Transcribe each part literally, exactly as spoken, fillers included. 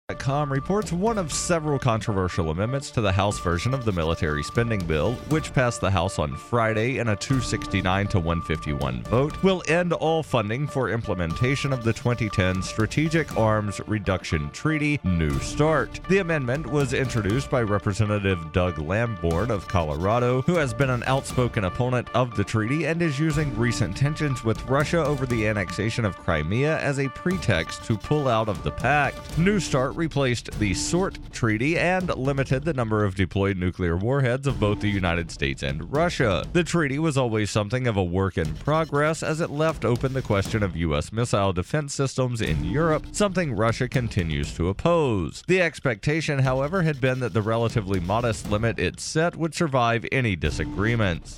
com reports one of several controversial amendments to the House version of the military spending bill, which passed the House on Friday in a two sixty-nine to one fifty-one vote, will end all funding for implementation of the twenty ten Strategic Arms Reduction Treaty, New START. The amendment was introduced by Representative Doug Lamborn of Colorado, who has been an outspoken opponent of the treaty and is using recent tensions with Russia over the annexation of Crimea as a pretext to pull out of the pact. New START replaced the SORT treaty and limited the number of deployed nuclear warheads of both the United States and Russia. The treaty was always something of a work in progress, as it left open the question of U S missile defense systems in Europe, something Russia continues to oppose. The expectation, however, had been that the relatively modest limit it set would survive any disagreements.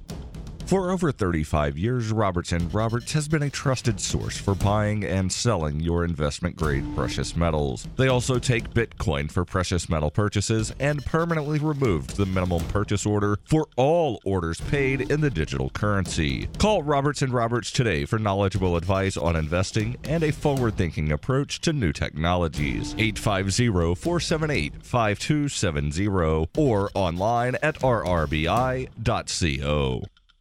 For over thirty-five years, Roberts and Roberts has been a trusted source for buying and selling your investment-grade precious metals. They also take Bitcoin for precious metal purchases and permanently removed the minimum purchase order for all orders paid in the digital currency. Call Roberts and Roberts today for knowledgeable advice on investing and a forward-thinking approach to new technologies. eight five zero, four seven eight, five two seven zero or online at r r b i dot co.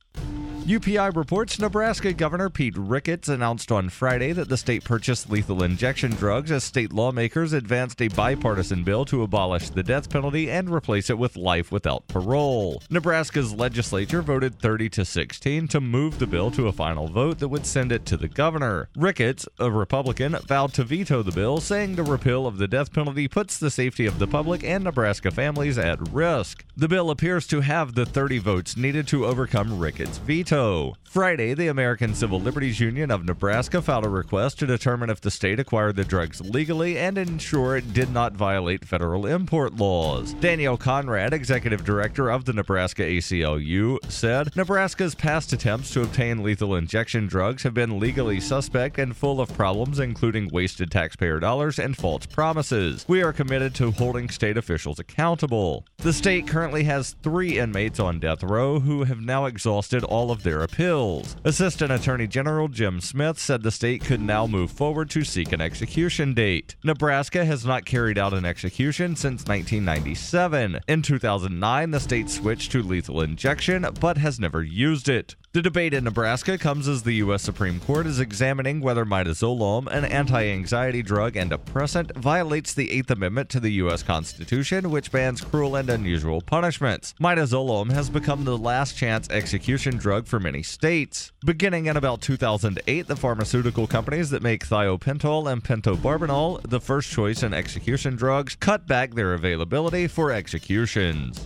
U P I reports Nebraska Governor Pete Ricketts announced on Friday that the state purchased lethal injection drugs as state lawmakers advanced a bipartisan bill to abolish the death penalty and replace it with life without parole. Nebraska's legislature voted thirty to sixteen to move the bill to a final vote that would send it to the governor. Ricketts, a Republican, vowed to veto the bill, saying the repeal of the death penalty puts the safety of the public and Nebraska families at risk. The bill appears to have the thirty votes needed to overcome Ricketts' veto. Friday, the American Civil Liberties Union of Nebraska filed a request to determine if the state acquired the drugs legally and ensure it did not violate federal import laws. Danielle Conrad, executive director of the Nebraska A C L U, said, "Nebraska's past attempts to obtain lethal injection drugs have been legally suspect and full of problems, including wasted taxpayer dollars and false promises. We are committed to holding state officials accountable." The state currently has three inmates on death row who have now exhausted all of their appeals. Assistant Attorney General Jim Smith said the state could now move forward to seek an execution date. Nebraska has not carried out an execution since nineteen ninety-seven. In two thousand nine, the state switched to lethal injection, but has never used it. The debate in Nebraska comes as the U S Supreme Court is examining whether midazolam, an anti-anxiety drug and depressant, violates the Eighth Amendment to the U S Constitution, which bans cruel and unusual punishments. Midazolam has become the last chance execution drug for many states. Beginning in about two thousand eight, the pharmaceutical companies that make thiopental and pentobarbital, the first choice in execution drugs, cut back their availability for executions.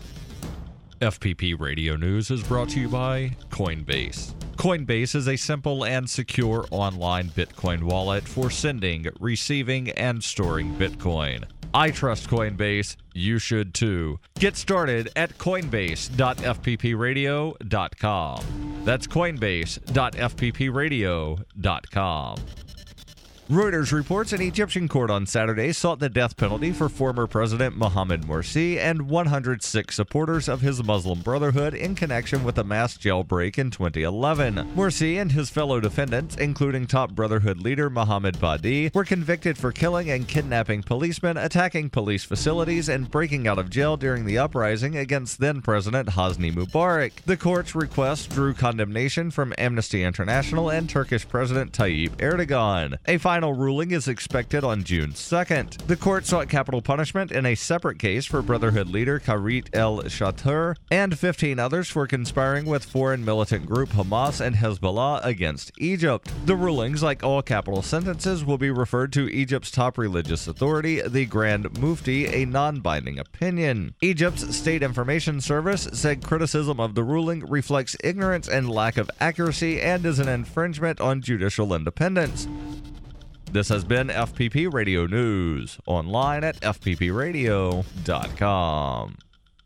F P P Radio News is brought to you by Coinbase. Coinbase is a simple and secure online Bitcoin wallet for sending, receiving, and storing Bitcoin. I trust Coinbase. You should too. Get started at coinbase dot f p p radio dot com. That's coinbase dot f p p radio dot com. Reuters reports an Egyptian court on Saturday sought the death penalty for former President Mohamed Morsi and one hundred six supporters of his Muslim Brotherhood in connection with a mass jailbreak in twenty eleven. Morsi and his fellow defendants, including top Brotherhood leader Mohamed Badi, were convicted for killing and kidnapping policemen, attacking police facilities, and breaking out of jail during the uprising against then-President Hosni Mubarak. The court's request drew condemnation from Amnesty International and Turkish President Tayyip Erdogan. A final ruling is expected on June second. The court sought capital punishment in a separate case for Brotherhood leader Karit el-Shatur and fifteen others for conspiring with foreign militant group Hamas and Hezbollah against Egypt. The rulings, like all capital sentences, will be referred to Egypt's top religious authority, the Grand Mufti, a non-binding opinion. Egypt's State Information Service said criticism of the ruling reflects ignorance and lack of accuracy and is an infringement on judicial independence. This has been F P P Radio News, online at f p p radio dot com.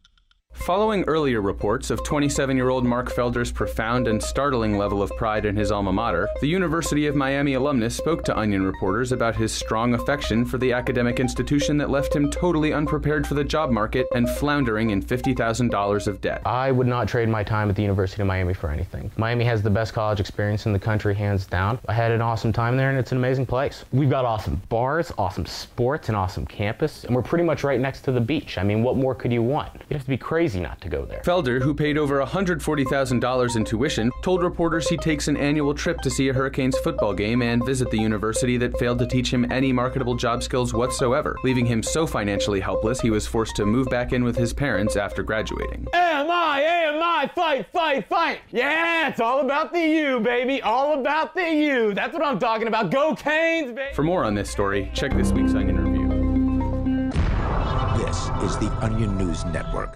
Following earlier reports of twenty-seven-year-old Mark Felder's profound and startling level of pride in his alma mater, the University of Miami alumnus spoke to Onion reporters about his strong affection for the academic institution that left him totally unprepared for the job market and floundering in fifty thousand dollars of debt. I would not trade my time at the University of Miami for anything. Miami has the best college experience in the country, hands down. I had an awesome time there, and it's an amazing place. We've got awesome bars, awesome sports, an awesome campus, and we're pretty much right next to the beach. I mean, what more could you want? You'd have to be crazy not to go there. Felder, who paid over one hundred forty thousand dollars in tuition, told reporters he takes an annual trip to see a Hurricanes football game and visit the university that failed to teach him any marketable job skills whatsoever, leaving him so financially helpless he was forced to move back in with his parents after graduating. A M I, A M I, fight, fight, fight! Yeah, it's all about the U, baby, all about the U. That's what I'm talking about. Go Canes, baby! For more on this story, check this week's Onion Review. This is the Onion News Network.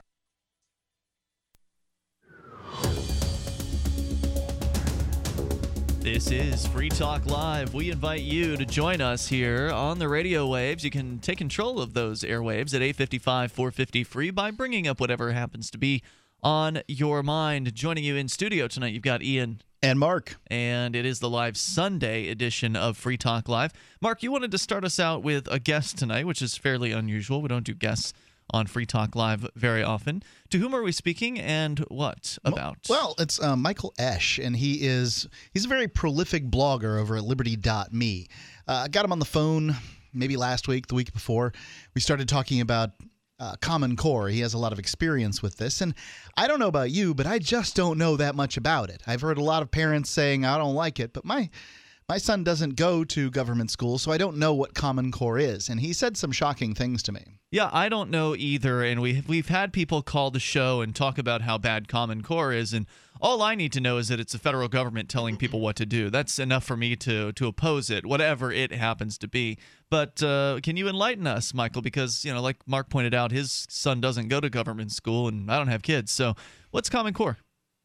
This is Free Talk Live. We invite you to join us here on the radio waves. You can take control of those airwaves at eight five five, four five zero, free by bringing up whatever happens to be on your mind. Joining you in studio tonight, you've got Ian. And Mark. And it is the live Sunday edition of Free Talk Live. Mark, you wanted to start us out with a guest tonight, which is fairly unusual. We don't do guests on Free Talk Live very often. To whom are we speaking, and what about? Well, it's uh, Michael Esch, and he is he's a very prolific blogger over at liberty dot me. Uh, I got him on the phone maybe last week, the week before. We started talking about uh, Common Core. He has a lot of experience with this, and I don't know about you, but I just don't know that much about it. I've heard a lot of parents saying, I don't like it, but my My son doesn't go to government school, so I don't know what Common Core is, and he said some shocking things to me. Yeah, I don't know either, and we, we've had people call the show and talk about how bad Common Core is, and all I need to know is that it's the federal government telling people what to do. That's enough for me to, to oppose it, whatever it happens to be. But uh, can you enlighten us, Michael? Because, you know, like Mark pointed out, his son doesn't go to government school, and I don't have kids, so what's Common Core?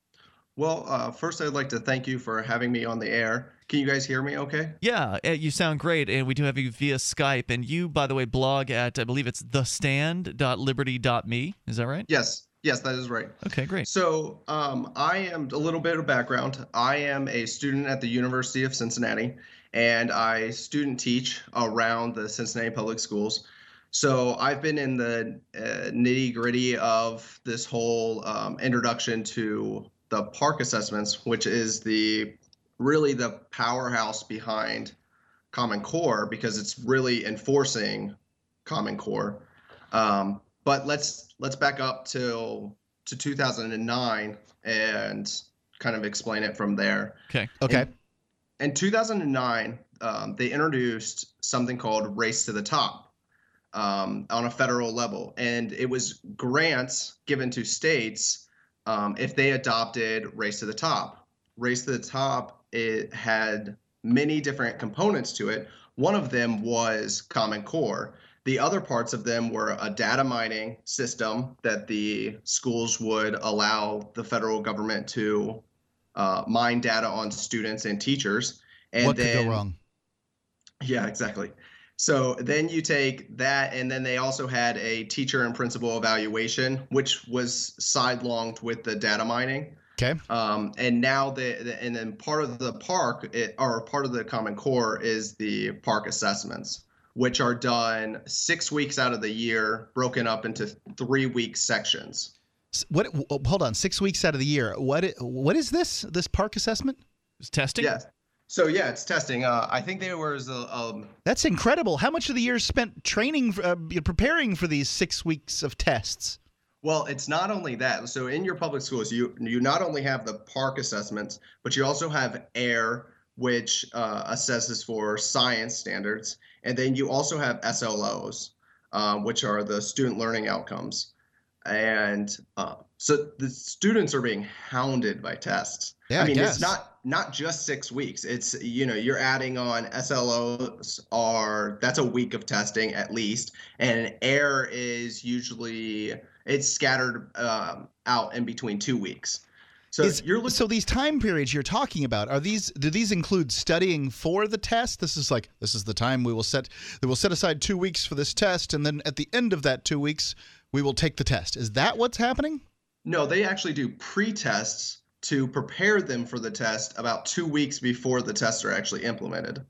Well, uh, first I'd like to thank you for having me on the air. Can you guys hear me okay? Yeah, you sound great, and we do have you via Skype. And you, by the way, blog at, I believe it's the stand dot liberty dot me. Is that right? Yes. Yes, that is right. Okay, great. So um, I am a little bit of background. I am a student at the University of Cincinnati, and I student teach around the Cincinnati Public Schools. So I've been in the uh, nitty-gritty of this whole um, introduction to the park assessments, which is the really the powerhouse behind Common Core, because it's really enforcing Common Core. Um, but let's let's back up to to two thousand nine and kind of explain it from there. Okay. Okay. In, in two thousand nine, um, they introduced something called Race to the Top um, on a federal level, and it was grants given to states um, if they adopted Race to the Top. Race to the Top, it had many different components to it. One of them was Common Core. The other parts of them were a data mining system that the schools would allow the federal government to uh, mine data on students and teachers. And what then, could go wrong? Yeah, exactly. So then you take that, and then they also had a teacher and principal evaluation, which was sidelonged with the data mining. Okay. Um, and now the, the and then part of the park it, or part of the Common Core is the park assessments, which are done six weeks out of the year, broken up into three week sections. What? Hold on, six weeks out of the year. What? What is this? This park assessment? It's testing. Yes. So yeah, it's testing. Uh, I think there was a. Um, That's incredible. How much of the year is spent training, uh, preparing for these six weeks of tests? Well, it's not only that. So in your public schools, you you not only have the park assessments, but you also have AIR, which uh, assesses for science standards. And then you also have S L Os, uh, which are the student learning outcomes. And uh, so the students are being hounded by tests. Yeah, I mean, I guess. it's not not just six weeks. It's, you know, you're adding on S L Os are, that's a week of testing at least. And AIR is usually, it's scattered um, out in between two weeks. So Is, you're looking, so these time periods you're talking about, are these, do these include studying for the test? This is like, this is the time we will set, we will set aside two weeks for this test. And then at the end of that two weeks, we will take the test. Is that what's happening? No, they actually do pre-tests to prepare them for the test about two weeks before the tests are actually implemented.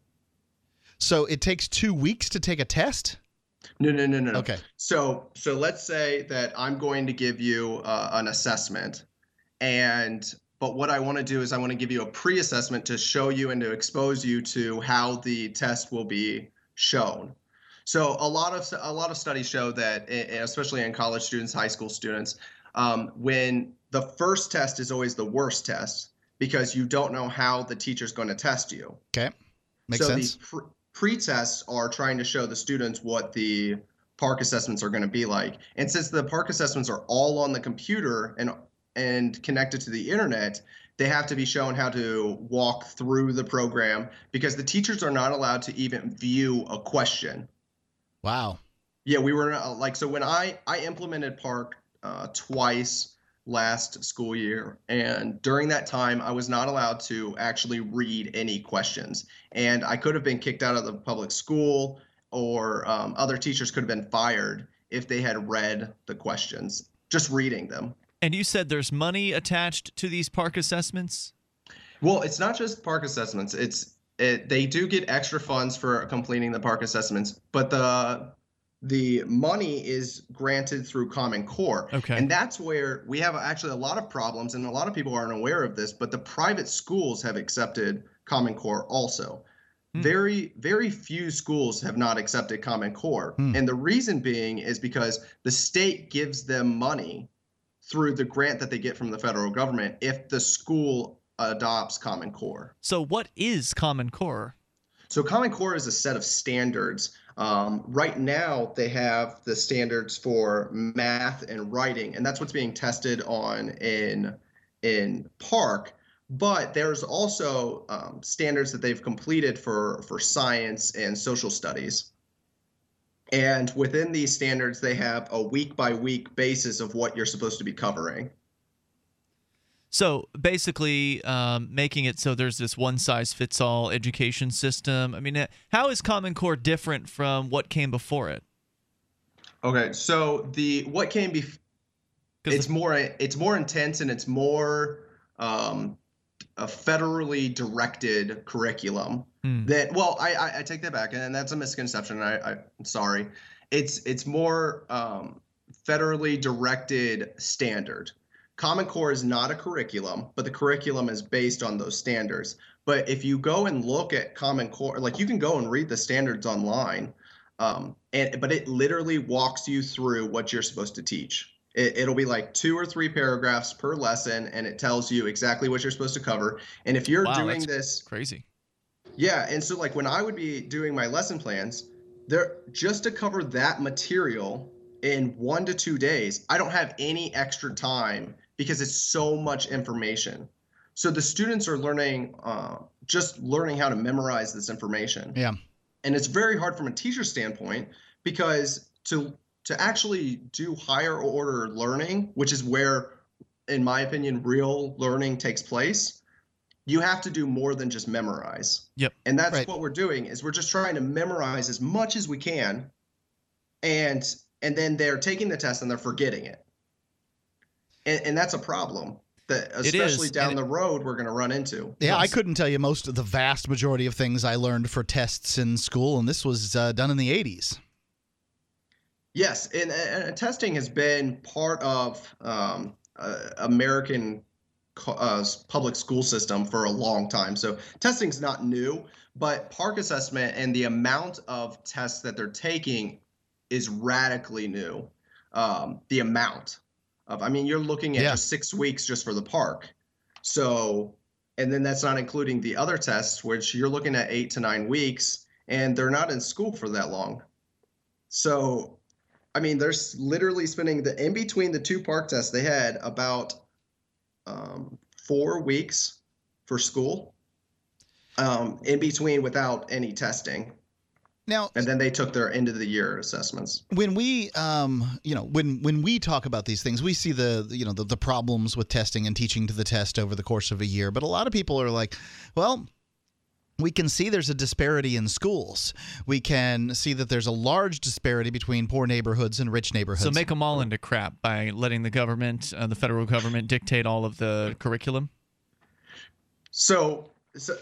So it takes two weeks to take a test? No, no, no, no. Okay. So, so let's say that I'm going to give you uh, an assessment, and but what I want to do is I want to give you a pre-assessment to show you and to expose you to how the test will be shown. So a lot of a lot of studies show that, especially in college students, high school students, um, when the first test is always the worst test because you don't know how the teacher's going to test you. Okay, makes so sense. So these pre- pre-tests are trying to show the students what the park assessments are going to be like. And since the park assessments are all on the computer and and connected to the internet, they have to be shown how to walk through the program because the teachers are not allowed to even view a question. Wow. Yeah, we were uh, like, so when I, I implemented Park uh, twice last school year, and during that time, I was not allowed to actually read any questions. And I could have been kicked out of the public school, or um, other teachers could have been fired if they had read the questions, just reading them. And you said there's money attached to these park assessments? Well, it's not just park assessments. It's it, they do get extra funds for completing the park assessments, but the the money is granted through Common Core. Okay. And that's where we have actually a lot of problems, and a lot of people aren't aware of this, but the private schools have accepted Common Core also. Hmm. Very, very few schools have not accepted Common Core. Hmm. And the reason being is because the state gives them money through the grant that they get from the federal government if the school adopts Common Core. So what is Common Core? So Common Core is a set of standards. Um, right now, they have the standards for math and writing, and that's what's being tested on in, in Park. But there's also um, standards that they've completed for, for science and social studies. And within these standards, they have a week-by-week basis of what you're supposed to be covering. So basically um, making it so there's this one-size-fits-all education system. I mean, how is Common Core different from what came before it? Okay, so the what came before, it's more it's more intense and it's more um, a federally directed curriculum. Hmm. That well, I, I I take that back, and that's a misconception. I, I I'm sorry. It's it's more um, federally directed standard. Common Core is not a curriculum, but the curriculum is based on those standards. But if you go and look at Common Core, like you can go and read the standards online, um, and but it literally walks you through what you're supposed to teach. It, it'll be like two or three paragraphs per lesson, and it tells you exactly what you're supposed to cover. And if you're wow, doing that's this, crazy. Yeah, and so like when I would be doing my lesson plans, there just to cover that material in one to two days, I don't have any extra time because it's so much information. So the students are learning, uh, just learning how to memorize this information. Yeah. And it's very hard from a teacher standpoint because to to actually do higher order learning, which is where, in my opinion, real learning takes place, you have to do more than just memorize. Yep. And that's right. what we're doing is we're just trying to memorize as much as we can, and and then they're taking the test and they're forgetting it. And, and that's a problem that, especially down the road, we're going to run into. Yeah, I couldn't tell you most of the vast majority of things I learned for tests in school, and this was uh, done in the eighties. Yes, and, and testing has been part of um, uh, American uh, public school system for a long time. So testing's not new, but park assessment and the amount of tests that they're taking is radically new. Um, the amount. Of, I mean, you're looking at yeah. just six weeks just for the park. So, and then that's not including the other tests, which you're looking at eight to nine weeks, and they're not in school for that long. So, I mean, they're literally spending the in between the two park tests, they had about um, four weeks for school um, in between without any testing. Now, and then they took their end of the year assessments. When we, um, you know, when when we talk about these things, we see the, you know, the, the problems with testing and teaching to the test over the course of a year. But a lot of people are like, well, we can see there's a disparity in schools. We can see that there's a large disparity between poor neighborhoods and rich neighborhoods. So make them all into crap by letting the government, uh, the federal government, dictate all of the curriculum? So, so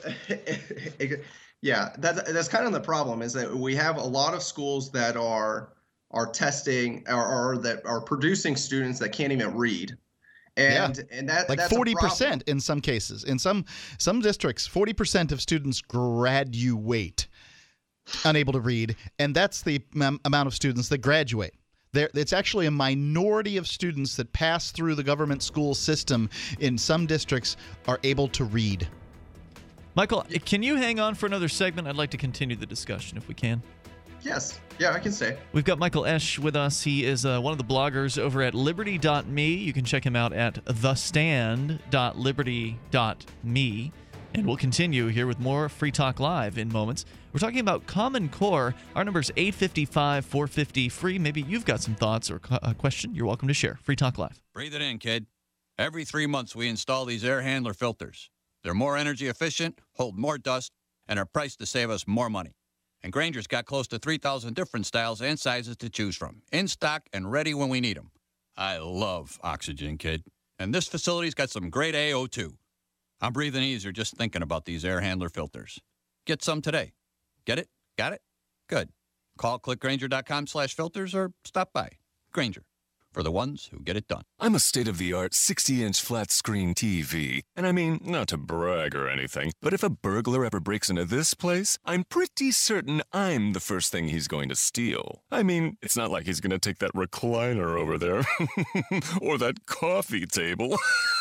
yeah, that, that's kind of the problem, is that we have a lot of schools that are are testing or, or that are producing students that can't even read. And, yeah. and that like that's forty percent in some cases. In some some districts, forty percent of students graduate unable to read, and that's the m- amount of students that graduate. There, it's actually a minority of students that pass through the government school system in some districts are able to read. Michael, can you hang on for another segment? I'd like to continue the discussion if we can. Yes. Yeah, I can stay. We've got Michael Esch with us. He is uh, one of the bloggers over at liberty dot me. You can check him out at the stand dot liberty dot me. And we'll continue here with more Free Talk Live in moments. We're talking about Common Core. Our number is eight five five, four five zero, free. Maybe you've got some thoughts or a question. You're welcome to share. Free Talk Live. Breathe it in, kid. Every three months we install these air handler filters. They're more energy efficient, hold more dust, and are priced to save us more money. And Grainger's got close to three thousand different styles and sizes to choose from, in stock and ready when we need them. I love oxygen, kid. And this facility's got some great A O two. I'm breathing easier just thinking about these air handler filters. Get some today. Get it? Got it? Good. Call click grainger dot com slash filters or stop by. Grainger, for the ones who get it done. I'm a state-of-the-art sixty-inch flat-screen T V. And I mean, not to brag or anything, but if a burglar ever breaks into this place, I'm pretty certain I'm the first thing he's going to steal. I mean, it's not like he's going to take that recliner over there. Or that coffee table.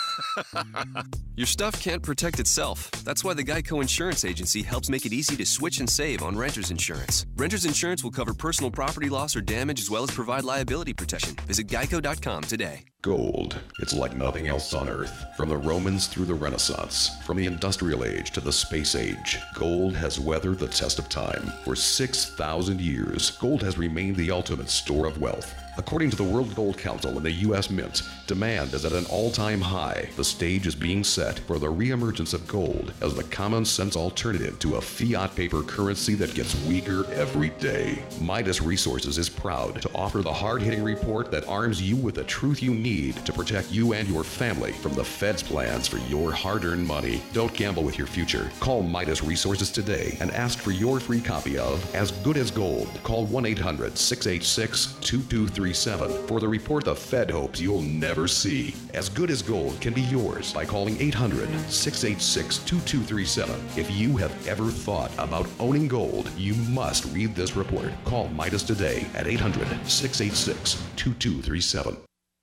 Your stuff can't protect itself. That's why the Geico Insurance Agency helps make it easy to switch and save on renter's insurance. Renter's insurance will cover personal property loss or damage as well as provide liability protection. Visit geico dot com today. Gold. It's like nothing else on Earth. From the Romans through the Renaissance, from the Industrial Age to the Space Age, gold has weathered the test of time. For six thousand years, gold has remained the ultimate store of wealth. According to the World Gold Council and the U S Mint, demand is at an all-time high. The stage is being set for the reemergence of gold as the common-sense alternative to a fiat paper currency that gets weaker every day. Midas Resources is proud to offer the hard-hitting report that arms you with the truth you need to protect you and your family from the Fed's plans for your hard-earned money. Don't gamble with your future. Call Midas Resources today and ask for your free copy of As Good as Gold. Call one eight hundred, six eight six, two two three seven for the report the Fed hopes you'll never see. As Good as Gold can be yours by calling eight hundred, six eight six, two two three seven. If you have ever thought about owning gold, you must read this report. Call Midas today at eight hundred, six eight six, two two three seven.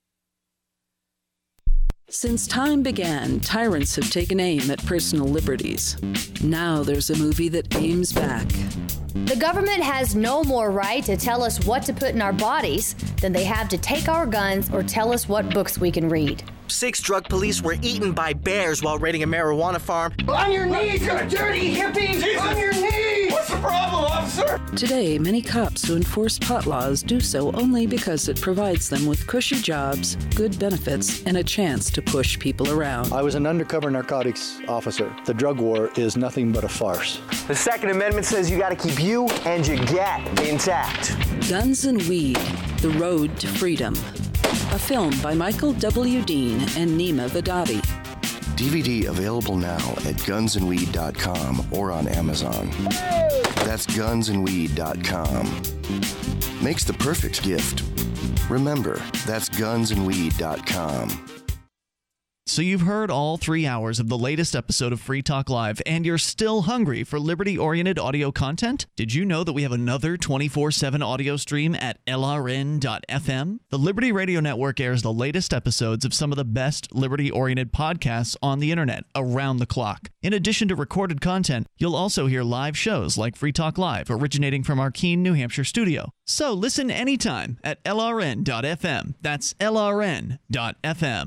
Since time began, tyrants have taken aim at personal liberties. Now there's a movie that aims back. The government has no more right to tell us what to put in our bodies than they have to take our guns or tell us what books we can read. Six drug police were eaten by bears while raiding a marijuana farm. On your knees, you dirty hippie! Jesus. On your knees! What's the problem, officer? Today, many cops who enforce pot laws do so only because it provides them with cushy jobs, good benefits, and a chance to push people around. I was an undercover narcotics officer. The drug war is nothing but a farce. The Second Amendment says you gotta keep you and your gat intact. Guns and Weed, The Road to Freedom. A film by Michael W. Dean and Nima Vadadi. D V D available now at guns and weed dot com or on Amazon. That's guns and weed dot com. Makes the perfect gift. Remember, that's guns and weed dot com. So you've heard all three hours of the latest episode of Free Talk Live, and you're still hungry for liberty-oriented audio content? Did you know that we have another twenty-four seven audio stream at L R N dot F M? The Liberty Radio Network airs the latest episodes of some of the best liberty-oriented podcasts on the internet around the clock. In addition to recorded content, you'll also hear live shows like Free Talk Live, originating from our Keene, New Hampshire studio. So listen anytime at L R N dot F M. That's L R N dot F M.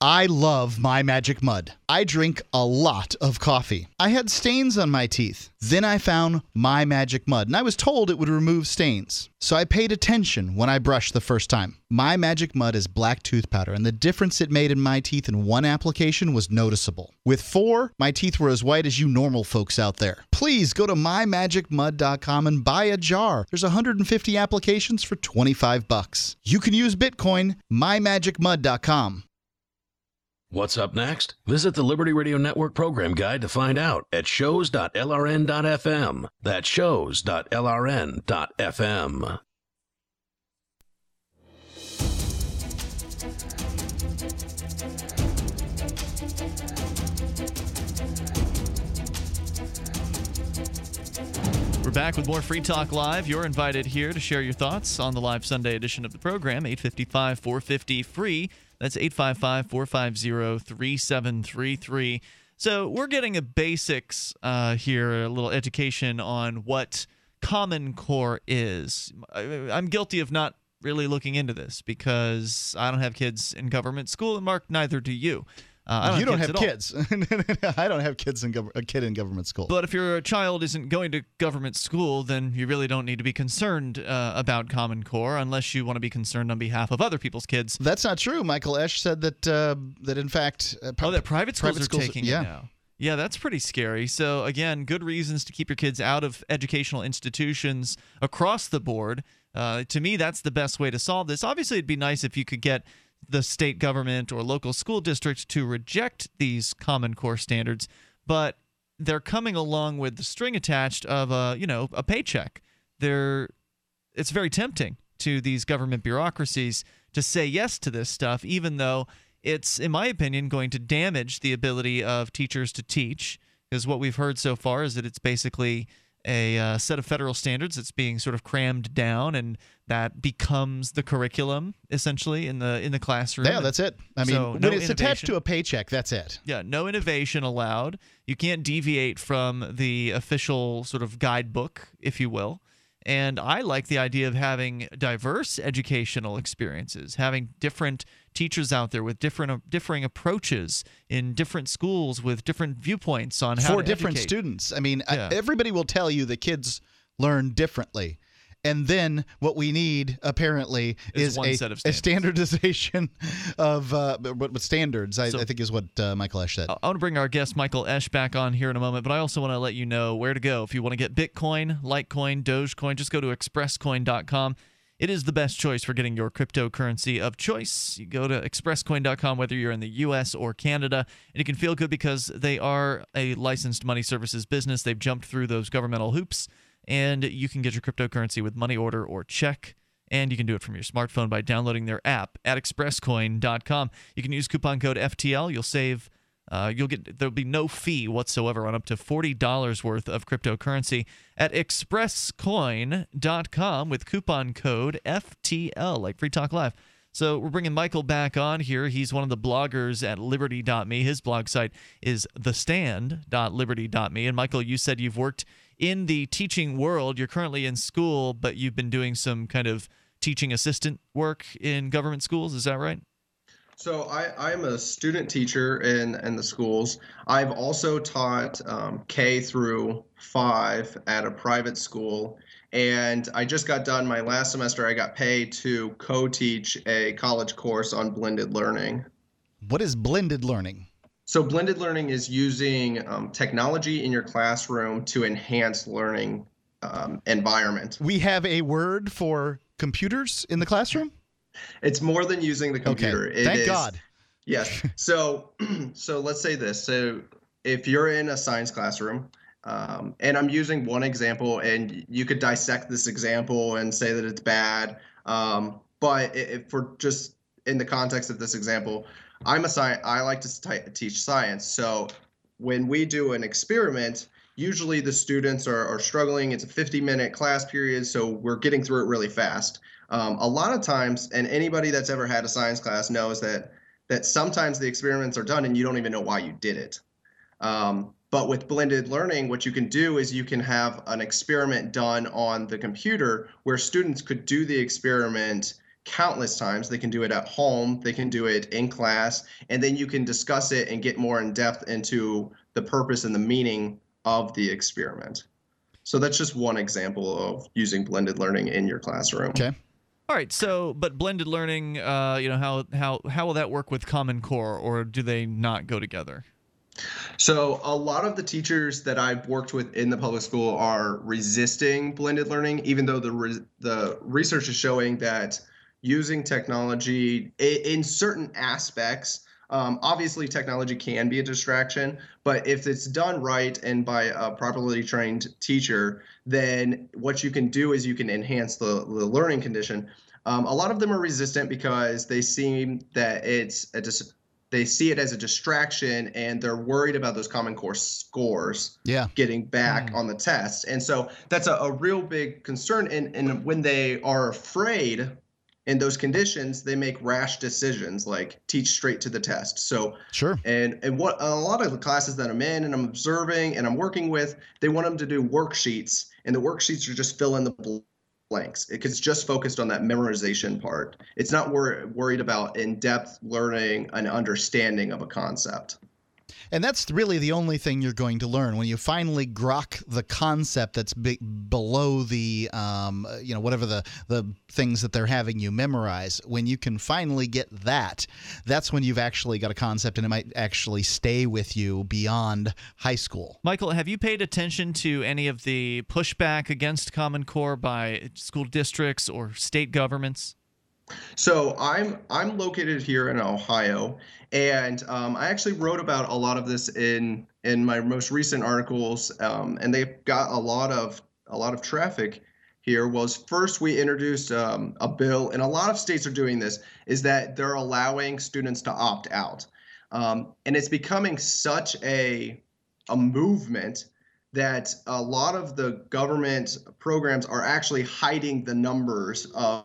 I love My Magic Mud. I drink a lot of coffee. I had stains on my teeth. Then I found My Magic Mud, and I was told it would remove stains. So I paid attention when I brushed the first time. My Magic Mud is black tooth powder, and the difference it made in my teeth in one application was noticeable. With four, my teeth were as white as you normal folks out there. Please go to my magic mud dot com and buy a jar. There's one hundred fifty applications for twenty-five bucks. You can use Bitcoin, my magic mud dot com. What's up next? Visit the Liberty Radio Network program guide to find out at shows dot L R N dot F M. That's shows dot L R N dot F M. We're back with more Free Talk Live. You're invited here to share your thoughts on the live Sunday edition of the program, eight five five, four five zero, free. That's eight five five, four five zero, three seven three three. So we're getting a basics uh, here, a little education on what Common Core is. I'm guilty of not really looking into this because I don't have kids in government school, and Mark, neither do you. Uh, I don't you have don't kids have kids. I don't have kids in gov- a kid in government school. But if your child isn't going to government school, then you really don't need to be concerned uh, about Common Core unless you want to be concerned on behalf of other people's kids. That's not true. Michael Esch said that uh, that in fact, uh, oh, that private schools private are schools, taking yeah. it now. Yeah, that's pretty scary. So again, good reasons to keep your kids out of educational institutions across the board. Uh, to me, that's the best way to solve this. Obviously, it'd be nice if you could get the state government or local school district to reject these Common Core standards, but they're coming along with the string attached of a, you know, a paycheck. They're, it's very tempting to these government bureaucracies to say yes to this stuff, even though it's, in my opinion, going to damage the ability of teachers to teach, because what we've heard so far is that it's basically a uh, set of federal standards that's being sort of crammed down, and that becomes the curriculum essentially in the in the classroom. Yeah, that's it. I mean, so when no it's innovation. attached to a paycheck, that's it. Yeah, no innovation allowed. You can't deviate from the official sort of guidebook, if you will. And I like the idea of having diverse educational experiences, having different teachers out there with different uh, differing approaches in different schools with different viewpoints on how for to different educate. students. I mean, Yeah. I, everybody will tell you that kids learn differently. And then what we need, apparently, Is is one a, set of a standards. standardization of uh, what, what standards, I, So- I think is what uh, Michael Esch said. I want to bring our guest Michael Esch back on here in a moment, but I also want to let you know where to go. If you want to get Bitcoin, Litecoin, Dogecoin, just go to express coin dot com. It is the best choice for getting your cryptocurrency of choice. You go to express coin dot com, whether you're in the U S or Canada, and you can feel good because they are a licensed money services business. They've jumped through those governmental hoops, and you can get your cryptocurrency with money order or check. And you can do it from your smartphone by downloading their app at express coin dot com. You can use coupon code F T L. You'll save, uh, you'll get, there'll be no fee whatsoever on up to forty dollars worth of cryptocurrency at express coin dot com with coupon code F T L, like Free Talk Live. So we're bringing Michael back on here. He's one of the bloggers at liberty dot me. His blog site is the stand dot liberty dot me. And Michael, you said you've worked in the teaching world. You're currently in school, but you've been doing some kind of teaching assistant work in government schools. Is that right? So I, I'm a student teacher in, in the schools. I've also taught um, K through five at a private school. And I just got done my last semester. I got paid to co-teach a college course on blended learning. What is blended learning? So blended learning is using um, technology in your classroom to enhance learning um, environment. We have a word for computers in the classroom? It's more than using the computer. Okay. It Thank is- God. Yes. So, so let's say this. So if you're in a science classroom, um, and I'm using one example, and you could dissect this example and say that it's bad. Um, but if we're just in the context of this example, I'm a science, I like to t- teach science. So when we do an experiment, usually the students are, are struggling. It's a fifty minute class period, so we're getting through it really fast. Um, a lot of times, and anybody that's ever had a science class knows that that sometimes the experiments are done and you don't even know why you did it. Um, but with blended learning, what you can do is you can have an experiment done on the computer where students could do the experiment countless times. They can do it at home, they can do it in class, and then you can discuss it and get more in depth into the purpose and the meaning of the experiment. So that's just one example of using blended learning in your classroom. Okay. All right. So, but blended learning, uh, you know, how how how will that work with Common Core, or do they not go together? So a lot of the teachers that I've worked with in the public school are resisting blended learning, even though the re- the research is showing that using technology in, in certain aspects, um, obviously technology can be a distraction, but if it's done right and by a properly trained teacher, then what you can do is you can enhance the, the learning condition. Um, a lot of them are resistant because they seem that it's a dis- they see it as a distraction, and they're worried about those Common Core scores yeah. getting back mm. on the test. And so that's a, a real big concern. And, and when they are afraid in those conditions, they make rash decisions like teach straight to the test. So sure. And and what a lot of the classes that I'm in and I'm observing and I'm working with, they want them to do worksheets, and the worksheets are just fill in the blanks. It's just focused on that memorization part. It's not wor- worried about in-depth learning and understanding of a concept. And that's really the only thing you're going to learn when you finally grok the concept that's be- below the, um, you know, whatever the, the things that they're having you memorize. When you can finally get that, that's when you've actually got a concept, and it might actually stay with you beyond high school. Michael, have you paid attention to any of the pushback against Common Core by school districts or state governments? So I'm I'm located here in Ohio, and um, I actually wrote about a lot of this in in my most recent articles, um, and they got a lot of a lot of traffic here. Was first we introduced um, a bill, and a lot of states are doing this, is that they're allowing students to opt out, um, and it's becoming such a a movement that a lot of the government programs are actually hiding the numbers of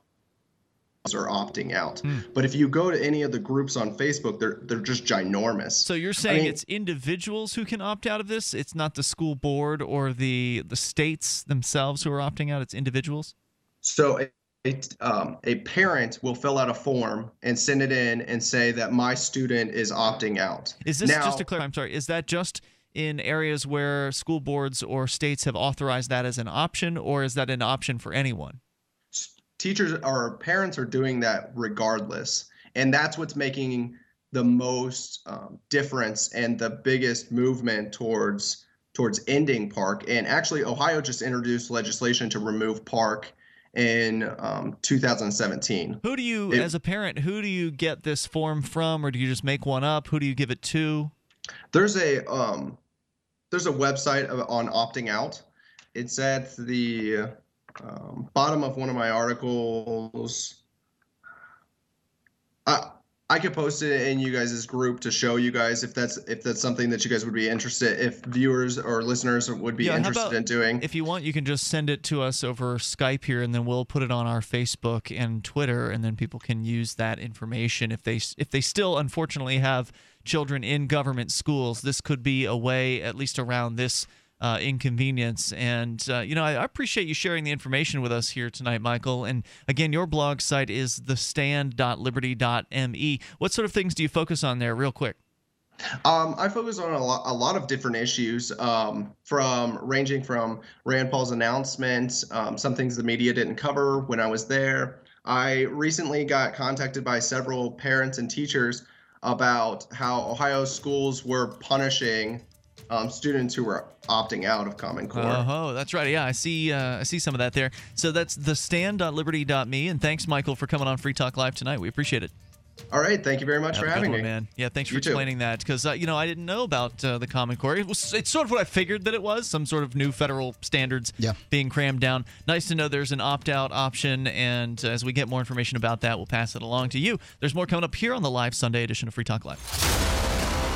are opting out. Hmm. But if you go to any of the groups on Facebook, they're they're just ginormous. So you're saying I mean, it's individuals who can opt out of this? It's not the school board or the the states themselves who are opting out, it's individuals? So a, a, um, a parent will fill out a form and send it in and say that my student is opting out. Is this, now, just to clarify, I'm sorry, is that just in areas where school boards or states have authorized that as an option, or is that an option for anyone? Teachers or parents are doing that regardless, and that's what's making the most um, difference and the biggest movement towards towards ending PARC. And actually, Ohio just introduced legislation to remove PARC in um, two thousand seventeen. Who do you, it, as a parent, who do you get this form from, or do you just make one up? Who do you give it to? There's a um, there's a website on opting out. It's at the Um, bottom of one of my articles. I I could post it in you guys' group to show you guys if that's if that's something that you guys would be interested, if viewers or listeners would be yeah, interested about, in doing. If you want, you can just send it to us over Skype here, and then we'll put it on our Facebook and Twitter, and then people can use that information. If they if they still unfortunately have children in government schools, this could be a way, at least around this Uh, inconvenience. And, uh, you know, I, I appreciate you sharing the information with us here tonight, Michael. And, again, your blog site is the stand dot liberty dot m e. What sort of things do you focus on there real quick? Um, I focus on a lot, a lot of different issues, um, from ranging from Rand Paul's announcements, um, some things the media didn't cover when I was there. I recently got contacted by several parents and teachers about how Ohio schools were punishing Um, students who were opting out of Common Core. Oh, that's right. Yeah, I see. Uh, I see some of that there. So that's the stand dot liberty dot m e. And thanks, Michael, for coming on Free Talk Live tonight. We appreciate it. All right, thank you very much Have for a good having one, me, man. Yeah, thanks for You too. explaining that, because uh, you know I didn't know about uh, the Common Core. It was it's sort of what I figured that it was, some sort of new federal standards yeah. being crammed down. Nice to know there's an opt-out option, and uh, as we get more information about that, we'll pass it along to you. There's more coming up here on the live Sunday edition of Free Talk Live.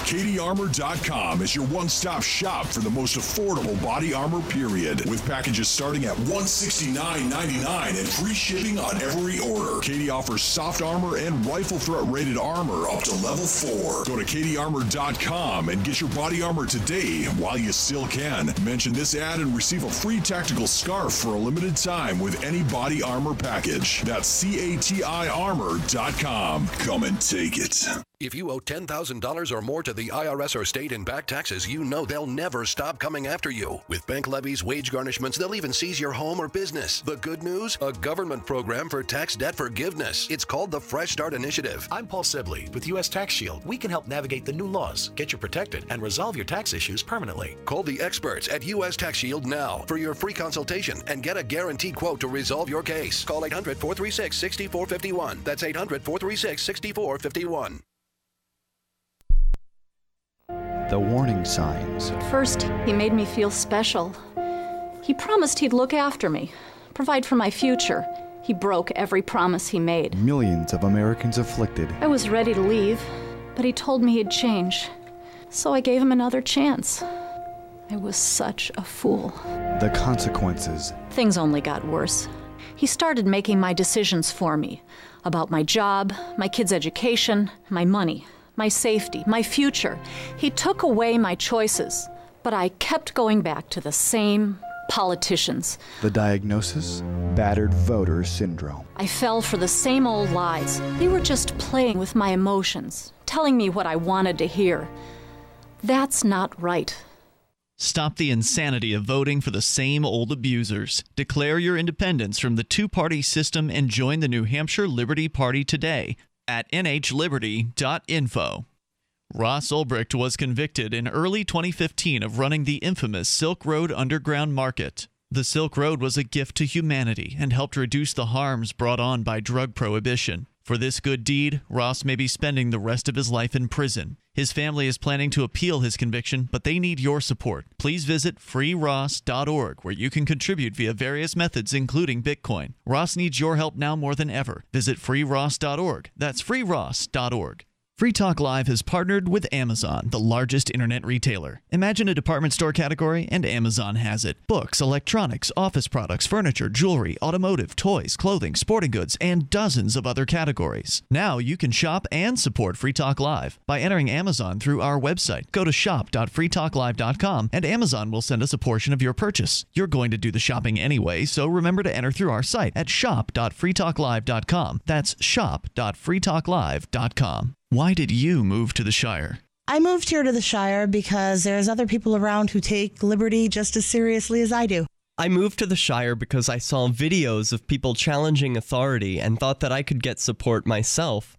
K D armor dot com is your one-stop shop for the most affordable body armor, period. With packages starting at one hundred sixty-nine ninety-nine and free shipping on every order. K D offers soft armor and rifle threat rated armor up to level four. Go to K D armor dot com and get your body armor today while you still can. Mention this ad and receive a free tactical scarf for a limited time with any body armor package. That's C A T I armor dot com. Come and take it. If you owe ten thousand dollars or more to the I R S or state in back taxes, you know they'll never stop coming after you. With bank levies, wage garnishments, they'll even seize your home or business. The good news? A government program for tax debt forgiveness. It's called the Fresh Start Initiative. I'm Paul Sibley with U S Tax Shield. We can help navigate the new laws, get you protected, and resolve your tax issues permanently. Call the experts at U S Tax Shield now for your free consultation and get a guaranteed quote to resolve your case. Call eight hundred, four three six, six four five one. That's eight hundred, four three six, six four five one. The warning signs. First, he made me feel special. He promised he'd look after me, provide for my future. He broke every promise he made. Millions of Americans afflicted. I was ready to leave, but he told me he'd change. So I gave him another chance. I was such a fool. The consequences. Things only got worse. He started making my decisions for me, about my job, my kids' education, my money, my safety, my future. He took away my choices, but I kept going back to the same politicians. The diagnosis? Battered voter syndrome. I fell for the same old lies. They were just playing with my emotions, telling me what I wanted to hear. That's not right. Stop the insanity of voting for the same old abusers. Declare your independence from the two-party system and join the New Hampshire Liberty Party today at N H liberty dot info. Ross Ulbricht was convicted in early twenty fifteen of running the infamous Silk Road Underground Market. The Silk Road was a gift to humanity and helped reduce the harms brought on by drug prohibition. For this good deed, Ross may be spending the rest of his life in prison. His family is planning to appeal his conviction, but they need your support. Please visit free ross dot org, where you can contribute via various methods, including Bitcoin. Ross needs your help now more than ever. Visit free ross dot org. That's free ross dot org. Free Talk Live has partnered with Amazon, the largest internet retailer. Imagine a department store category, and Amazon has it. Books, electronics, office products, furniture, jewelry, automotive, toys, clothing, sporting goods, and dozens of other categories. Now you can shop and support Free Talk Live by entering Amazon through our website. Go to shop dot free talk live dot com, and Amazon will send us a portion of your purchase. You're going to do the shopping anyway, so remember to enter through our site at shop dot free talk live dot com. That's shop dot free talk live dot com. Why did you move to the Shire? I moved here to the Shire because there's other people around who take liberty just as seriously as I do. I moved to the Shire because I saw videos of people challenging authority and thought that I could get support myself.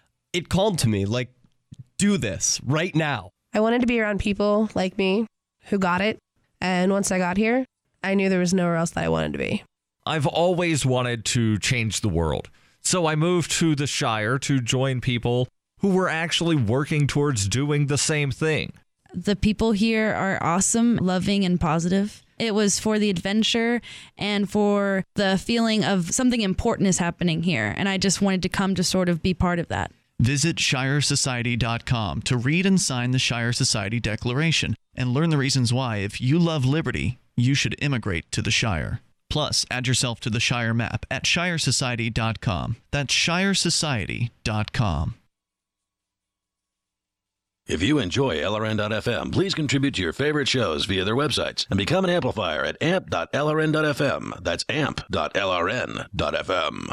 It called to me, like, do this right now. I wanted to be around people like me who got it, and once I got here, I knew there was nowhere else that I wanted to be. I've always wanted to change the world, so I moved to the Shire to join people who were actually working towards doing the same thing. The people here are awesome, loving, and positive. It was for the adventure and for the feeling of something important is happening here, and I just wanted to come to sort of be part of that. Visit shire society dot com to read and sign the Shire Society Declaration and learn the reasons why, if you love liberty, you should immigrate to the Shire. Plus, add yourself to the Shire map at shire society dot com. That's shire society dot com. If you enjoy L R N dot F M, please contribute to your favorite shows via their websites and become an amplifier at amp dot L R N dot F M. That's amp dot L R N dot F M.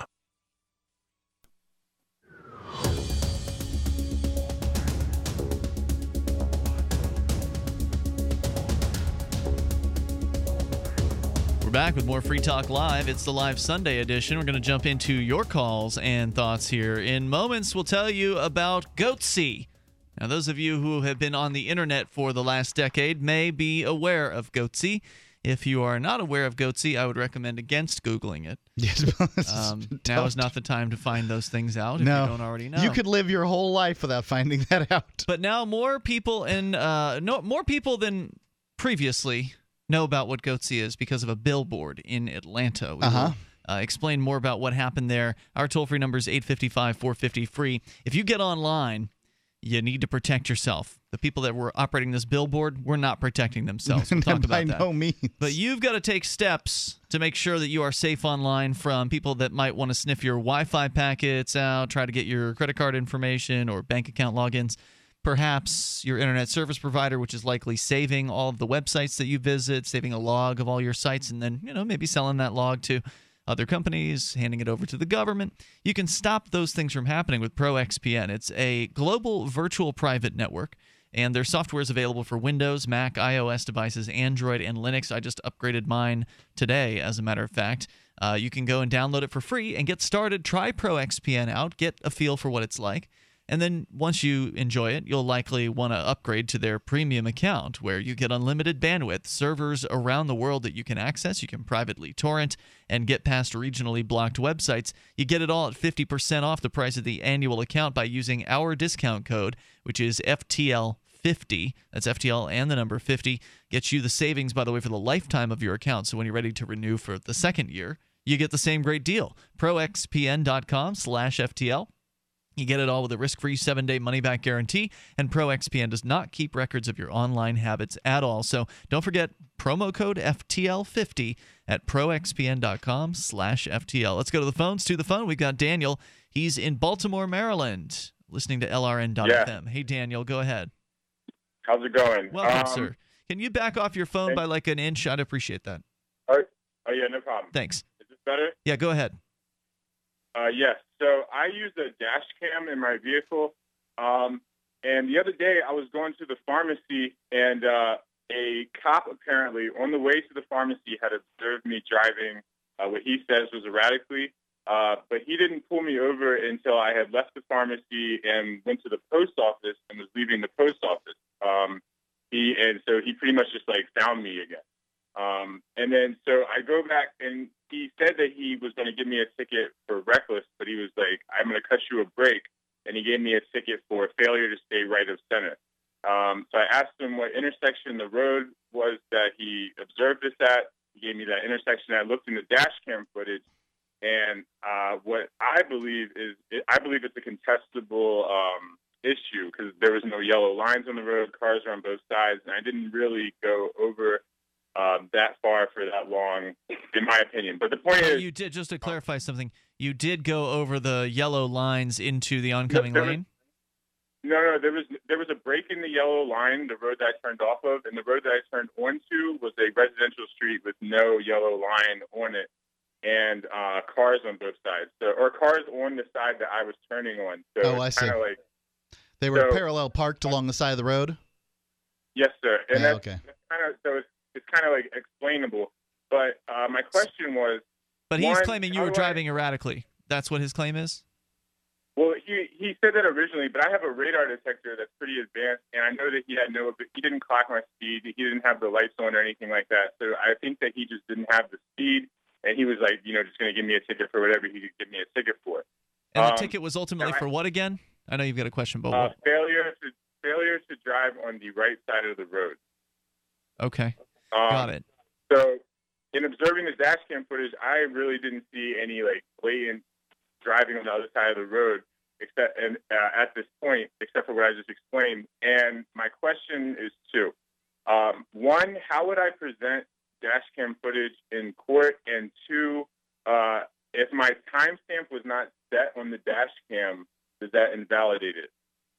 We're back with more Free Talk Live. It's the live Sunday edition. We're going to jump into your calls and thoughts here. In moments, we'll tell you about Goatse. Now, those of you who have been on the internet for the last decade may be aware of Goatse. If you are not aware of Goatse, I would recommend against Googling it. Yes, um, now is not the time to find those things out if no. you don't already know. You could live your whole life without finding that out. But now more people in uh, no more people than previously know about what Goatse is because of a billboard in Atlanta. We uh-huh. will uh, explain more about what happened there. Our toll-free number is eight five five, four five zero, free. If you get online, you need to protect yourself. The people that were operating this billboard were not protecting themselves. We'll talk By about that. no means. But you've got to take steps to make sure that you are safe online from people that might want to sniff your Wi-Fi packets out, try to get your credit card information or bank account logins. Perhaps your internet service provider, which is likely saving all of the websites that you visit, saving a log of all your sites, and then, you know, maybe selling that log to other companies, handing it over to the government. You can stop those things from happening with ProXPN. It's a global virtual private network, and their software is available for Windows, Mac, iOS devices, Android, and Linux. I just upgraded mine today, as a matter of fact. Uh, you can go and download it for free and get started. Try ProXPN out, get a feel for what it's like. And then once you enjoy it, you'll likely want to upgrade to their premium account where you get unlimited bandwidth, servers around the world that you can access. You can privately torrent and get past regionally blocked websites. You get it all at fifty percent off the price of the annual account by using our discount code, which is F T L fifty. That's F T L and the number fifty. Gets you the savings, by the way, for the lifetime of your account. So when you're ready to renew for the second year, you get the same great deal. ProXPN.com slash FTL. You get it all with a risk-free seven-day money-back guarantee, and ProXPN does not keep records of your online habits at all. So don't forget promo code F T L fifty at ProXPN.com slash FTL. Let's go to the phones. To the phone, we've got Daniel. He's in Baltimore, Maryland, listening to L R N dot F M. Yeah. Hey, Daniel, go ahead. How's it going? Welcome, um, sir. Can you back off your phone by like an inch? I'd appreciate that. Oh, oh yeah, no problem. Thanks. Is this better? Yeah, go ahead. Uh, yes. So I use a dash cam in my vehicle. Um, and the other day I was going to the pharmacy, and uh, a cop apparently on the way to the pharmacy had observed me driving uh, what he says was erratically. Uh, but he didn't pull me over until I had left the pharmacy and went to the post office and was leaving the post office. Um, he and so he pretty much just like found me again. Um, and then so I go back, and he said that he was going to give me a ticket for reckless, but he was like, "I'm going to cut you a break," and he gave me a ticket for failure to stay right of center. Um, so I asked him what intersection the road was that he observed this at. He gave me that intersection. I looked in the dash cam footage. And uh, what I believe is, I believe it's a contestable um, issue because there was no yellow lines on the road, cars are on both sides, and I didn't really go over um, that far for that long, in my opinion. But the point Well, is, you did, just to clarify something, you did go over the yellow lines into the oncoming No, there lane? no, no, there was there was a break in the yellow line, the road that I turned off of, and the road that I turned onto was a residential street with no yellow line on it. And uh, cars on both sides, so, or cars on the side that I was turning on. So Oh, I it's see. kind of like They were so- parallel parked along the side of the road? yes, sir. And Yeah, that's, okay. that's kind of so it's it's kind of like explainable. But uh, my question was, But he's one, claiming you how were do I- driving erratically. That's what his claim is? Well, he he said that originally, but I have a radar detector that's pretty advanced, and I know that he had no, he didn't clock my speed, he didn't have the lights on or anything like that. So I think that he just didn't have the speed. And he was like, you know, just going to give me a ticket for whatever he could give me a ticket for. And the Um, ticket was ultimately I- for what again? I know you've got a question, but Uh, what? failure to failure to drive on the right side of the road. Okay, Um, got it. So, in observing the dash cam footage, I really didn't see any like blatant driving on the other side of the road, except and uh, at this point, except for what I just explained. And my question is two: um, one, how would I present dash cam footage in court? And two, uh, if my timestamp was not set on the dash cam, does that invalidate it?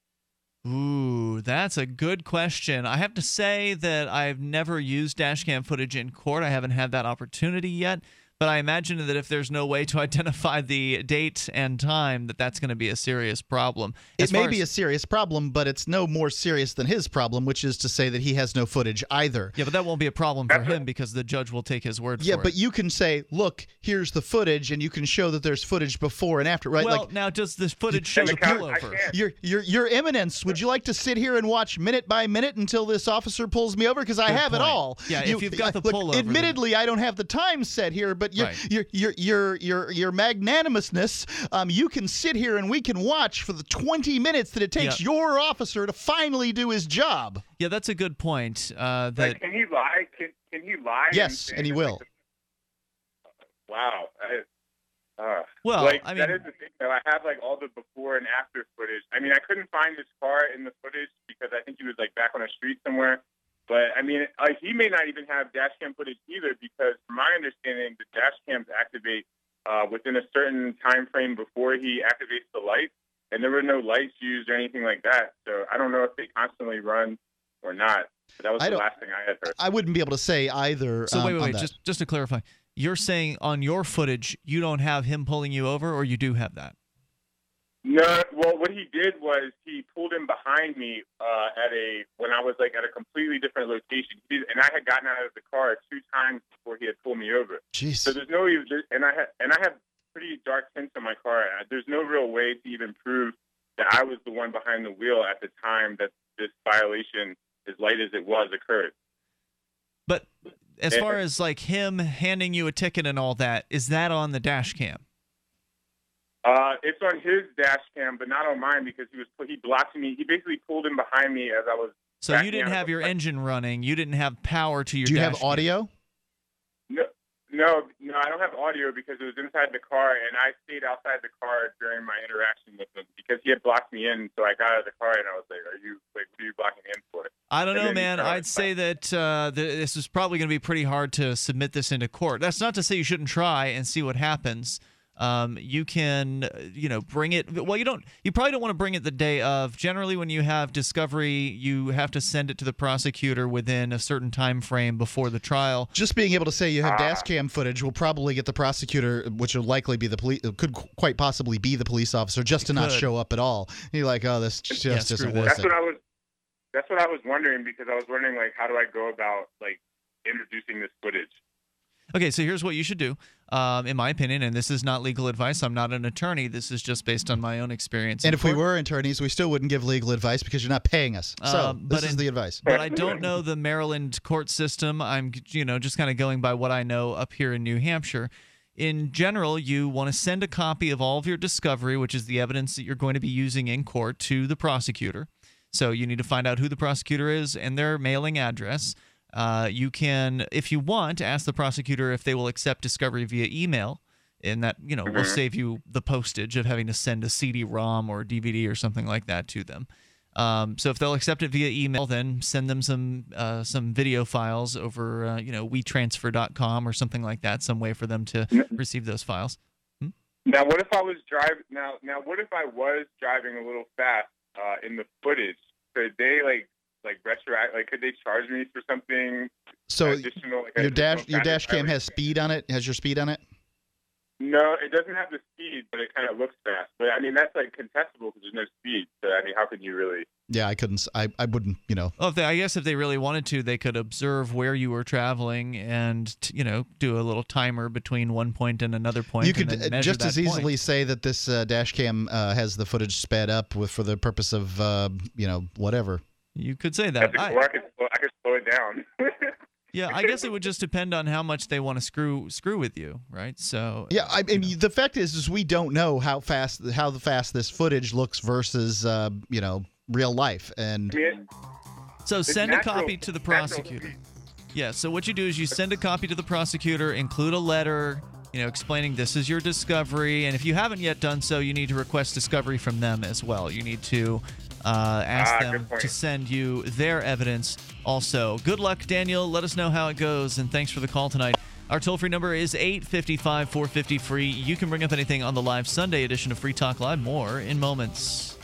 Ooh, that's a good question. I have to say that I've never used dashcam footage in court. I haven't had that opportunity yet. But I imagine that if there's no way to identify the date and time, that that's going to be a serious problem. As It may far be as- a serious problem, but it's no more serious than his problem, which is to say that he has no footage either. Yeah, but that won't be a problem for him because the judge will take his word Yeah, for it. but you can say, look, here's the footage, and you can show that there's footage before and after, right? Well, like, now, does this footage show the pullover? Your, your, your Eminence, would you like to sit here and watch minute by minute until this officer pulls me over? Because I Good have it point. all. Yeah, if you've got the look, pullover, then- Admittedly, I don't have the time set here, but your Right. your your your your your magnanimousness, um, you can sit here and we can watch for the twenty minutes that it takes Yeah. your officer to finally do his job. Yeah, that's a good point. Uh, that Like, can he lie? Can, can he lie? Yes, and, and he will. Wow. I, Uh, Well, like I that mean- is the thing though. I have like all the before and after footage. I mean, I couldn't find his car in the footage because I think he was like back on the street somewhere. But I mean, like he may not even have dash cam footage either, because from my understanding, the dash cams activate uh, within a certain time frame before he activates the lights, and there were no lights used or anything like that. So I don't know if they constantly run or not. But that was I the don't- last thing I had heard. I wouldn't be able to say either. So um, wait, wait, on wait. that. Just just to clarify, you're saying on your footage you don't have him pulling you over, or you do have that? No, well, what he did was he pulled in behind me uh, at a when I was like at a completely different location, he did, and I had gotten out of the car two times before he had pulled me over. Jeez. So there's no, and I had, and I have pretty dark tints on my car. There's no real way to even prove that I was the one behind the wheel at the time that this violation, as light as it was, occurred. But as And- far as like him handing you a ticket and all that, is that on the dash cam? Uh, it's on his dash cam, but not on mine because he was he blocked me. He basically pulled in behind me as I was. So you backing didn't out of have the your car. engine running. You didn't have power to your Do you dash have cam. audio? No, no, no. I don't have audio because it was inside the car, and I stayed outside the car during my interaction with him because he had blocked me in. So I got out of the car and I was like, "Are you like, what are you blocking me in for?" I don't And know, then he man. started I'd say that uh, th- this is probably going to be pretty hard to submit this into court. That's not to say you shouldn't try and see what happens. Um, you can, uh, you know, bring it. Well, you don't. You probably don't want to bring it the day of. Generally, when you have discovery, you have to send it to the prosecutor within a certain time frame before the trial. Just being able to say you have dash cam footage will probably get the prosecutor, which will likely be the police, could quite possibly be the police officer, just to not could. show up at all. You're like, oh, this just Yeah, isn't screw worth That's it. what I was. That's what I was wondering because I was wondering like, how do I go about like introducing this footage? Okay, so here's what you should do, um, in my opinion, and this is not legal advice. I'm not an attorney. This is just based on my own experience. And in if we court. were attorneys, we still wouldn't give legal advice because you're not paying us. So Um, this but is in- the advice. But I don't know the Maryland court system. I'm, you know, just kind of going by what I know up here in New Hampshire. In general, you want to send a copy of all of your discovery, which is the evidence that you're going to be using in court, to the prosecutor. So you need to find out who the prosecutor is and their mailing address. Uh, you can, if you want, ask the prosecutor if they will accept discovery via email, and that, you know, will Mhm. save you the postage of having to send a C D ROM or D V D or something like that to them. Um, so if they'll accept it via email, then send them some uh, some video files over, uh, you know, we transfer dot com or something like that, some way for them to receive those files. Now, what if I was driving? Now, now, what if I was driving a little fast uh, in the footage? Could they like like retroact? Like, could they charge me for something So additional? Like your additional dash your traffic dash cam violation? has speed on it. Has your speed on it? No, it doesn't have the speed, but it kind of looks fast. But I mean, that's like contestable because there's no speed. So I mean, how could you really? Yeah, I couldn't. s- I, I wouldn't. You know. Well, if they, I guess if they really wanted to, they could observe where you were traveling and, t- you know, do a little timer between one point and another point. You and could then uh, measure just that as easily point. say that this uh, dash cam uh, has the footage sped up with for the purpose of uh, you know whatever. You could say That's that. a, I, or I could slow, I could slow it down. yeah, I guess it would just depend on how much they want to screw screw with you, right? So Yeah, I, I mean the fact is, is we don't know how fast how fast this footage looks versus uh, you know real life, and I mean, So it's send a natural- copy to the natural prosecutor. speed. Yeah, so what you do is you send a copy to the prosecutor, include a letter, you know, explaining this is your discovery, and if you haven't yet done so, you need to request discovery from them as well. You need to uh, ask Ah, them good point. to send you their evidence also. Good luck, Daniel. Let us know how it goes, and thanks for the call tonight. Our toll-free number is eight five five, four five zero, free. You can bring up anything on the live Sunday edition of Free Talk Live. More in moments.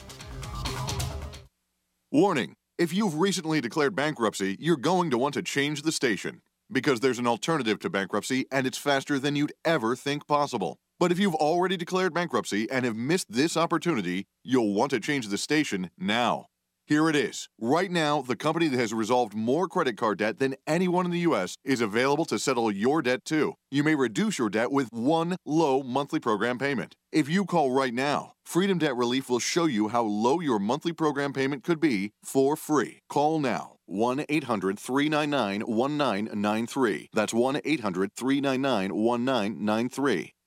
Warning, if you've recently declared bankruptcy, you're going to want to change the station because there's an alternative to bankruptcy and it's faster than you'd ever think possible. But if you've already declared bankruptcy and have missed this opportunity, you'll want to change the station now. Here it is. Right now, the company that has resolved more credit card debt than anyone in the U S is available to settle your debt too. You may reduce your debt with one low monthly program payment. If you call right now, Freedom Debt Relief will show you how low your monthly program payment could be for free. Call now. one eight hundred, three nine nine, one nine nine three. That's one eight hundred, three nine nine, one nine nine three.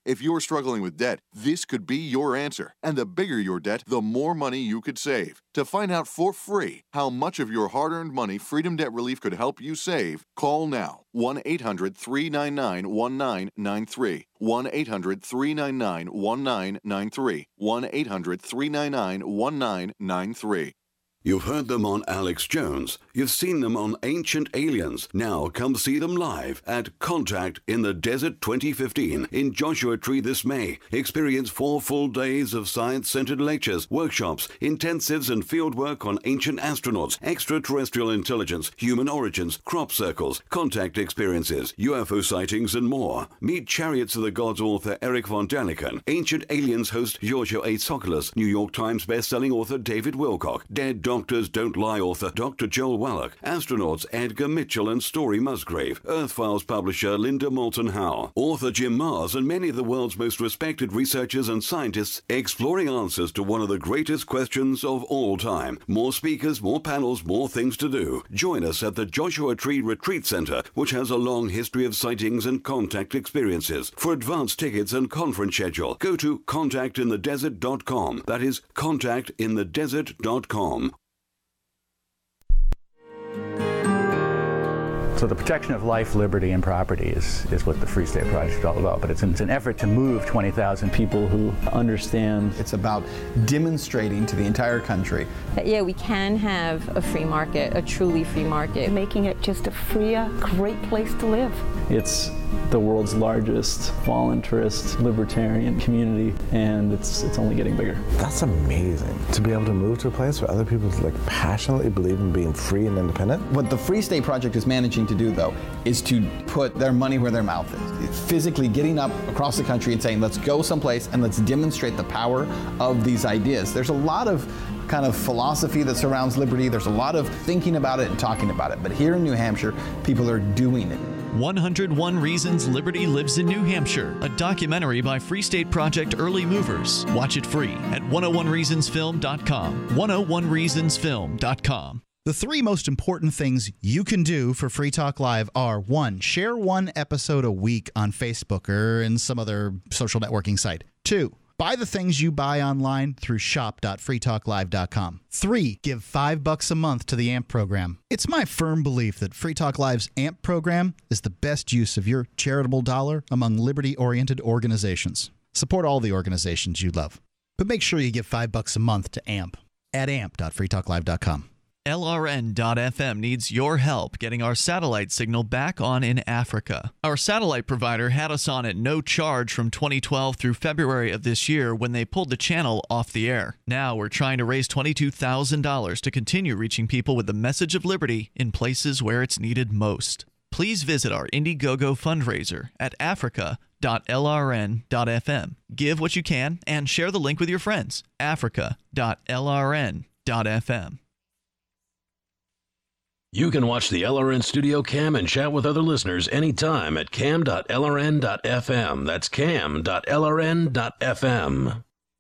If you're struggling with debt, this could be your answer. And the bigger your debt, the more money you could save. To find out for free how much of your hard-earned money Freedom Debt Relief could help you save, call now. one eight hundred three nine nine one nine nine three. one eight hundred three nine nine one nine nine three. one eight hundred three nine nine one nine nine three. You've heard them on Alex Jones. You've seen them on Ancient Aliens. Now come see them live at Contact in the Desert twenty fifteen in Joshua Tree this May. Experience four full days of science-centered lectures, workshops, intensives, and fieldwork on ancient astronauts, extraterrestrial intelligence, human origins, crop circles, contact experiences, U F O sightings, and more. Meet Chariots of the Gods author Eric von Daniken, Ancient Aliens host Giorgio A. Tsoukalos, New York Times bestselling author David Wilcock, Dead Doctors Don't Lie author Doctor Joel Wallach, astronauts Edgar Mitchell and Story Musgrave, Earth Files publisher Linda Moulton Howe, author Jim Mars, and many of the world's most respected researchers and scientists exploring answers to one of the greatest questions of all time. More speakers, more panels, more things to do. Join us at the Joshua Tree Retreat Center, which has a long history of sightings and contact experiences. For advance tickets and conference schedule, go to contact in the desert dot com. That is contact in the desert dot com. So the protection of life, liberty, and property is, is what the Free State Project is all about. But it's an, it's an effort to move twenty thousand people who understand. It's about demonstrating to the entire country that, yeah, we can have a free market, a truly free market. Making it just a freer, great place to live. It's the world's largest voluntarist libertarian community, and it's it's only getting bigger. That's amazing, to be able to move to a place where other people like passionately believe in being free and independent. What the Free State Project is managing to do, though, is to put their money where their mouth is. It's physically getting up across the country and saying, let's go someplace and let's demonstrate the power of these ideas. There's a lot of kind of philosophy that surrounds liberty. There's a lot of thinking about it and talking about it. But here in New Hampshire, people are doing it. one hundred one Reasons Liberty Lives in New Hampshire, a documentary by Free State Project Early Movers. Watch it free at one oh one reasons film dot com. one oh one reasons film dot com. The three most important things you can do for Free Talk Live are, one, share one episode a week on Facebook or in some other social networking site. Two, buy the things you buy online through shop dot free talk live dot com. Three, give five bucks a month to the A M P program. It's my firm belief that Free Talk Live's A M P program is the best use of your charitable dollar among liberty-oriented organizations. Support all the organizations you love, but make sure you give five bucks a month to A M P at A M P dot free talk live dot com. L R N dot F M needs your help getting our satellite signal back on in Africa. Our satellite provider had us on at no charge from twenty twelve through February of this year when they pulled the channel off the air. Now we're trying to raise twenty-two thousand dollars to continue reaching people with the message of liberty in places where it's needed most. Please visit our Indiegogo fundraiser at africa dot L R N dot F M. Give what you can and share the link with your friends. africa dot L R N dot F M. You can watch the L R N Studio Cam and chat with other listeners anytime at cam dot L R N dot F M. That's cam dot L R N dot F M.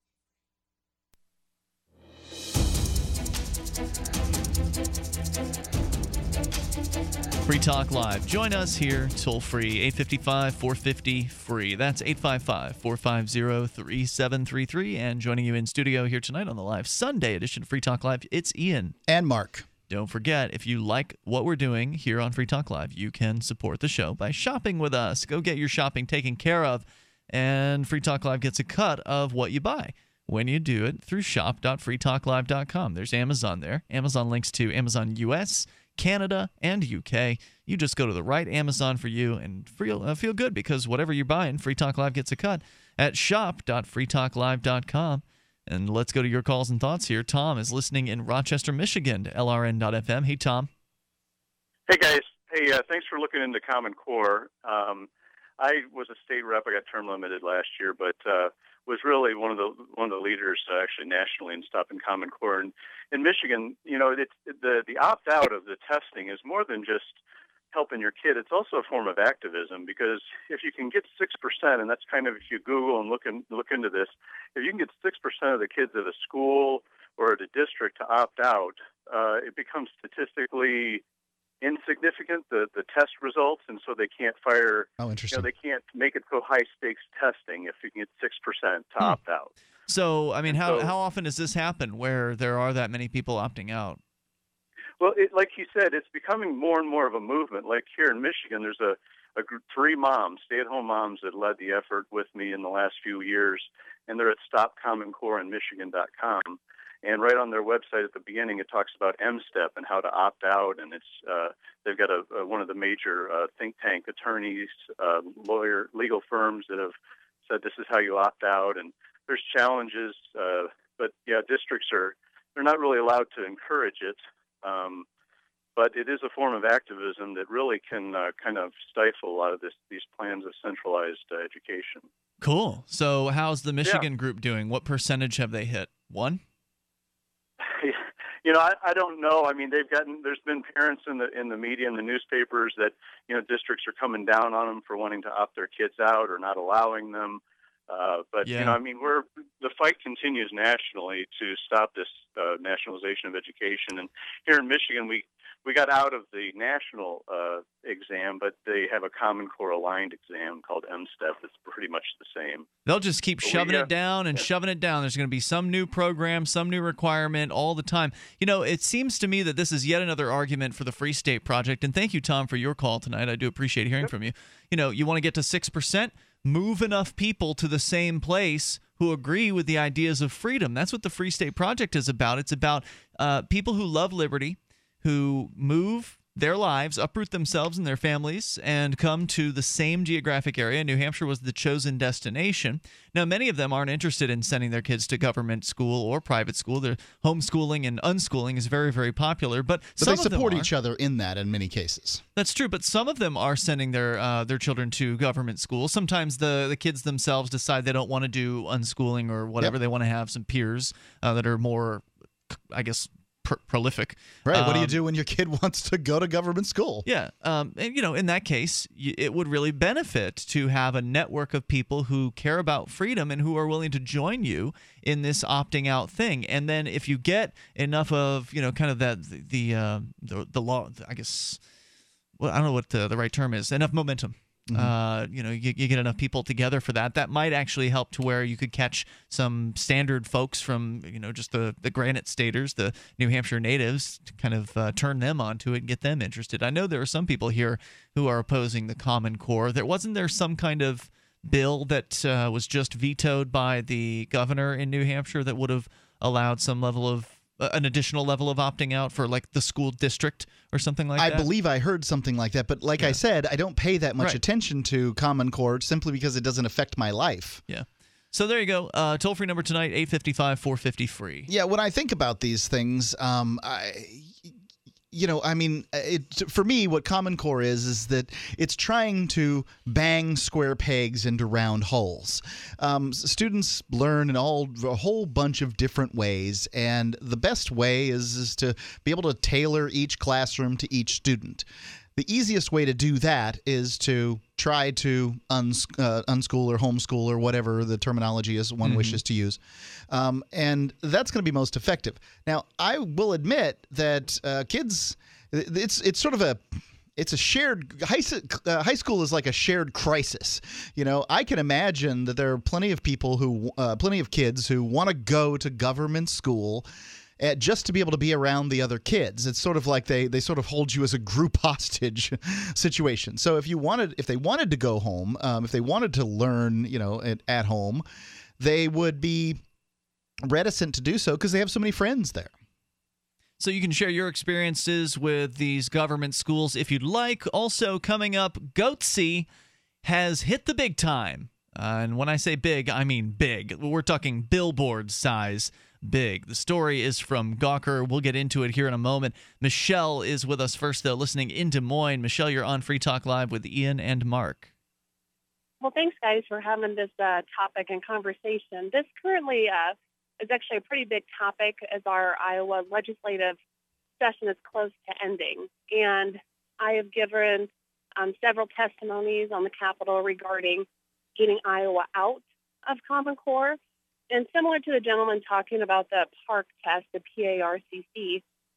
Free Talk Live. Join us here toll free, eight five five, four five zero, free. That's eight five five, four five zero, three seven three three. And joining you in studio here tonight on the live Sunday edition of Free Talk Live, it's Ian. And Mark. Don't forget, if you like what we're doing here on Free Talk Live, you can support the show by shopping with us. Go get your shopping taken care of, and Free Talk Live gets a cut of what you buy when you do it through shop dot free talk live dot com. There's Amazon there. Amazon links to Amazon U S, Canada, and U K. You just go to the right Amazon for you and feel, uh, feel good because whatever you're buying, Free Talk Live gets a cut at shop dot free talk live dot com. And let's go to your calls and thoughts here. Tom is listening in Rochester, Michigan to L R N dot F M. Hey, Tom. Hey, guys. Hey, uh, thanks for looking into Common Core. Um, I was a state rep. I got term limited last year, but uh, was really one of the one of the leaders uh, actually nationally in stopping Common Core. And in Michigan, you know, it's, the the opt out of the testing is more than just helping your kid. It's also a form of activism because if you can get six percent, and that's kind of if you Google and look in, look into this, if you can get six percent of the kids at a school or at a district to opt out, uh, it becomes statistically insignificant, the, the test results, and so they can't fire. Oh, interesting. You know, they can't make it so high stakes testing if you can get six percent to Hmm. opt out. So, I mean, how so- how often does this happen where there are that many people opting out? Well, it, like he said, it's becoming more and more of a movement. Like here in Michigan, there's a, a group, three moms, stay-at-home moms, that led the effort with me in the last few years, and they're at stop common core in michigan dot com. And right on their website at the beginning, it talks about M STEP and how to opt out. And it's uh, they've got a, a, one of the major uh, think tank attorneys, uh, lawyer, legal firms that have said this is how you opt out. And there's challenges, uh, but yeah, districts are they're not really allowed to encourage it. Um, but it is a form of activism that really can uh, kind of stifle a lot of this, these plans of centralized uh, education. Cool. So how's the Michigan Yeah. group doing? What percentage have they hit? One? You know, I, I don't know. I mean, they've gotten. There's been parents in the in the media and the newspapers that you know districts are coming down on them for wanting to opt their kids out or not allowing them. Uh, but Yeah. you know, I mean, we're the fight continues nationally to stop this uh, nationalization of education. And here in Michigan, we we got out of the national uh, exam, but they have a Common Core aligned exam called M STEP that's pretty much the same. They'll just keep But we, shoving uh, it down and yeah. shoving it down. There's going to be some new program, some new requirement all the time. You know, it seems to me that this is yet another argument for the Free State Project. And thank you, Tom, for your call tonight. I do appreciate hearing from you. You know, you want to get to six percent? Move enough people to the same place who agree with the ideas of freedom. That's what the Free State Project is about. It's about uh, people who love liberty, who move their lives, uproot themselves and their families, and come to the same geographic area. New Hampshire was the chosen destination. Now, many of them aren't interested in sending their kids to government school or private school. Their homeschooling and unschooling is very, very popular. But, But some they of them support are. each other in that in many cases. That's true, but some of them are sending their uh, their children to government school. Sometimes the, the kids themselves decide they don't want to do unschooling or whatever. Yep. They want to have some peers uh, that are more, I guess, pr- prolific. Right. What do you Um, do when your kid wants to go to government school? Yeah. Um, and, you know, in that case, y- it would really benefit to have a network of people who care about freedom and who are willing to join you in this opting out thing. And then if you get enough of, you know, kind of that, the, the, uh, the, the law, I guess, well, I don't know what the, the right term is, enough momentum. Mm-hmm. Uh, you know, you, you get enough people together for that. That might actually help to where you could catch some standard folks from, you know, just the, the Granite Staters, the New Hampshire natives, to kind of uh, turn them onto it and get them interested. I know there are some people here who are opposing the Common Core. There wasn't there some kind of bill that uh, was just vetoed by the governor in New Hampshire that would have allowed some level of uh, an additional level of opting out for like the school district or something like I that? believe I heard something like that. But like I said, I don't pay that much Right. attention to Common Core simply because it doesn't affect my life. Yeah. So there you go. Uh, toll free number tonight, eight five five, four five zero, free. Yeah, when I think about these things, um, I, you know, I mean, it, for me, what Common Core is, is that it's trying to bang square pegs into round holes. Um, s- students learn in all a whole bunch of different ways, and the best way is, is to be able to tailor each classroom to each student. The easiest way to do that is to try to uns- uh, unschool or homeschool or whatever the terminology is one Mhm. wishes to use. Um, and that's going to be most effective. Now, I will admit that uh, kids, it's it's sort of a it's a shared high, s- uh, high school is like a shared crisis. You know, I can imagine that there are plenty of people who, uh, plenty of kids who want to go to government school uh, just to be able to be around the other kids. It's sort of like they they sort of hold you as a group hostage situation. So if you wanted, if they wanted to go home, um, if they wanted to learn, you know, at, at home, they would be reticent to do so because they have so many friends there. So you can share your experiences with these government schools if you'd like. Also coming up, Goatse has hit the big time. Uh, and when I say big, I mean big. We're talking Billboard size big. The story is from Gawker. We'll get into it here in a moment. Michelle is with us first, though, listening in Des Moines. Michelle, you're on Free Talk Live with Ian and Mark. Well, thanks, guys, for having this uh, topic and conversation. This currently uh, is actually a pretty big topic as our Iowa legislative session is close to ending. And I have given um, several testimonies on the Capitol regarding getting Iowa out of Common Core. And similar to the gentleman talking about the PARC test, the P A R C C,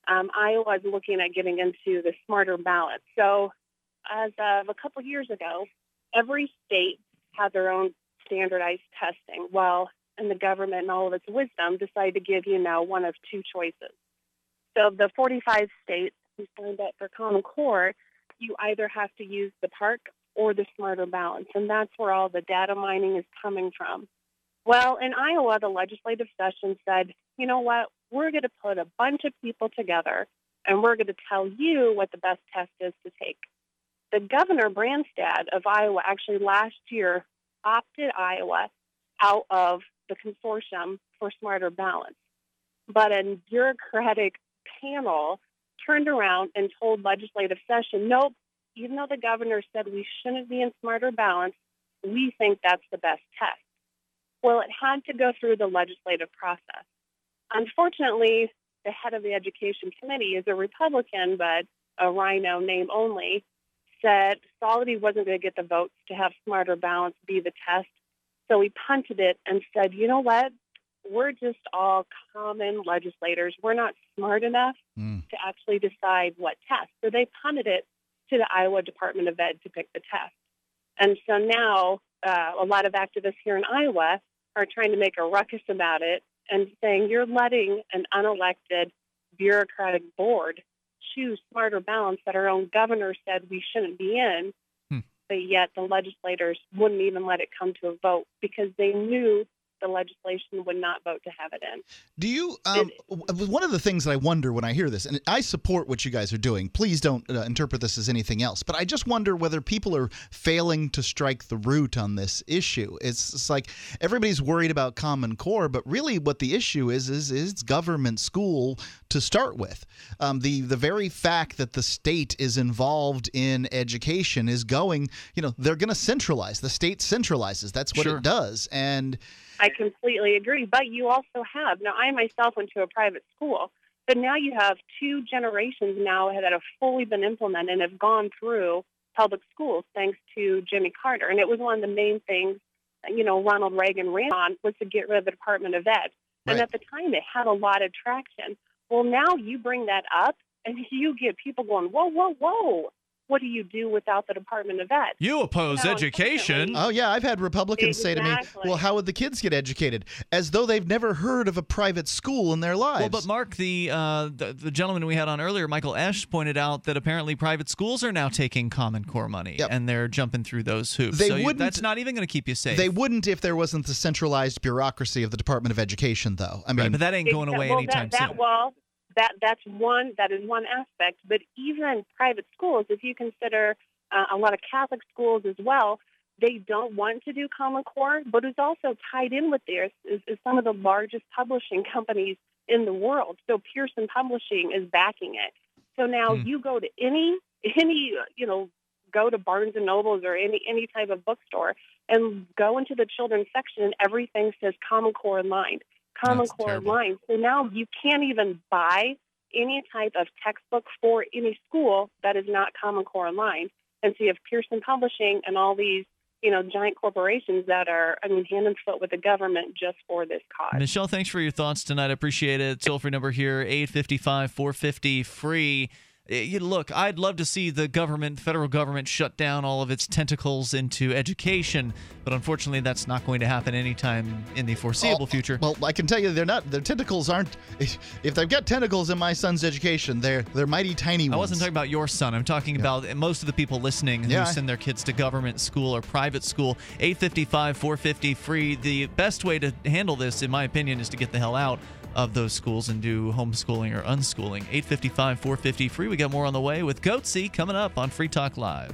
um, Iowa is looking at getting into the smarter ballot. So as of a couple years ago, every state had their own standardized testing. Well, and the government, in all of its wisdom, decided to give you now one of two choices. So of the forty-five states who signed up for Common Core, you either have to use the park or the smarter balance, and that's where all the data mining is coming from. Well, in Iowa, the legislative session said, you know what, we're going to put a bunch of people together, and we're going to tell you what the best test is to take. The Governor Branstad of Iowa actually last year opted Iowa out of the consortium for smarter balance. But a bureaucratic panel turned around and told legislative session, nope, even though the governor said we shouldn't be in smarter balance, we think that's the best test. Well, it had to go through the legislative process. Unfortunately, the head of the Education Committee is a Republican, but a rhino name only, said saw that he wasn't going to get the votes to have smarter balance be the test. So he punted it and said, you know what? We're just all common legislators. We're not smart enough mm. to actually decide what test. So they punted it to the Iowa Department of Ed to pick the test. And so now uh, a lot of activists here in Iowa are trying to make a ruckus about it and saying you're letting an unelected bureaucratic board choose smarter balance that our own governor said we shouldn't be in. But yet the legislators wouldn't even let it come to a vote because they knew the legislation would not vote to have it in. Do you um, – one of the things that I wonder when I hear this, and I support what you guys are doing. Please don't uh, interpret this as anything else. But I just wonder whether people are failing to strike the root on this issue. It's, it's like everybody's worried about Common Core, but really what the issue is is is government school to start with. Um, the, the very fact that the state is involved in education is going – you know, they're going to centralize. The state centralizes. That's what sure. it does. And – I completely agree. But you also have, now I myself went to a private school, but now you have two generations now that have fully been implemented and have gone through public schools thanks to Jimmy Carter. And it was one of the main things, you know, Ronald Reagan ran on was to get rid of the Department of Ed. Right. And at the time it had a lot of traction. Well, now you bring that up and you get people going, whoa, whoa, whoa. What do you do without the Department of Ed? You oppose no, education. Oh, yeah. I've had Republicans exactly. say to me, well, how would the kids get educated? As though they've never heard of a private school in their lives. Well, but Mark, the, uh, the the gentleman we had on earlier, Michael Esch, pointed out that apparently private schools are now taking Common Core money, yep. and they're jumping through those hoops. They so wouldn't, you, that's not even going to keep you safe. They wouldn't if there wasn't the centralized bureaucracy of the Department of Education, though. I mean, right, but that ain't going away well, anytime that, that, soon. Well, that, that's one, that is one aspect. But even private schools, if you consider Uh, a lot of Catholic schools as well, they don't want to do Common Core, but it's also tied in with this is, is some of the largest publishing companies in the world. So Pearson Publishing is backing it. So now mm. you go to any, any you know, go to Barnes and Nobles or any, any type of bookstore and go into the children's section and everything says Common Core Aligned, Common That's Core terrible. Aligned. So now you can't even buy any type of textbook for any school that is not Common Core Aligned. And so you have Pearson Publishing and all these, you know, giant corporations that are, I mean, hand and foot with the government just for this cause. Michelle, thanks for your thoughts tonight. I appreciate it. Toll-free number here, eight five five, four five zero, free. You look, I'd love to see the government, federal government, shut down all of its tentacles into education, but unfortunately, that's not going to happen anytime in the foreseeable oh, future. Well, I can tell you, they're not. Their tentacles aren't. If they've got tentacles in my son's education, they're they're mighty tiny ones. I wasn't talking about your son. I'm talking yeah. about most of the people listening who yeah. send their kids to government school or private school. eight five five, four five zero, free. The best way to handle this, in my opinion, is to get the hell out of those schools and do homeschooling or unschooling. eight five five, four five zero, free. We got more on the way with Goatse coming up on Free Talk Live.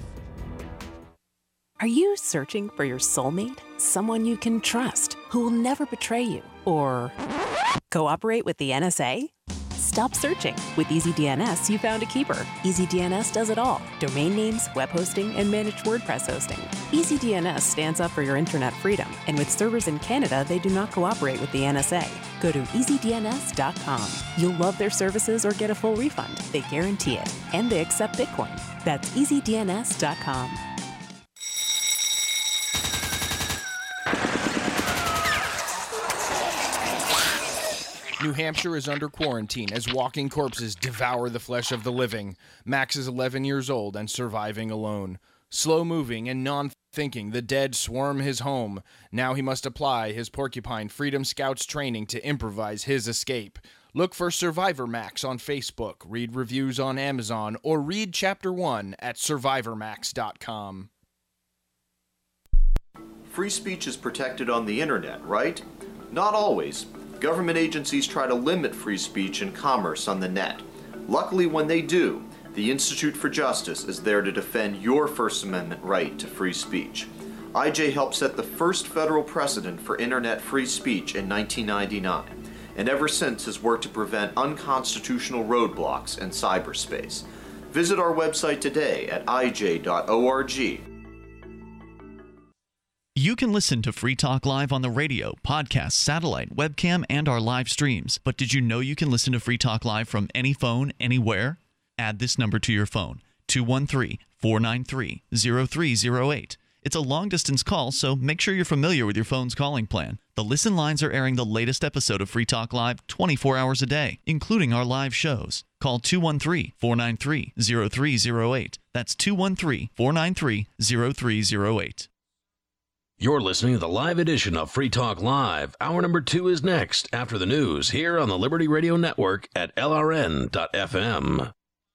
Are you searching for your soulmate? Someone you can trust, who will never betray you or cooperate with the N S A? Stop searching. With EasyDNS, you found a keeper. EasyDNS does it all. Domain names, web hosting, and managed WordPress hosting. EasyDNS stands up for your internet freedom, and with servers in Canada, they do not cooperate with the N S A. Go to easy D N S dot com. You'll love their services or get a full refund. They guarantee it. And they accept Bitcoin. That's easy D N S dot com. New Hampshire is under quarantine as walking corpses devour the flesh of the living. Max is eleven years old and surviving alone. Slow-moving and non-thinking, the dead swarm his home. Now he must apply his Porcupine Freedom Scouts training to improvise his escape. Look for Survivor Max on Facebook, read reviews on Amazon, or read Chapter one at survivor max dot com. Free speech is protected on the internet, right? Not always. Government agencies try to limit free speech and commerce on the net. Luckily, when they do, the Institute for Justice is there to defend your First Amendment right to free speech. I J helped set the first federal precedent for internet free speech in nineteen ninety-nine, and ever since has worked to prevent unconstitutional roadblocks in cyberspace. Visit our website today at I J dot org. You can listen to Free Talk Live on the radio, podcast, satellite, webcam, and our live streams. But did you know you can listen to Free Talk Live from any phone, anywhere? Add this number to your phone, two one three, four nine three, zero three zero eight. It's a long-distance call, so make sure you're familiar with your phone's calling plan. The listen lines are airing the latest episode of Free Talk Live twenty-four hours a day, including our live shows. Call two one three, four nine three, zero three zero eight. That's two one three, four nine three, zero three zero eight. You're listening to the live edition of Free Talk Live. Hour number two is next, after the news, here on the Liberty Radio Network at L R N dot F M.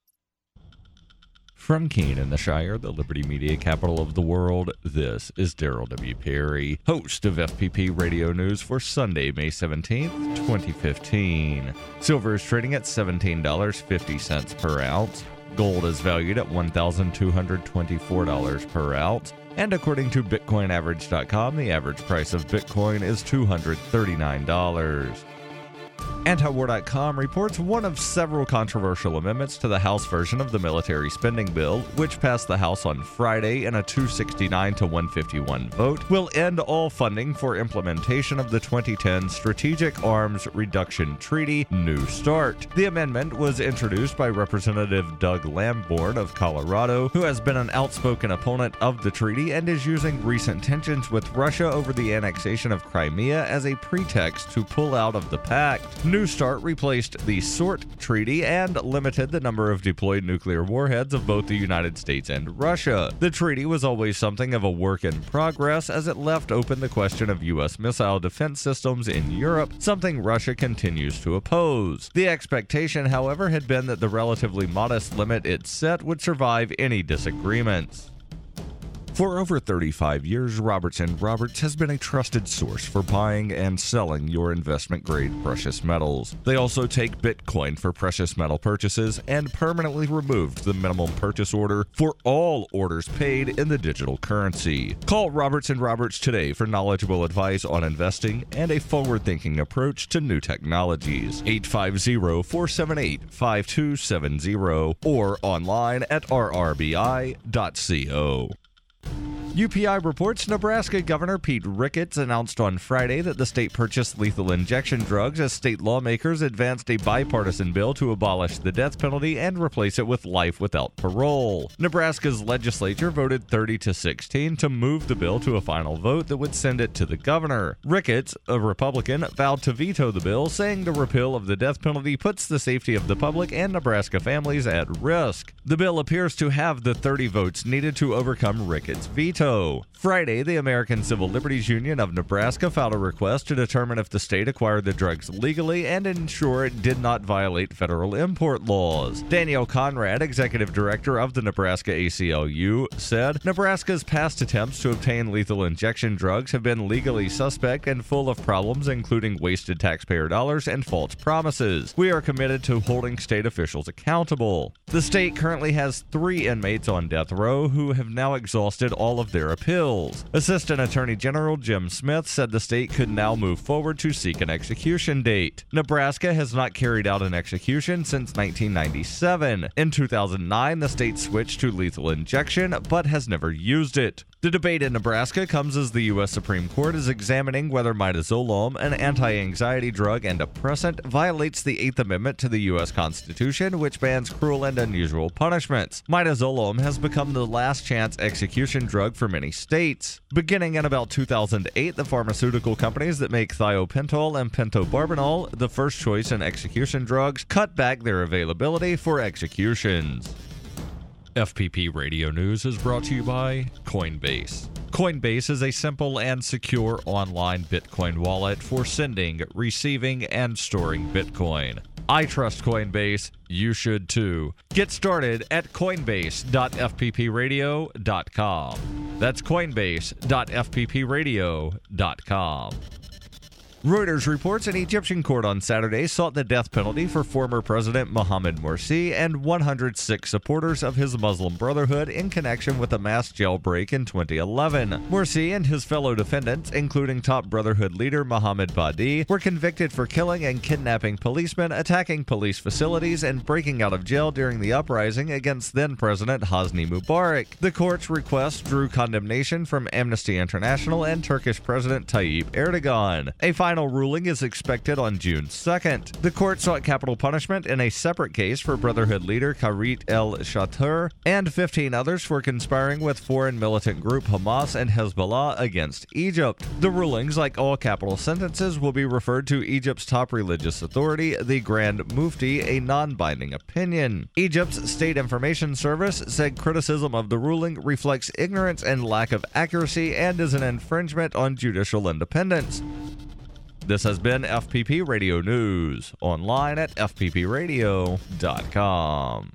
From Keene in the Shire, the Liberty Media capital of the world, this is Daryl W. Perry, host of F P P Radio News for Sunday, May seventeenth, twenty fifteen. Silver is trading at seventeen dollars and fifty cents per ounce. Gold is valued at one thousand two hundred twenty-four dollars per ounce. And according to Bitcoin Average dot com, the average price of Bitcoin is two hundred thirty-nine dollars. Antiwar dot com reports one of several controversial amendments to the House version of the military spending bill, which passed the House on Friday in a two sixty-nine to one fifty-one vote, will end all funding for implementation of the twenty ten Strategic Arms Reduction Treaty, New START. The amendment was introduced by Representative Doug Lamborn of Colorado, who has been an outspoken opponent of the treaty and is using recent tensions with Russia over the annexation of Crimea as a pretext to pull out of the pact. New START replaced the SORT Treaty and limited the number of deployed nuclear warheads of both the United States and Russia. The treaty was always something of a work in progress, as it left open the question of U S missile defense systems in Europe, something Russia continues to oppose. The expectation, however, had been that the relatively modest limit it set would survive any disagreements. For over thirty-five years, Roberts and Roberts has been a trusted source for buying and selling your investment-grade precious metals. They also take Bitcoin for precious metal purchases and permanently removed the minimum purchase order for all orders paid in the digital currency. Call Roberts and Roberts today for knowledgeable advice on investing and a forward-thinking approach to new technologies. eight five zero, four seven eight, five two seven zero or online at r r b i dot co. U P I reports Nebraska Governor Pete Ricketts announced on Friday that the state purchased lethal injection drugs as state lawmakers advanced a bipartisan bill to abolish the death penalty and replace it with life without parole. Nebraska's legislature voted thirty to sixteen to move the bill to a final vote that would send it to the governor. Ricketts, a Republican, vowed to veto the bill, saying the repeal of the death penalty puts the safety of the public and Nebraska families at risk. The bill appears to have the thirty votes needed to overcome Ricketts' veto. Friday, the American Civil Liberties Union of Nebraska filed a request to determine if the state acquired the drugs legally and ensure it did not violate federal import laws. Danielle Conrad, executive director of the Nebraska A C L U, said, Nebraska's past attempts to obtain lethal injection drugs have been legally suspect and full of problems, including wasted taxpayer dollars and false promises. We are committed to holding state officials accountable. The state currently has three inmates on death row who have now exhausted all of their appeals. Assistant Attorney General Jim Smith said the state could now move forward to seek an execution date. Nebraska has not carried out an execution since nineteen ninety-seven. In two thousand nine, the state switched to lethal injection, but has never used it. The debate in Nebraska comes as the U S Supreme Court is examining whether midazolam, an anti-anxiety drug and depressant, violates the Eighth Amendment to the U S Constitution, which bans cruel and unusual punishments. Midazolam has become the last-chance execution drug for many states. Beginning in about two thousand eight, the pharmaceutical companies that make thiopental and pentobarbital, the first choice in execution drugs, cut back their availability for executions. F P P Radio News is brought to you by Coinbase. Coinbase is a simple and secure online Bitcoin wallet for sending, receiving, and storing Bitcoin. I trust Coinbase. You should too. Get started at coinbase dot f p p radio dot com. That's coinbase dot f p p radio dot com. Reuters reports an Egyptian court on Saturday sought the death penalty for former President Mohamed Morsi and one hundred six supporters of his Muslim Brotherhood in connection with a mass jailbreak in twenty eleven. Morsi and his fellow defendants, including top Brotherhood leader Mohamed Badi, were convicted for killing and kidnapping policemen, attacking police facilities, and breaking out of jail during the uprising against then-President Hosni Mubarak. The court's request drew condemnation from Amnesty International and Turkish President Tayyip Erdogan. A final ruling is expected on June second. The court sought capital punishment in a separate case for Brotherhood leader Kharit el-Shatur and fifteen others for conspiring with foreign militant group Hamas and Hezbollah against Egypt. The rulings, like all capital sentences, will be referred to Egypt's top religious authority, the Grand Mufti, a non-binding opinion. Egypt's State Information Service said criticism of the ruling reflects ignorance and lack of accuracy and is an infringement on judicial independence. This has been F P P Radio News, online at f p p radio dot com.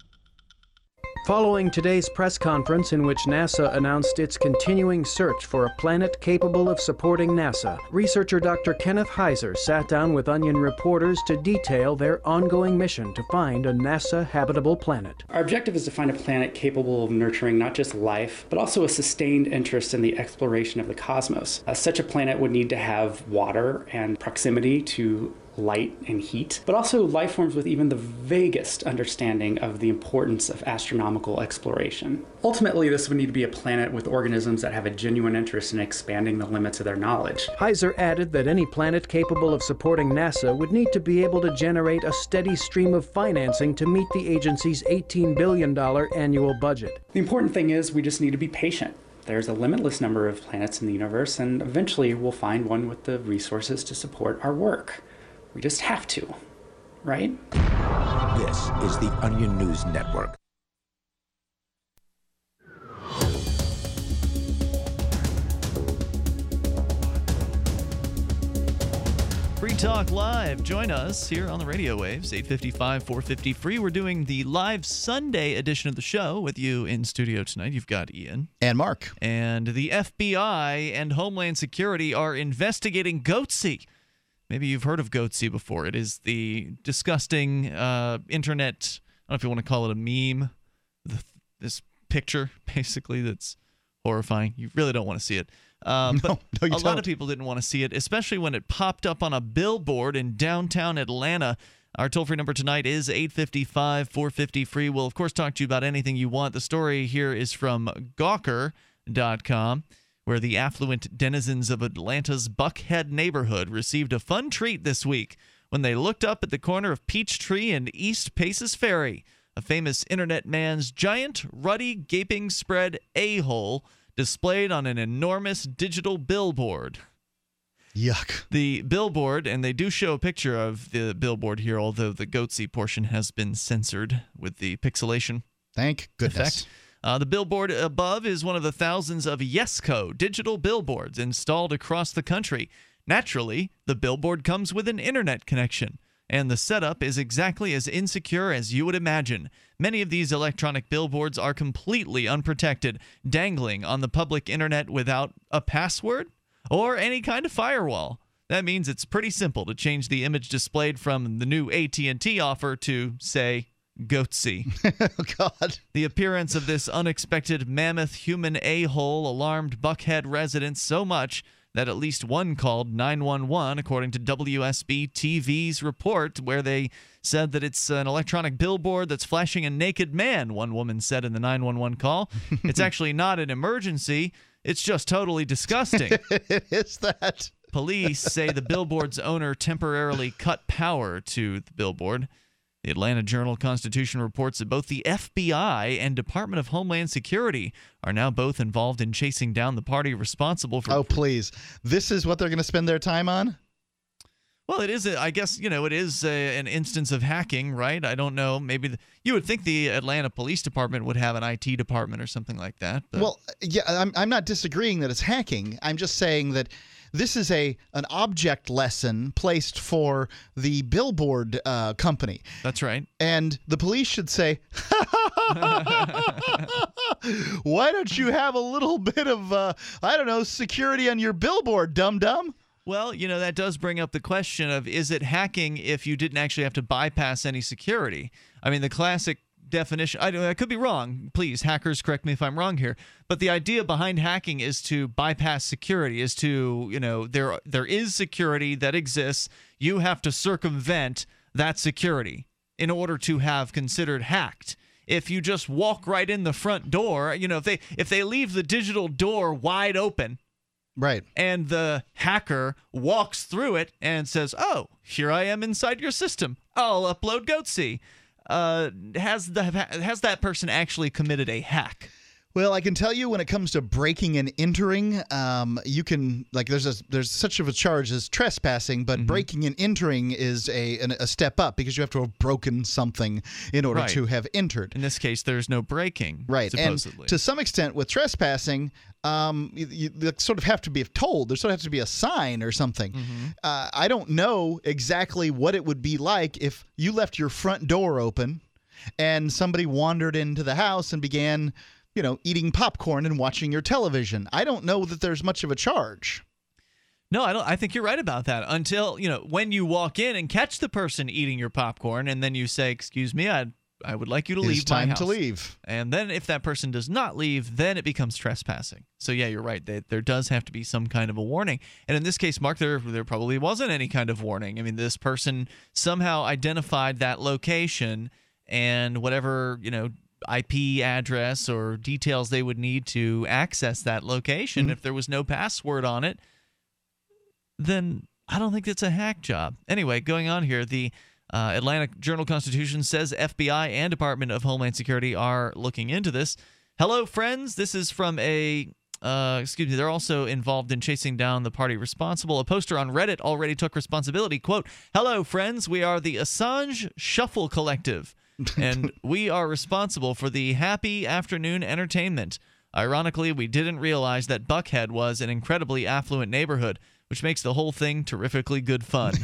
Following today's press conference in which NASA announced its continuing search for a planet capable of supporting NASA, researcher Doctor Kenneth Heiser sat down with Onion reporters to detail their ongoing mission to find a NASA habitable planet. Our objective is to find a planet capable of nurturing not just life, but also a sustained interest in the exploration of the cosmos. Uh, such a planet would need to have water and proximity to light and heat, but also life forms with even the vaguest understanding of the importance of astronomical exploration. Ultimately, this would need to be a planet with organisms that have a genuine interest in expanding the limits of their knowledge. Heiser added that any planet capable of supporting NASA would need to be able to generate a steady stream of financing to meet the agency's eighteen billion dollars annual budget. The important thing is we just need to be patient. There's a limitless number of planets in the universe, and eventually we'll find one with the resources to support our work. We just have to, right? This is the Onion News Network. Free Talk Live. Join us here on the radio waves, eight fifty-five, four fifty free. We're doing the live Sunday edition of the show with you in studio tonight. You've got Ian. And Mark. And the F B I and Homeland Security are investigating Goatse. Maybe you've heard of Goatse before. It is the disgusting uh, internet, I don't know if you want to call it a meme, the, this picture, basically, that's horrifying. You really don't want to see it. Um, but no, no, you a don't. lot of people didn't want to see it, especially when it popped up on a billboard in downtown Atlanta. Our toll-free number tonight is eight five five, four five zero, free. We'll, of course, talk to you about anything you want. The story here is from gawker dot com. Where the affluent denizens of Atlanta's Buckhead neighborhood received a fun treat this week when they looked up at the corner of Peachtree and East Paces Ferry, a famous internet man's giant, ruddy, gaping spread a-hole displayed on an enormous digital billboard. Yuck. The billboard, and they do show a picture of the billboard here, although the Goatse portion has been censored with the pixelation Thank goodness. effect. Uh, the billboard above is one of the thousands of Yesco digital billboards installed across the country. Naturally, the billboard comes with an internet connection, and the setup is exactly as insecure as you would imagine. Many of these electronic billboards are completely unprotected, dangling on the public internet without a password or any kind of firewall. That means it's pretty simple to change the image displayed from the new A T and T offer to, say, Goatse. Oh, God. The appearance of this unexpected mammoth human a-hole alarmed Buckhead residents so much that at least one called nine one one, according to W S B T V's report, where they said that it's an electronic billboard that's flashing a naked man, one woman said in the nine one one call. It's actually not an emergency. It's just totally disgusting. It is that. Police say the Billboard's owner temporarily cut power to the Billboard. The Atlanta Journal-Constitution reports that both the F B I and Department of Homeland Security are now both involved in chasing down the party responsible for... Oh, please. This is what they're going to spend their time on? Well, it is, a, I guess, you know, it is a, an instance of hacking, right? I don't know. Maybe the, you would think the Atlanta Police Department would have an I T department or something like that. But. Well, yeah, I'm, I'm not disagreeing that it's hacking. I'm just saying that this is a an object lesson placed for the Billboard uh, company. That's right. And the police should say, why don't you have a little bit of, uh, I don't know, security on your billboard, dum-dum? Well, you know, that does bring up the question of, is it hacking if you didn't actually have to bypass any security? I mean, the classic definition, I, I could be wrong. Please, hackers, correct me if I'm wrong here. But the idea behind hacking is to bypass security, is to, you know, there there is security that exists. You have to circumvent that security in order to have considered hacked. If you just walk right in the front door, you know, if they if they leave the digital door wide open, right, and the hacker walks through it and says, "Oh, here I am inside your system. I'll upload Goatse." Uh, has the has that person actually committed a hack? Well, I can tell you when it comes to breaking and entering, um, you can like there's a there's such of a charge as trespassing, but mm-hmm. breaking and entering is a an, a step up because you have to have broken something in order right. to have entered. In this case, there's no breaking, right? Supposedly, and to some extent, with trespassing, um, you, you, you sort of have to be told. There sort of has to be a sign or something. Mm-hmm. Uh, I don't know exactly what it would be like if you left your front door open and somebody wandered into the house and began, you know, eating popcorn and watching your television. I don't know that there's much of a charge. No, I don't. I think you're right about that. Until, you know, when you walk in and catch the person eating your popcorn, and then you say, "Excuse me, I I would like you to It's leave time my house." to leave. And then if that person does not leave, then it becomes trespassing. So yeah, you're right. They, there does have to be some kind of a warning. And in this case, Mark, there there probably wasn't any kind of warning. I mean, this person somehow identified that location and whatever, you know, I P address or details they would need to access that location. Mm-hmm. If there was no password on it, then I don't think it's a hack job. Anyway, going on here, the uh, Atlanta Journal-Constitution says F B I and Department of Homeland Security are looking into this. Hello, friends. This is from a, uh, excuse me, they're also involved in chasing down the party responsible. A poster on Reddit already took responsibility. Quote, "Hello, friends. We are the Assange Shuffle Collective. And we are responsible for the happy afternoon entertainment. Ironically, we didn't realize that Buckhead was an incredibly affluent neighborhood, which makes the whole thing terrifically good fun."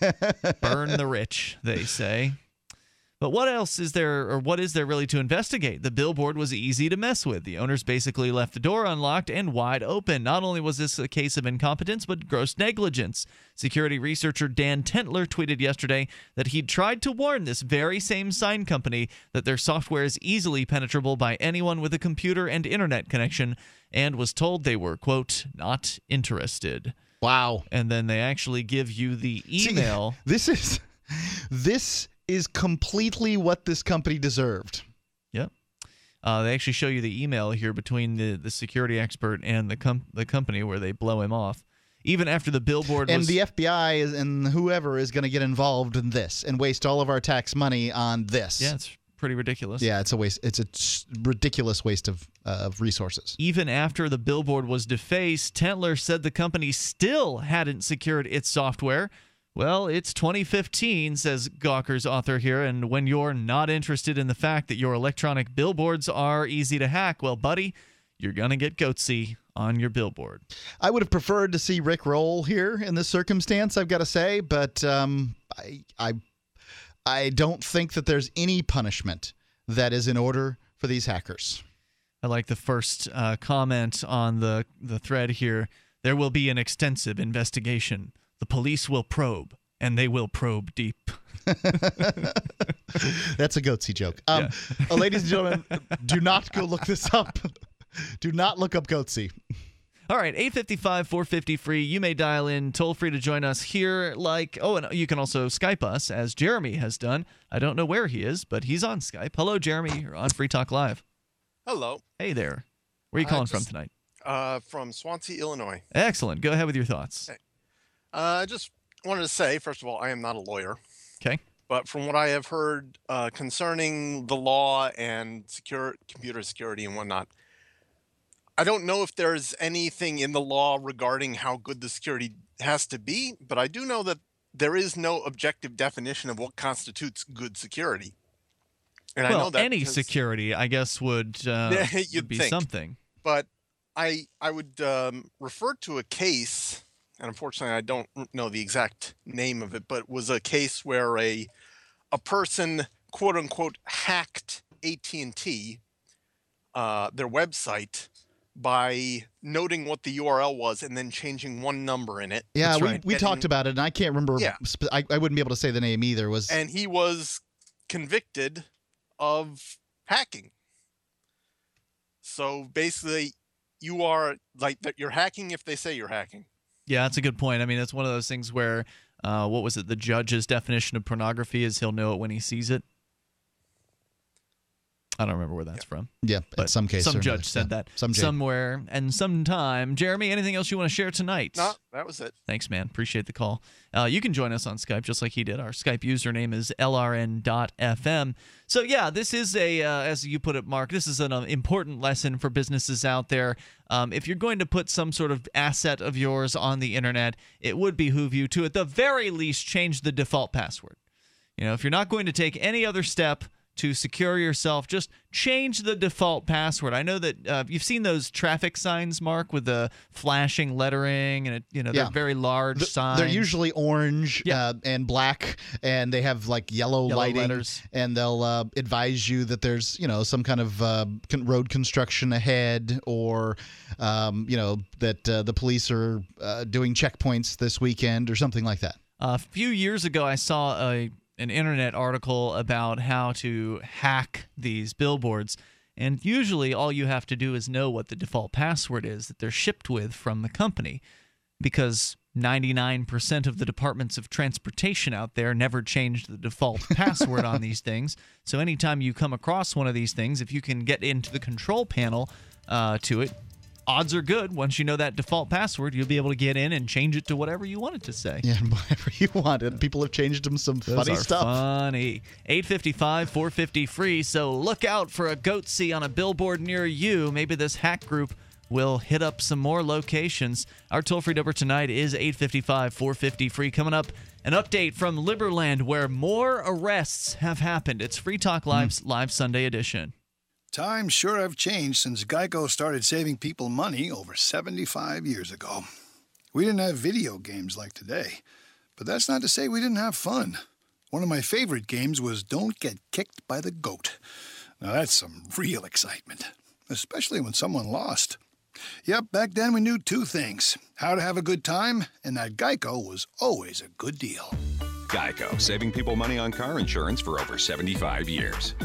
Burn the rich, they say. But what else is there, or what is there really to investigate? The Billboard was easy to mess with. The owners basically left the door unlocked and wide open. Not only was this a case of incompetence, but gross negligence. Security researcher Dan Tentler tweeted yesterday that he'd tried to warn this very same sign company that their software is easily penetrable by anyone with a computer and internet connection, and was told they were, quote, not interested. Wow. And then they actually give you the email. See, this is... This... is completely what this company deserved. Yep. Uh, they actually show you the email here between the, the security expert and the com- the company where they blow him off. Even after the Billboard and was... the F B I is, and whoever is going to get involved in this and waste all of our tax money on this. Yeah, it's pretty ridiculous. Yeah, it's a waste. It's a ridiculous waste of, uh, of resources. Even after the Billboard was defaced, Tentler said the company still hadn't secured its software. Well, it's twenty fifteen, says Gawker's author here, and when you're not interested in the fact that your electronic billboards are easy to hack, well, buddy, you're going to get Goatse on your billboard. I would have preferred to see Rick roll here in this circumstance, I've got to say, but um, I, I, I don't think that there's any punishment that is in order for these hackers. I like the first uh, comment on the, the thread here. There will be an extensive investigation. The police will probe, and they will probe deep. That's a Goatse joke. Um, yeah. uh, ladies and gentlemen, do not go look this up. Do not look up Goatse. All right, eight five five, four five zero, free. You may dial in toll free to join us here. Like, oh, and you can also Skype us, as Jeremy has done. I don't know where he is, but he's on Skype. Hello, Jeremy. You're on Free Talk Live. Hello. Hey there. Where are you calling just, from tonight? uh, from Swansea, Illinois. Excellent. Go ahead with your thoughts. Okay. Uh, I just wanted to say, first of all, I am not a lawyer. Okay. But from what I have heard uh, concerning the law and secure computer security and whatnot, I don't know if there's anything in the law regarding how good the security has to be, but I do know that there is no objective definition of what constitutes good security. And well, I know that any because, security, I guess, would, uh, you'd would be think, something. But I I would um, refer to a case, and unfortunately I don't know the exact name of it, but it was a case where a a person, quote unquote, hacked A T and T, uh, their website, by noting what the U R L was and then changing one number in it. Yeah, That's we, right. we Getting- talked about it, and I can't remember. Yeah. sp- I, I wouldn't be able to say the name either. Was And he was convicted of hacking. So basically, you are like that. You're hacking if they say you're hacking. Yeah, that's a good point. I mean, it's one of those things where, uh, what was it? The judge's definition of pornography is he'll know it when he sees it. I don't remember where that's from. Yeah, in but some case, some certainly. judge said Yeah, that some judge. somewhere and sometime. Jeremy, anything else you want to share tonight? No, that was it. Thanks, man. Appreciate the call. Uh, you can join us on Skype just like he did. Our Skype username is L R N dot F M. So, yeah, this is a, uh, as you put it, Mark, this is an uh, important lesson for businesses out there. Um, if you're going to put some sort of asset of yours on the internet, it would behoove you to, at the very least, change the default password. You know, if you're not going to take any other step to secure yourself, just change the default password. I know that uh, you've seen those traffic signs, Mark, with the flashing lettering, and it, you know they're Yeah. very large Th- signs. They're usually orange uh, and black, and they have like yellow, Yellow lighting, letters. and they'll uh, advise you that there's you know some kind of uh, con- road construction ahead, or um, you know that uh, the police are uh, doing checkpoints this weekend, or something like that. A few years ago, I saw a an internet article about how to hack these billboards, and usually all you have to do is know what the default password is that they're shipped with from the company, because ninety-nine percent of the departments of transportation out there never change the default password on these things. So anytime you come across one of these things, if you can get into the control panel uh, to it, odds are good, once you know that default password, you'll be able to get in and change it to whatever you want it to say. Yeah, whatever you want. And people have changed them some Those funny are stuff. funny. eight fifty-five, four fifty free, so look out for a Goatse on a billboard near you. Maybe this hack group will hit up some more locations. Our toll-free number tonight is eight fifty-five, four fifty free. Coming up, an update from Liberland where more arrests have happened. It's Free Talk Live's mm. Live Sunday edition. Times sure have changed since Geico started saving people money over seventy-five years ago. We didn't have video games like today, but that's not to say we didn't have fun. One of my favorite games was Don't Get Kicked by the Goat. Now that's some real excitement, especially when someone lost. Yep, back then we knew two things: how to have a good time, and that Geico was always a good deal. Geico, saving people money on car insurance for over seventy-five years.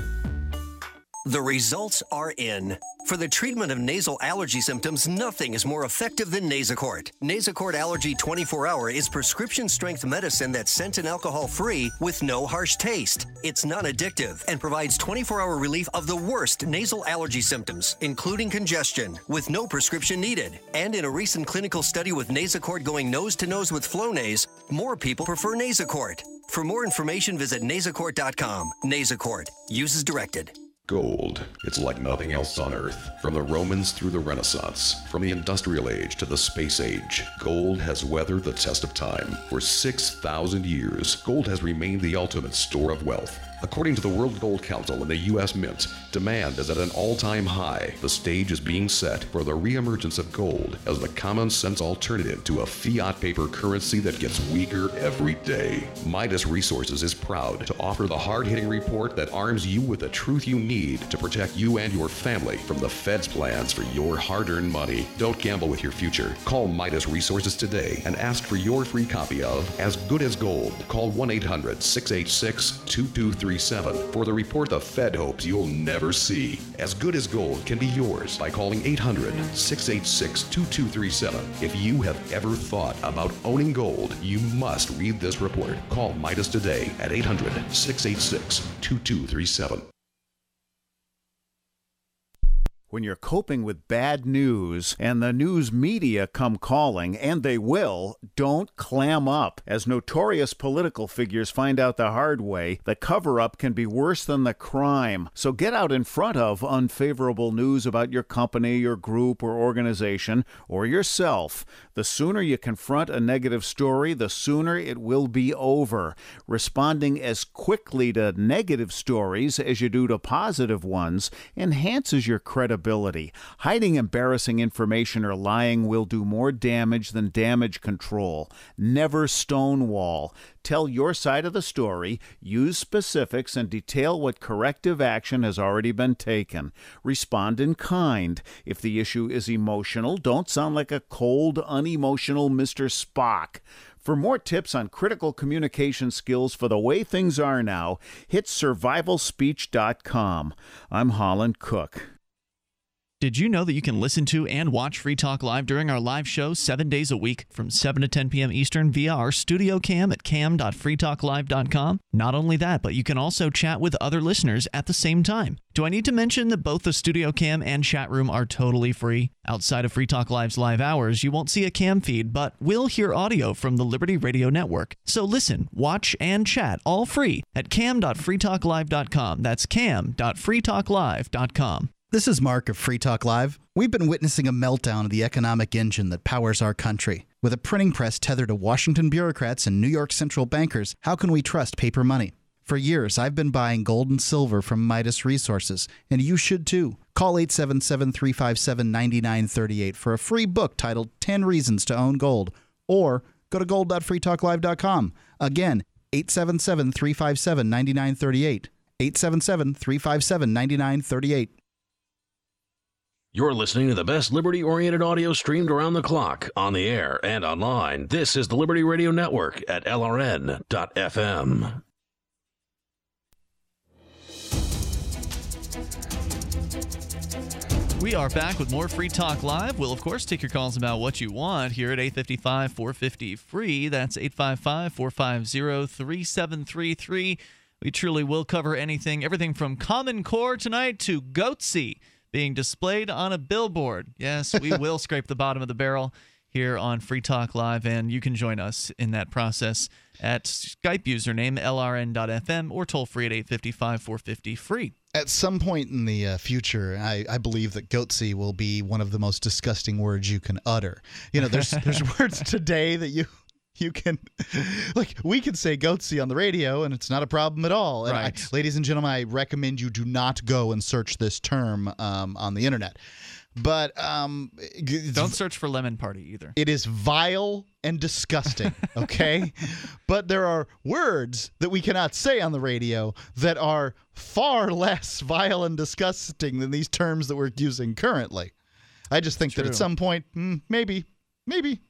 The results are in. For the treatment of nasal allergy symptoms, nothing is more effective than Nasacort. Nasacort Allergy twenty-four hour is prescription-strength medicine that's scent and alcohol-free with no harsh taste. It's non-addictive and provides twenty-four hour relief of the worst nasal allergy symptoms, including congestion, with no prescription needed. And in a recent clinical study with Nasacort going nose-to-nose with Flonase, more people prefer Nasacort. For more information, visit nasacort dot com. Nasacort. Use as directed. Gold. It's like nothing else on Earth. From the Romans through the Renaissance, from the Industrial Age to the Space Age, gold has weathered the test of time. For six thousand years, gold has remained the ultimate store of wealth. According to the World Gold Council and the U S Mint, demand is at an all-time high. The stage is being set for the reemergence of gold as the common-sense alternative to a fiat paper currency that gets weaker every day. Midas Resources is proud to offer the hard-hitting report that arms you with the truth you need to protect you and your family from the Fed's plans for your hard-earned money. Don't gamble with your future. Call Midas Resources today and ask for your free copy of As Good as Gold. Call one eight hundred, six eight six, two two three seven for the report the Fed hopes you'll never see. As Good as Gold can be yours by calling eight hundred, six eight six, two two three seven. If you have ever thought about owning gold, you must read this report. Call Midas today at eight hundred, six eight six, two two three seven. When you're coping with bad news and the news media come calling, and they will, don't clam up. As notorious political figures find out the hard way, the cover-up can be worse than the crime. So get out in front of unfavorable news about your company, your group, or organization, or yourself. The sooner you confront a negative story, the sooner it will be over. Responding as quickly to negative stories as you do to positive ones enhances your credibility. Hiding embarrassing information or lying will do more damage than damage control. Never stonewall. Tell your side of the story, use specifics, and detail what corrective action has already been taken. Respond in kind. If the issue is emotional, don't sound like a cold, unemotional Mister Spock. For more tips on critical communication skills for the way things are now, hit survival speech dot com. I'm Holland Cook. Did you know that you can listen to and watch Free Talk Live during our live show seven days a week from seven to ten p.m. Eastern via our studio cam at cam dot free talk live dot com? Not only that, but you can also chat with other listeners at the same time. Do I need to mention that both the studio cam and chat room are totally free? Outside of Free Talk Live's live hours, you won't see a cam feed, but will hear audio from the Liberty Radio Network. So listen, watch, and chat all free at cam dot free talk live dot com. That's cam dot free talk live dot com. This is Mark of Free Talk Live. We've been witnessing a meltdown of the economic engine that powers our country. With a printing press tethered to Washington bureaucrats and New York central bankers, how can we trust paper money? For years, I've been buying gold and silver from Midas Resources, and you should too. Call eight seven seven, three five seven, nine nine three eight for a free book titled ten Reasons to Own Gold, or go to gold dot free talk live dot com. Again, eight seven seven, three five seven, nine nine three eight. eight seven seven, three five seven, nine nine three eight. You're listening to the best liberty-oriented audio streamed around the clock, on the air and online. This is the Liberty Radio Network at L R N dot F M. We are back with more Free Talk Live. We'll, of course, take your calls about what you want here at eight five five, four five zero, free. That's eight five five, four five zero, three seven three three. We truly will cover anything, everything from Common Core tonight to Goatse being displayed on a billboard. Yes, we will scrape the bottom of the barrel here on Free Talk Live, and you can join us in that process at Skype username L R N dot F M or toll free at eight five five, four five zero, free. At some point in the uh, future, I, I believe that Goatse will be one of the most disgusting words you can utter. You know, there's there's words today that you you can, like, we can say Goatse on the radio, and it's not a problem at all. And right. I, ladies and gentlemen, I recommend you do not go and search this term um, on the internet. But um, don't search for Lemon Party either. It is vile and disgusting, okay? But there are words that we cannot say on the radio that are far less vile and disgusting than these terms that we're using currently. I just think True. that at some point, mm, maybe, maybe.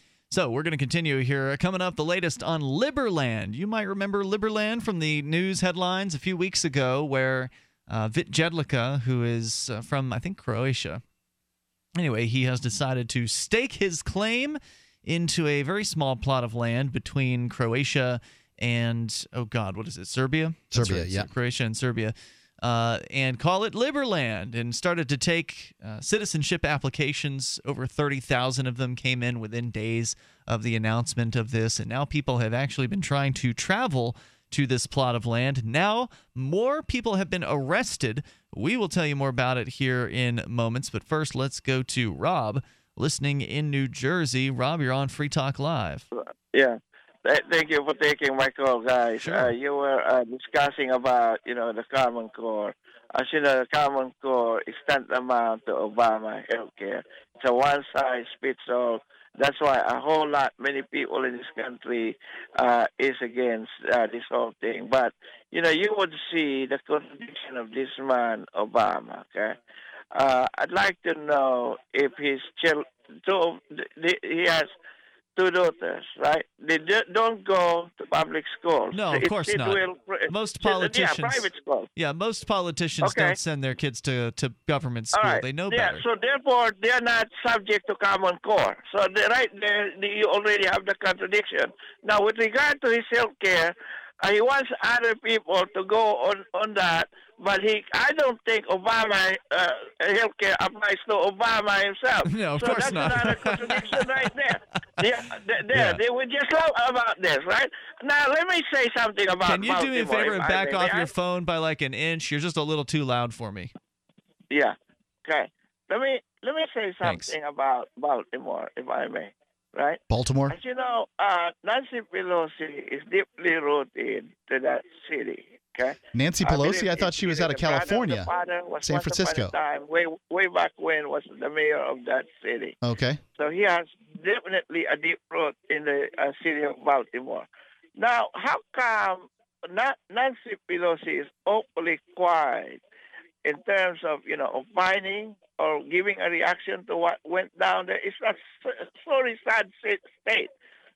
So we're going to continue here. Coming up, the latest on Liberland. You might remember Liberland from the news headlines a few weeks ago, where uh, Vit Jedlicka, who is uh, from, I think, Croatia. Anyway, he has decided to stake his claim into a very small plot of land between Croatia and, oh God, what is it, Serbia? Serbia, right, yeah. Croatia and Serbia. Uh, and call it Liberland, and started to take uh, citizenship applications. Over thirty thousand of them came in within days of the announcement of this, and now people have actually been trying to travel to this plot of land. Now more people have been arrested. We will tell you more about it here in moments, but first let's go to Rob, listening in New Jersey. Rob, you're on Free Talk Live. Yeah. Thank you for taking my call, guys. Sure. Uh, you were uh, discussing about, you know, the Common Core. As you know, the Common Core is tantamount to Obama healthcare. It's a one-size-fits-all. That's why a whole lot, many people in this country uh, is against uh, this whole thing. But, you know, you would see the contradiction of this man, Obama, okay? Uh, I'd like to know if his children, he has two daughters, right? They don't go to public schools. No, of It- course it not. will- Most Yeah, politicians, private schools. yeah, most politicians Okay. don't send their kids to, to government All school. right. They know yeah, better. So therefore, they are not subject to Common Core. So they right there, you already have the contradiction. Now, with regard to his health care, Uh, he wants other people to go on, on that, but he I don't think Obama uh, healthcare applies to Obama himself. No, of so course that's not. another contradiction right there. They, they, there, Yeah. they would just love about this, right? Now let me say something about. Can you do me a Baltimore, favor if and I back may. off May I? your phone by like an inch? You're just a little too loud for me. Yeah. Okay. Let me let me say something Thanks. about Baltimore, if I may. Right? Baltimore? As you know, uh, Nancy Pelosi is deeply rooted to that city. Okay. Nancy I Pelosi? believe I thought it's she was either out of the brother or the California, father was San once upon a Francisco. time, way way back when, was the mayor of that city. Okay. So he has definitely a deep root in the uh, city of Baltimore. Now, how come Na- Nancy Pelosi is awfully quiet in terms of, you know, opining or giving a reaction to what went down there? It's a s- sorry, sad sa- state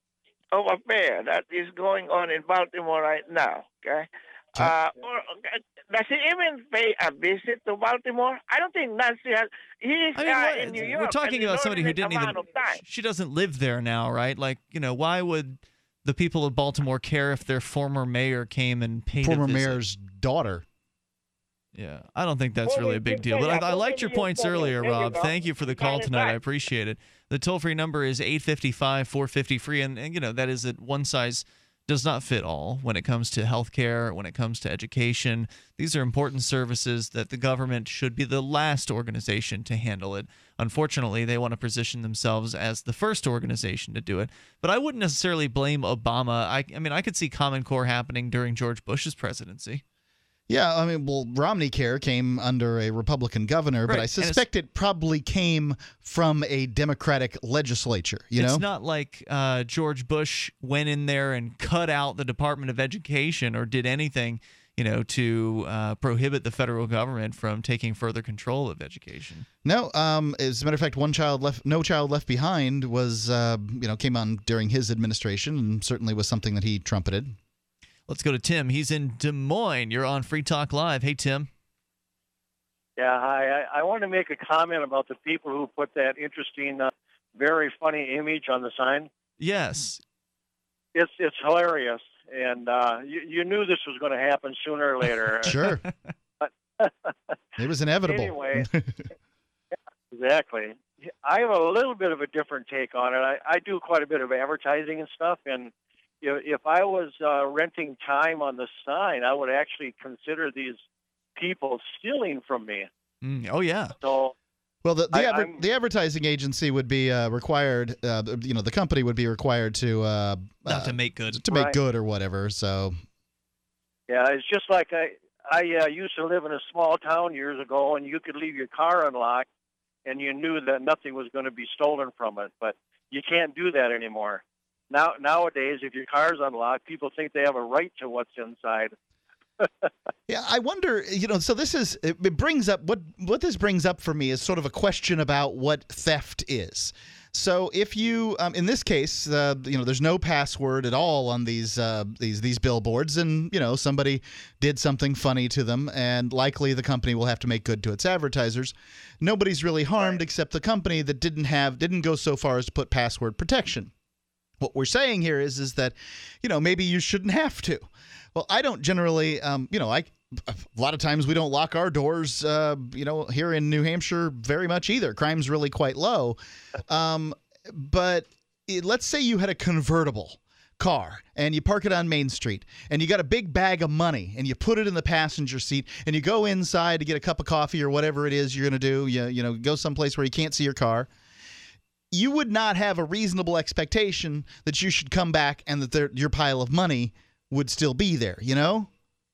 of affair that is going on in Baltimore right now. Okay. Uh, or uh, does he even pay a visit to Baltimore? I don't think Nancy has. He's I mean, uh, what- in New York. we're talking an about somebody who inordinate didn't even. amount of time. She doesn't live there now, right? Like, you know, why would the people of Baltimore care if their former mayor came and paid Former a visit? mayor's daughter. Yeah, I don't think that's really a big deal. But I, I liked your points earlier, Rob. Thank you for the call tonight. I appreciate it. The toll-free number is eight five five, four five zero, free, and, and you know that is that one size does not fit all when it comes to healthcare, when it comes to education. These are important services that the government should be the last organization to handle it. Unfortunately, they want to position themselves as the first organization to do it. But I wouldn't necessarily blame Obama. I, I mean, I could see Common Core happening during George Bush's presidency. Yeah, I mean, well, Romney Care came under a Republican governor, but Right, I and suspect it probably came from a Democratic legislature, you It's know? not like uh, George Bush went in there and cut out the Department of Education or did anything, you know, to uh, prohibit the federal government from taking further control of education. No, um, as a matter of fact, one child left, no child left behind was, uh, you know, came on during his administration and certainly was something that he trumpeted. Let's go to Tim. He's in Des Moines. You're on Free Talk Live. Hey, Tim. Yeah, hi. I, I want to make a comment about the people who put that interesting, uh, very funny image on the sign. Yes. It's it's hilarious, and uh, you, you knew this was going to happen sooner or later. Sure. It was inevitable. Anyway, yeah, exactly. I have a little bit of a different take on it. I, I do quite a bit of advertising and stuff, and if I was uh, renting time on the sign, I would actually consider these people stealing from me. Mm, oh, yeah. So, well, the the, I, adver- I'm- the advertising agency would be uh, required, uh, you know, the company would be required to uh, Not uh, to make good. to make Right. good or whatever. So, yeah, it's just like I I uh, used to live in a small town years ago, and you could leave your car unlocked, and you knew that nothing was going to be stolen from it. But you can't do that anymore. Now, nowadays, if your car's unlocked, people think they have a right to what's inside. yeah, I wonder, you know, so this is, it it brings up, what what this brings up for me is sort of a question about what theft is. So if you, um, in this case, uh, you know, there's no password at all on these uh, these these billboards, and you know, somebody did something funny to them, and likely the company will have to make good to its advertisers. Nobody's really harmed except the company that didn't have, didn't go so far as to put password protection. What we're saying here is, is that, you know, maybe you shouldn't have to. Well, I don't generally, um, you know, I a lot of times we don't lock our doors, uh, you know, here in New Hampshire very much either. Crime's really quite low. Um, but it, let's say you had a convertible car and you park it on Main Street and you got a big bag of money and you put it in the passenger seat and you go inside to get a cup of coffee or whatever it is you're going to do. You, you know, go someplace where you can't see your car. You would not have a reasonable expectation that you should come back and that there, your pile of money would still be there, you know?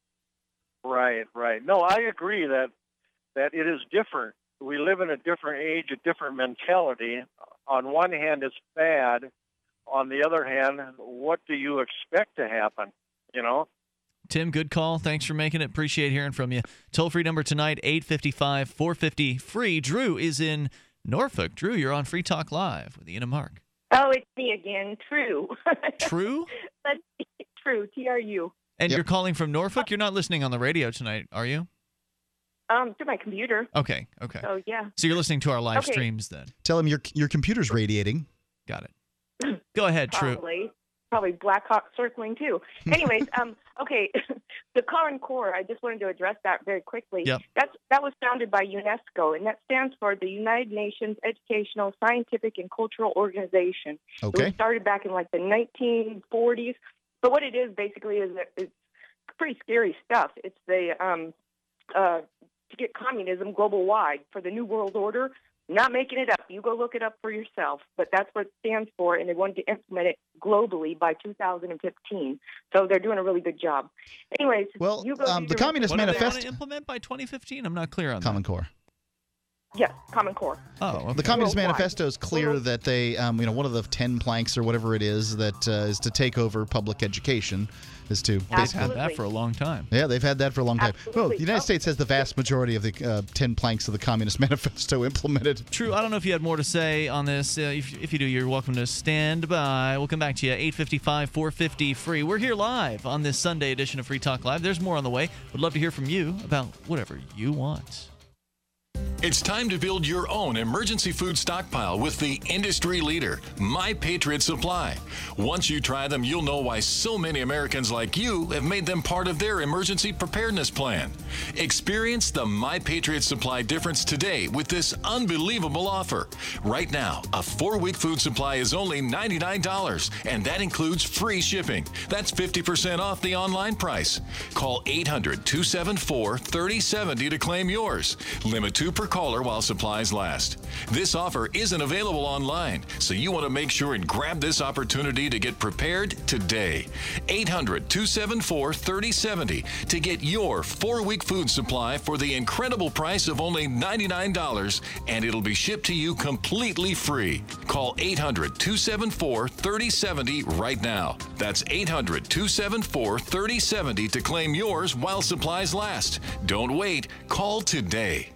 Right, right. No, I agree that that it is different. We live in a different age, a different mentality. On one hand, it's bad. On the other hand, what do you expect to happen, you know? Tim, good call. Thanks for making it. Appreciate hearing from you. Toll-free number tonight, eight five five, four five zero, free. Drew is in Norfolk. Drew, you're on Free Talk Live with Ian and Mark. Oh, it's me again. True. True? But, true. T R U. And you're calling from Norfolk? You're not listening on the radio tonight, are you? Um, through my computer. Okay, okay. So, yeah. So you're listening to our live Okay. streams then. Tell him your your computer's radiating. Got it. Go ahead, True. Probably. probably Black Hawk circling too. Anyways, um, okay, the Common Core. I just wanted to address that very quickly. Yep. That's that was founded by UNESCO, and that stands for the United Nations Educational, Scientific, and Cultural Organization. Okay. It was started back in like the nineteen forties. But what it is basically is that it's pretty scary stuff. It's the um, uh, to get communism global wide for the New World Order. Not making it up. You go look it up for yourself. But that's what it stands for, and they wanted to implement it globally by two thousand fifteen. So they're doing a really good job. Anyways, well, you go um, do the your Communist What do they Manifesto. want to implement by twenty fifteen? I'm not clear on Common that. Core. Yes, Common Core. Oh, okay. The Communist Worldwide. Manifesto is clear that they, um, you know, one of the ten planks or whatever it is that uh, is to take over public education, is to They've basically. had that for a long time. Yeah, they've had that for a long time. Absolutely. Well, the United States has the vast majority of the uh, ten planks of the Communist Manifesto implemented. True. I don't know if you had more to say on this. Uh, if, if you do, you're welcome to stand by. We'll come back to you. eight fifty-five, four fifty, free. We're here live on this Sunday edition of Free Talk Live. There's more on the way. Would love to hear from you about whatever you want. It's time to build your own emergency food stockpile with the industry leader, My Patriot Supply. Once you try them, you'll know why so many Americans like you have made them part of their emergency preparedness plan. Experience the My Patriot Supply difference today with this unbelievable offer. Right now, a four-week food supply is only ninety-nine dollars, and that includes free shipping. That's fifty percent off the online price. Call eight hundred, two seven four, three oh seven oh to claim yours. Limit two per caller while supplies last. This offer isn't available online, so you want to make sure and grab this opportunity to get prepared today. eight hundred, two seven four, three oh seven oh to get your four-week food supply for the incredible price of only ninety-nine dollars, and it'll be shipped to you completely free. Call eight hundred, two seven four, three oh seven oh right now. That's eight hundred, two seven four, three oh seven oh to claim yours while supplies last. Don't wait. Call today.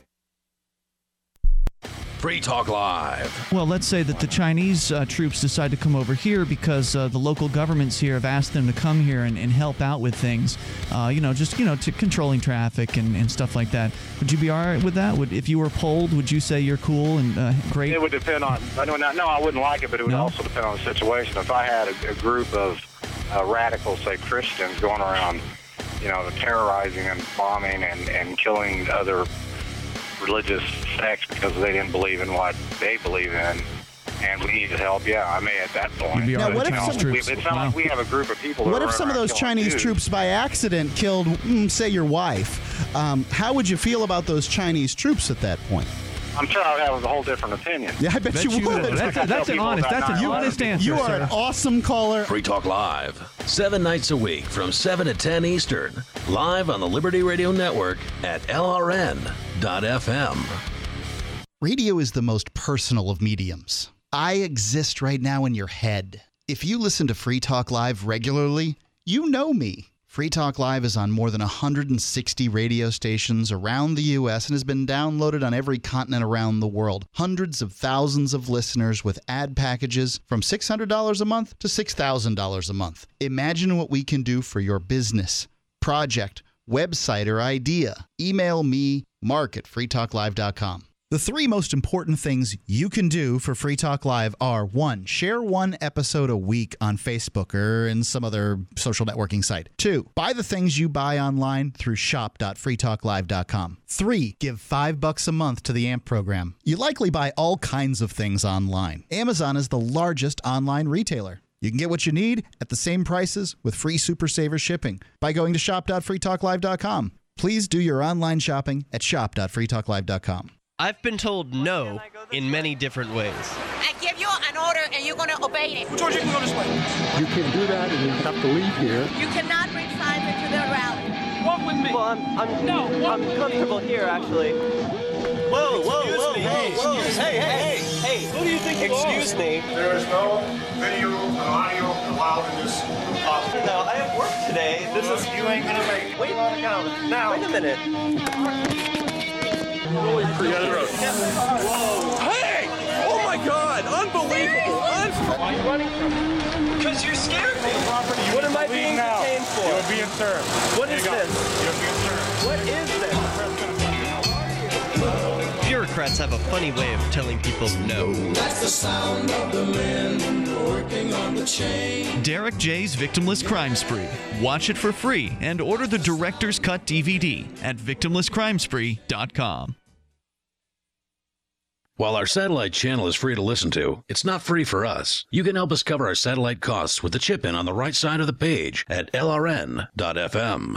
Free Talk Live. Well, let's say that the Chinese uh, troops decide to come over here because uh, the local governments here have asked them to come here and, and help out with things, uh, you know, just, you know, to controlling traffic and, and stuff like that. Would you be all right with that? Would, if you were polled, would you say you're cool and uh, great? It would depend on, no, no, no, I wouldn't like it, but it would No? also depend on the situation. If I had a, a group of uh, radicals, say Christians, going around, you know, terrorizing and bombing and, and killing other religious sects because they didn't believe in what they believe in, and we needed help, yeah, I may at that point. Now, right what if some, we, it's not wow. like we have a group of people. What that if are some of those Chinese dudes. troops by accident killed, mm, say, your wife? Um, how would you feel about those Chinese troops at that point? I'm sure I would have a whole different opinion. Yeah, I bet, Bet you, you would. would. That's a- that's an honest- that's a honest answer, You are sir. an awesome caller. Free Talk Live, seven nights a week from seven to ten Eastern, live on the Liberty Radio Network at L R N dot F M. Radio is the most personal of mediums. I exist right now in your head. If you listen to Free Talk Live regularly, you know me. Free Talk Live is on more than one hundred sixty radio stations around the U S and has been downloaded on every continent around the world. Hundreds of thousands of listeners with ad packages from six hundred dollars a month to six thousand dollars a month. Imagine what we can do for your business, project, website, or idea. Email me, mark at free talk live dot com. The three most important things you can do for Free Talk Live are, one, share one episode a week on Facebook or in some other social networking site. Two, buy the things you buy online through shop dot free talk live dot com. Three, give five bucks a month to the A M P program. You likely buy all kinds of things online. Amazon is the largest online retailer. You can get what you need at the same prices with free Super Saver shipping by going to shop dot free talk live dot com. Please do your online shopping at shop dot free talk live dot com. I've been told no in many different ways. I give you an order and you're going to obey it. George, you can go this way. You can't do that and you have to leave here. You cannot bring signs into the rally. Walk with me. Well, I'm, I'm, no, I'm comfortable here, actually. Whoa, whoa, whoa, Hey, whoa, whoa. excuse Hey, me. hey, hey, hey. Who do you think you Excuse are? me. There is no video and audio allowed in this hospital. No, I have work today. This is... You ain't gonna make it. Wait, Now. wait a minute. Forget it. Whoa. Hey! Oh my God! Unbelievable! Un- Why are you running from me? Because you scared me. Property, you What need am to I leave being now. detained for? You're being served. What There is you go. this? You're being served. What is this? Bureaucrats Democrats have a funny way of telling people no. That's the sound of the men working on the chain. Derek J's Victimless Crime Spree. Watch it for free and order the Director's Cut D V D at victimless crime spree dot com. While our satellite channel is free to listen to, it's not free for us. You can help us cover our satellite costs with the chip-in on the right side of the page at L R N dot F M.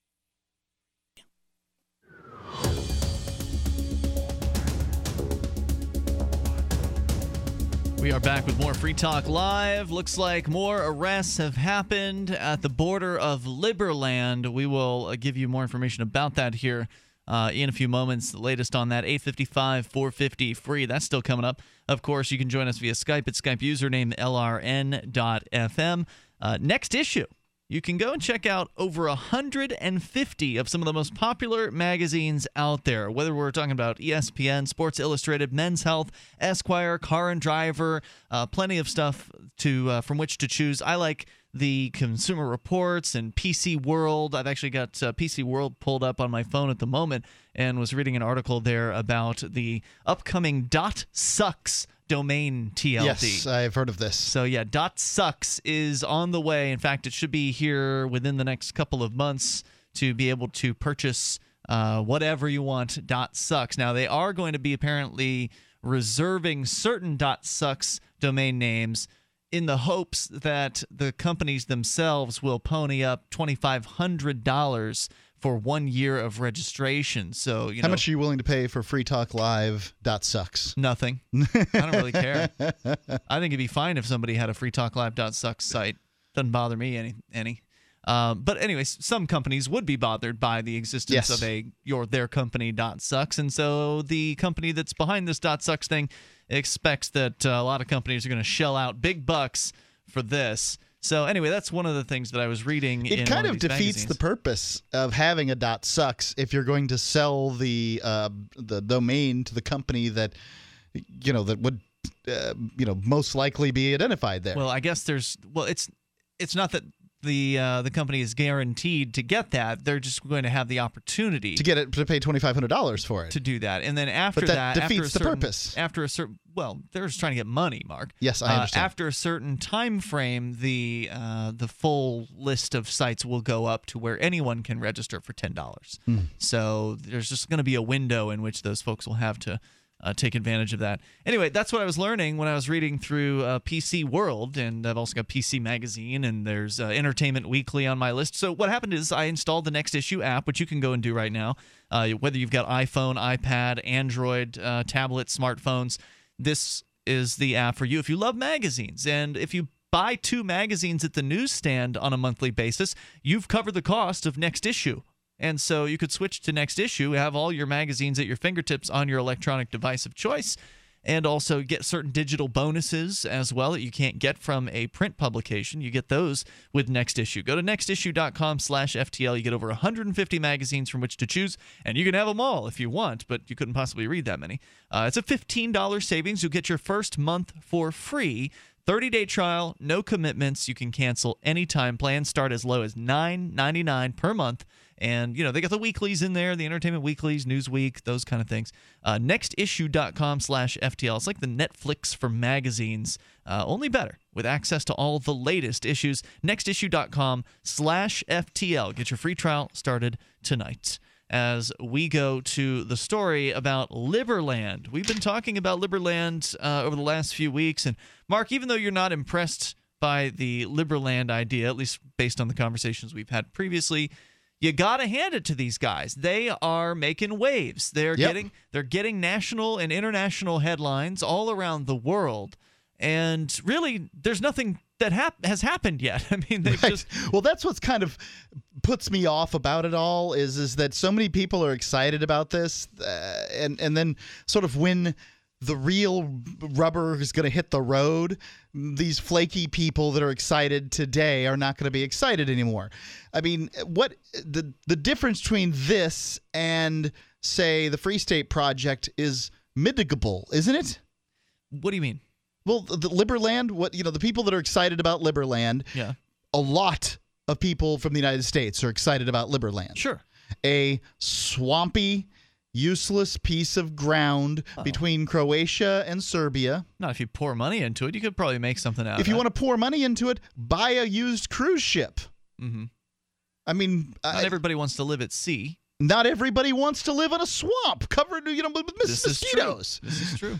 We are back with more Free Talk Live. Looks like more arrests have happened at the border of Liberland. We will uh, give you more information about that here uh, in a few moments. The latest on that, eight five five, four five zero, free. That's still coming up. Of course, you can join us via Skype at Skype username L R N dot F M. Uh, next issue. You can go and check out over one hundred fifty of some of the most popular magazines out there, whether we're talking about E S P N, Sports Illustrated, Men's Health, Esquire, Car and Driver, uh, plenty of stuff to uh, from which to choose. I like the Consumer Reports and P C World. I've actually got uh, P C World pulled up on my phone at the moment and was reading an article there about the upcoming .sucks domain T L D. Yes, I've heard of this. So yeah, .sucks is on the way. In fact, it should be here within the next couple of months to be able to purchase uh, whatever you want. .sucks. Now they are going to be apparently reserving certain .sucks domain names in the hopes that the companies themselves will pony up twenty-five hundred dollars for one year of registration. So, you know, how much are you willing to pay for Free Talk Live .sucks? Nothing. I don't really care. I think it'd be fine if somebody had a Free Talk Live .sucks site. Doesn't bother me any. any. Um, but anyways, some companies would be bothered by the existence Yes. of a your their company .sucks, and so the company that's behind this .sucks thing expects that uh, a lot of companies are going to shell out big bucks for this. So anyway, that's one of the things that I was reading. It in kind one of of these defeats magazines. the purpose of having a .sucks if you're going to sell the uh, the domain to the company that you know that would uh, you know most likely be identified there. Well, I guess there's well, it's it's not that the uh, the company is guaranteed to get that. They're just going to have the opportunity to get it to pay twenty-five hundred dollars for it. to do that, and then after But that that, defeats after a the certain, purpose. After a certain, well, they're just trying to get money, Mark. Yes, I Uh, understand. after a certain time frame, the uh, the full list of sites will go up to where anyone can register for ten dollars. Hmm. So there's just going to be a window in which those folks will have to uh, take advantage of that. Anyway, that's what I was learning when I was reading through uh, P C World, and I've also got P C Magazine, and there's uh, Entertainment Weekly on my list. So what happened is I installed the Next Issue app, which you can go and do right now, uh, whether you've got iPhone, iPad, Android, uh, tablet, smartphones. This is the app for you if you love magazines, and if you buy two magazines at the newsstand on a monthly basis, you've covered the cost of Next Issue. And so you could switch to Next Issue, have all your magazines at your fingertips on your electronic device of choice, and also get certain digital bonuses as well that you can't get from a print publication. You get those with Next Issue. Go to next issue dot com slash F T L. You get over one hundred fifty magazines from which to choose, and you can have them all if you want, but you couldn't possibly read that many. Uh, it's a fifteen dollars savings. You'll get your first month for free. thirty-day trial, no commitments. You can cancel anytime. Plans start as low as nine ninety-nine per month. And, you know, they got the weeklies in there, the Entertainment Weeklies, Newsweek, those kind of things. Uh, next issue dot com slash F T L. It's like the Netflix for magazines, uh, only better, with access to all the latest issues. next issue dot com slash F T L. Get your free trial started tonight. As we go to the story about Liberland. We've been talking about Liberland uh, over the last few weeks. And, Mark, even though you're not impressed by the Liberland idea, at least based on the conversations we've had previously, you got to hand it to these guys. They are making waves. They're Yep. getting they're getting national and international headlines all around the world. And really, there's nothing that hap- has happened yet. I mean, they've Right. just Well, that's what's kind of puts me off about it all is is that so many people are excited about this, uh, and and then sort of when the real rubber is going to hit the road, these flaky people that are excited today are not going to be excited anymore. I mean, what the the difference between this and say the Free State Project is mitigable, isn't it? What do you mean? Well, the, the Liberland, what you know, the people that are excited about Liberland, Yeah. a lot of people from the United States are excited about Liberland. Sure. A swampy, useless piece of ground Oh. between Croatia and Serbia. Not if you pour money into it. You could probably make something out If of you it. want to pour money into it, buy a used cruise ship. Mm-hmm. I mean, Not I, everybody wants to live at sea. not everybody wants to live in a swamp covered, you know, with This is true. mosquitoes. This is true.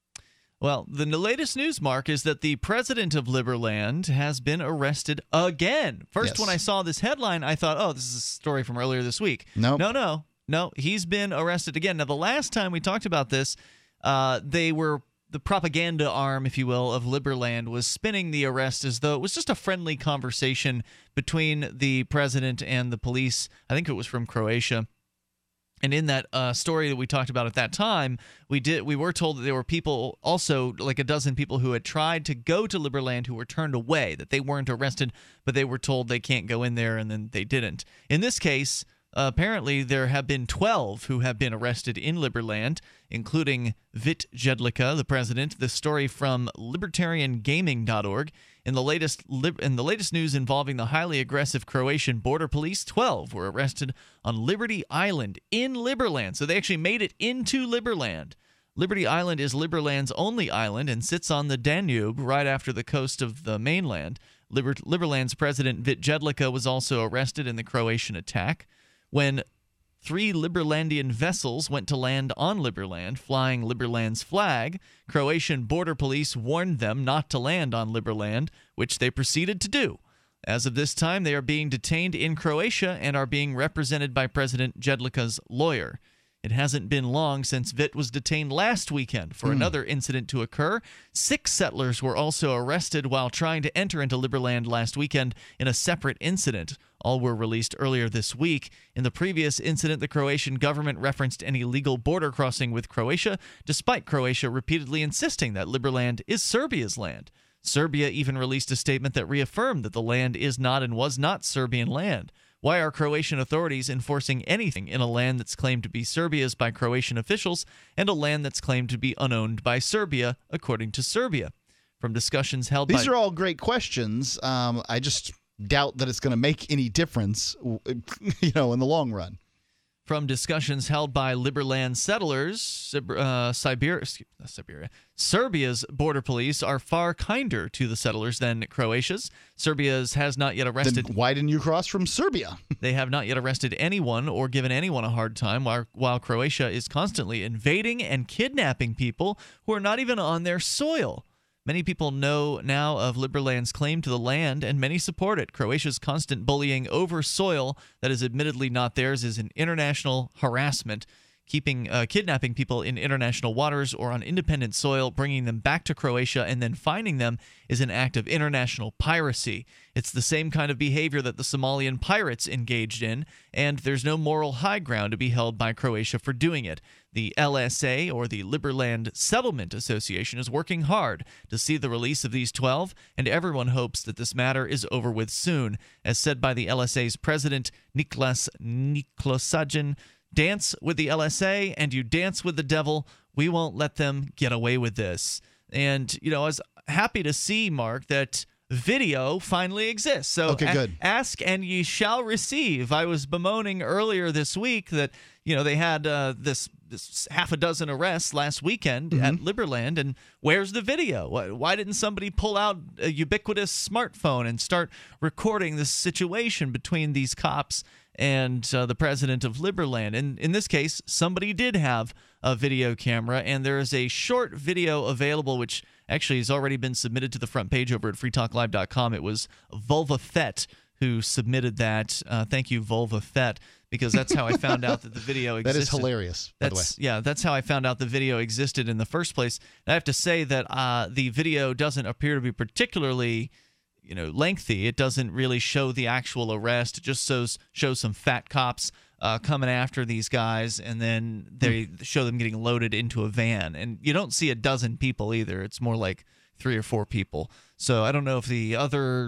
Well, the latest news, Mark, is that the president of Liberland has been arrested again. First, Yes. when I saw this headline, I thought, oh, this is a story from earlier this week. Nope. No, no, no. He's been arrested again. Now, the last time we talked about this, uh, they were the propaganda arm, if you will, of Liberland was spinning the arrest as though it was just a friendly conversation between the president and the police. I think it was from Croatia. And in that uh, story that we talked about at that time, we did we were told that there were people, also like a dozen people, who had tried to go to Liberland who were turned away, that they weren't arrested, but they were told they can't go in there, and then they didn't. In this case, uh, apparently there have been twelve who have been arrested in Liberland, including Vit Jedlica, the president. The story from libertarian gaming dot org. In the latest in the latest news involving the highly aggressive Croatian border police, twelve were arrested on Liberty Island in Liberland. So they actually made it into Liberland. Liberty Island is Liberland's only island and sits on the Danube right after the coast of the mainland. Liber- Liberland's president Vit Jedlica was also arrested in the Croatian attack. When three Liberlandian vessels went to land on Liberland, flying Liberland's flag, Croatian border police warned them not to land on Liberland, which they proceeded to do. As of this time, they are being detained in Croatia and are being represented by President Jedlica's lawyer. It hasn't been long since Vit was detained last weekend for Hmm. another incident to occur. Six settlers were also arrested while trying to enter into Liberland last weekend in a separate incident. All were released earlier this week. In the previous incident, the Croatian government referenced an illegal border crossing with Croatia, despite Croatia repeatedly insisting that Liberland is Serbia's land. Serbia even released a statement that reaffirmed that the land is not and was not Serbian land. Why are Croatian authorities enforcing anything in a land that's claimed to be Serbia's by Croatian officials and a land that's claimed to be unowned by Serbia, according to Serbia? From discussions held These by... are all great questions. Um, I just doubt that it's going to make any difference, you know, in the long run. From discussions held by Liberland settlers, uh, Siberia, Siberia, Serbia's border police are far kinder to the settlers than Croatia's. Serbia's has not yet arrested. Then why didn't you cross from Serbia? They have not yet arrested anyone or given anyone a hard time, while, while Croatia is constantly invading and kidnapping people who are not even on their soil. Many people know now of Liberland's claim to the land, and many support it. Croatia's constant bullying over soil that is admittedly not theirs is an international harassment. Keeping, uh, kidnapping people in international waters or on independent soil, bringing them back to Croatia, and then finding them is an act of international piracy. It's the same kind of behavior that the Somalian pirates engaged in, and there's no moral high ground to be held by Croatia for doing it. The L S A, or the Liberland Settlement Association, is working hard to see the release of these twelve, and everyone hopes that this matter is over with soon. As said by the L S A's president, Niklas Niklosajan, dance with the L S A and you dance with the devil. We won't let them get away with this. And, you know, I was happy to see, Mark, that video finally exists. So Okay, good. a- ask and ye shall receive. I was bemoaning earlier this week that, you know, they had uh, this this half a dozen arrests last weekend Mm-hmm. at Liberland, and where's the video? Why, why didn't somebody pull out a ubiquitous smartphone and start recording this situation between these cops and uh, the president of Liberland? And in this case, somebody did have a video camera, and there is a short video available, which actually has already been submitted to the front page over at free talk live dot com. It was Vulva Fett who submitted that. Uh, thank you, Vulva Fett, because that's how I found out that the video existed. That is hilarious, by the way. That's, yeah, that's how I found out the video existed in the first place. And I have to say that uh, the video doesn't appear to be particularly, you know, lengthy. It doesn't really show the actual arrest. It just shows shows some fat cops uh, coming after these guys, and then they show them getting loaded into a van. And you don't see a dozen people either. It's more like three or four people. So I don't know if the other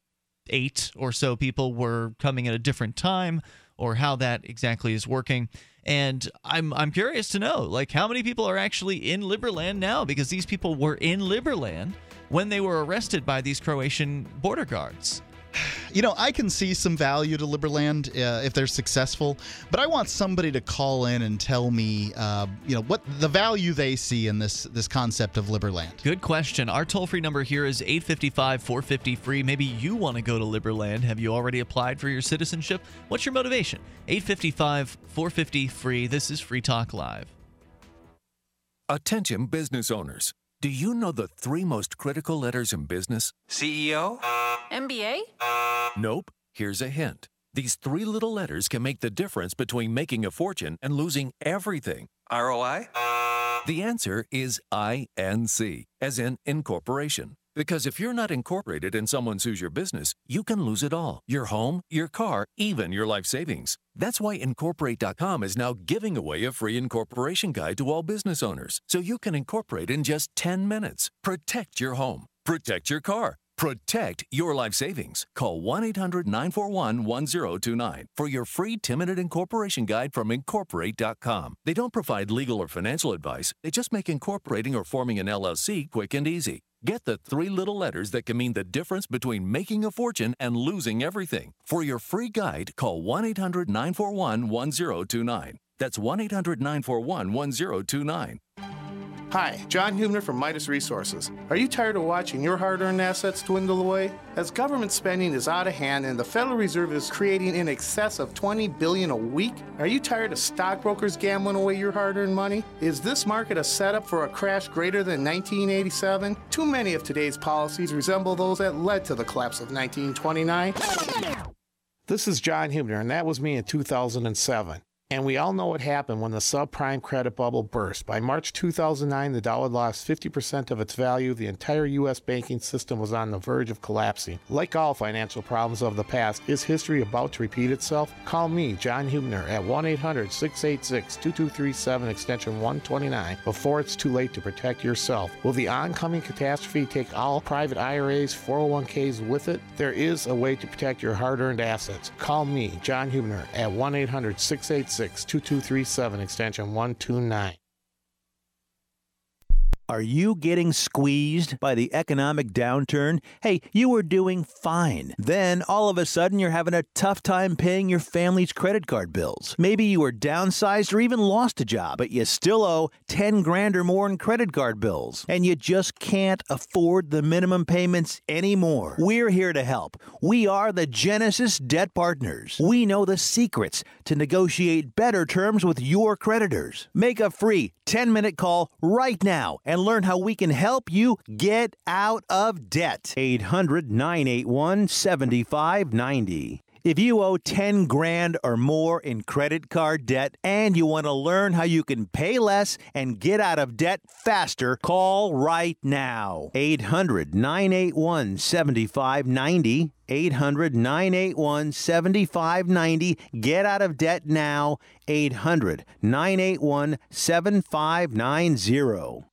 eight or so people were coming at a different time, or how that exactly is working. And I'm I'm curious to know, like, how many people are actually in Liberland now, because these people were in Liberland when they were arrested by these Croatian border guards. You know, I can see some value to Liberland uh, if they're successful, but I want somebody to call in and tell me, uh, you know, what the value they see in this this concept of Liberland. Good question. Our toll-free number here is eight five five, four five zero, free. Maybe you want to go to Liberland. Have you already applied for your citizenship? What's your motivation? eight five five, four five zero, free. This is Free Talk Live. Attention business owners. Do you know the three most critical letters in business? C E O? M B A? Nope. Here's a hint. These three little letters can make the difference between making a fortune and losing everything. R O I? The answer is I N C, as in incorporation. Because if you're not incorporated and someone sues your business, you can lose it all. Your home, your car, even your life savings. That's why Incorporate dot com is now giving away a free incorporation guide to all business owners, so you can incorporate in just ten minutes. Protect your home. Protect your car. Protect your life savings. Call one eight hundred, nine four one, one zero two nine for your free ten-minute incorporation guide from Incorporate dot com. They don't provide legal or financial advice. They just make incorporating or forming an L L C quick and easy. Get the three little letters that can mean the difference between making a fortune and losing everything. For your free guide, call one eight hundred, nine four one, one zero two nine. That's one eight hundred, nine four one, one zero two nine. Hi, John Hubner from Midas Resources. Are you tired of watching your hard-earned assets dwindle away? As government spending is out of hand and the Federal Reserve is creating in excess of twenty billion dollars a week, are you tired of stockbrokers gambling away your hard-earned money? Is this market a setup for a crash greater than nineteen eighty-seven? Too many of today's policies resemble those that led to the collapse of nineteen twenty-nine. This is John Hubner, and that was me in two thousand seven. And we all know what happened when the subprime credit bubble burst. By March two thousand nine, the dollar lost fifty percent of its value. The entire U S banking system was on the verge of collapsing. Like all financial problems of the past, is history about to repeat itself? Call me, John Hubner, at one eight hundred, six eight six, two two three seven, extension one twenty-nine, before it's too late to protect yourself. Will the oncoming catastrophe take all private I R As, four oh one Ks with it? There is a way to protect your hard-earned assets. Call me, John Hubner, at one eight hundred, six eight six, two two three seven, extension one two nine. Are you getting squeezed by the economic downturn? Hey, you were doing fine. Then, all of a sudden, you're having a tough time paying your family's credit card bills. Maybe you were downsized or even lost a job, but you still owe ten grand or more in credit card bills. And you just can't afford the minimum payments anymore. We're here to help. We are the Genesis Debt Partners. We know the secrets to negotiate better terms with your creditors. Make a free ten-minute call right now and learn how we can help you get out of debt. eight hundred, nine eight one, seven five nine zero. If you owe ten grand or more in credit card debt and you want to learn how you can pay less and get out of debt faster, call right now. eight hundred, nine eight one, seven five nine zero. eight hundred, nine eight one, seven five nine zero. Get out of debt now. eight hundred, nine eight one, seven five nine zero.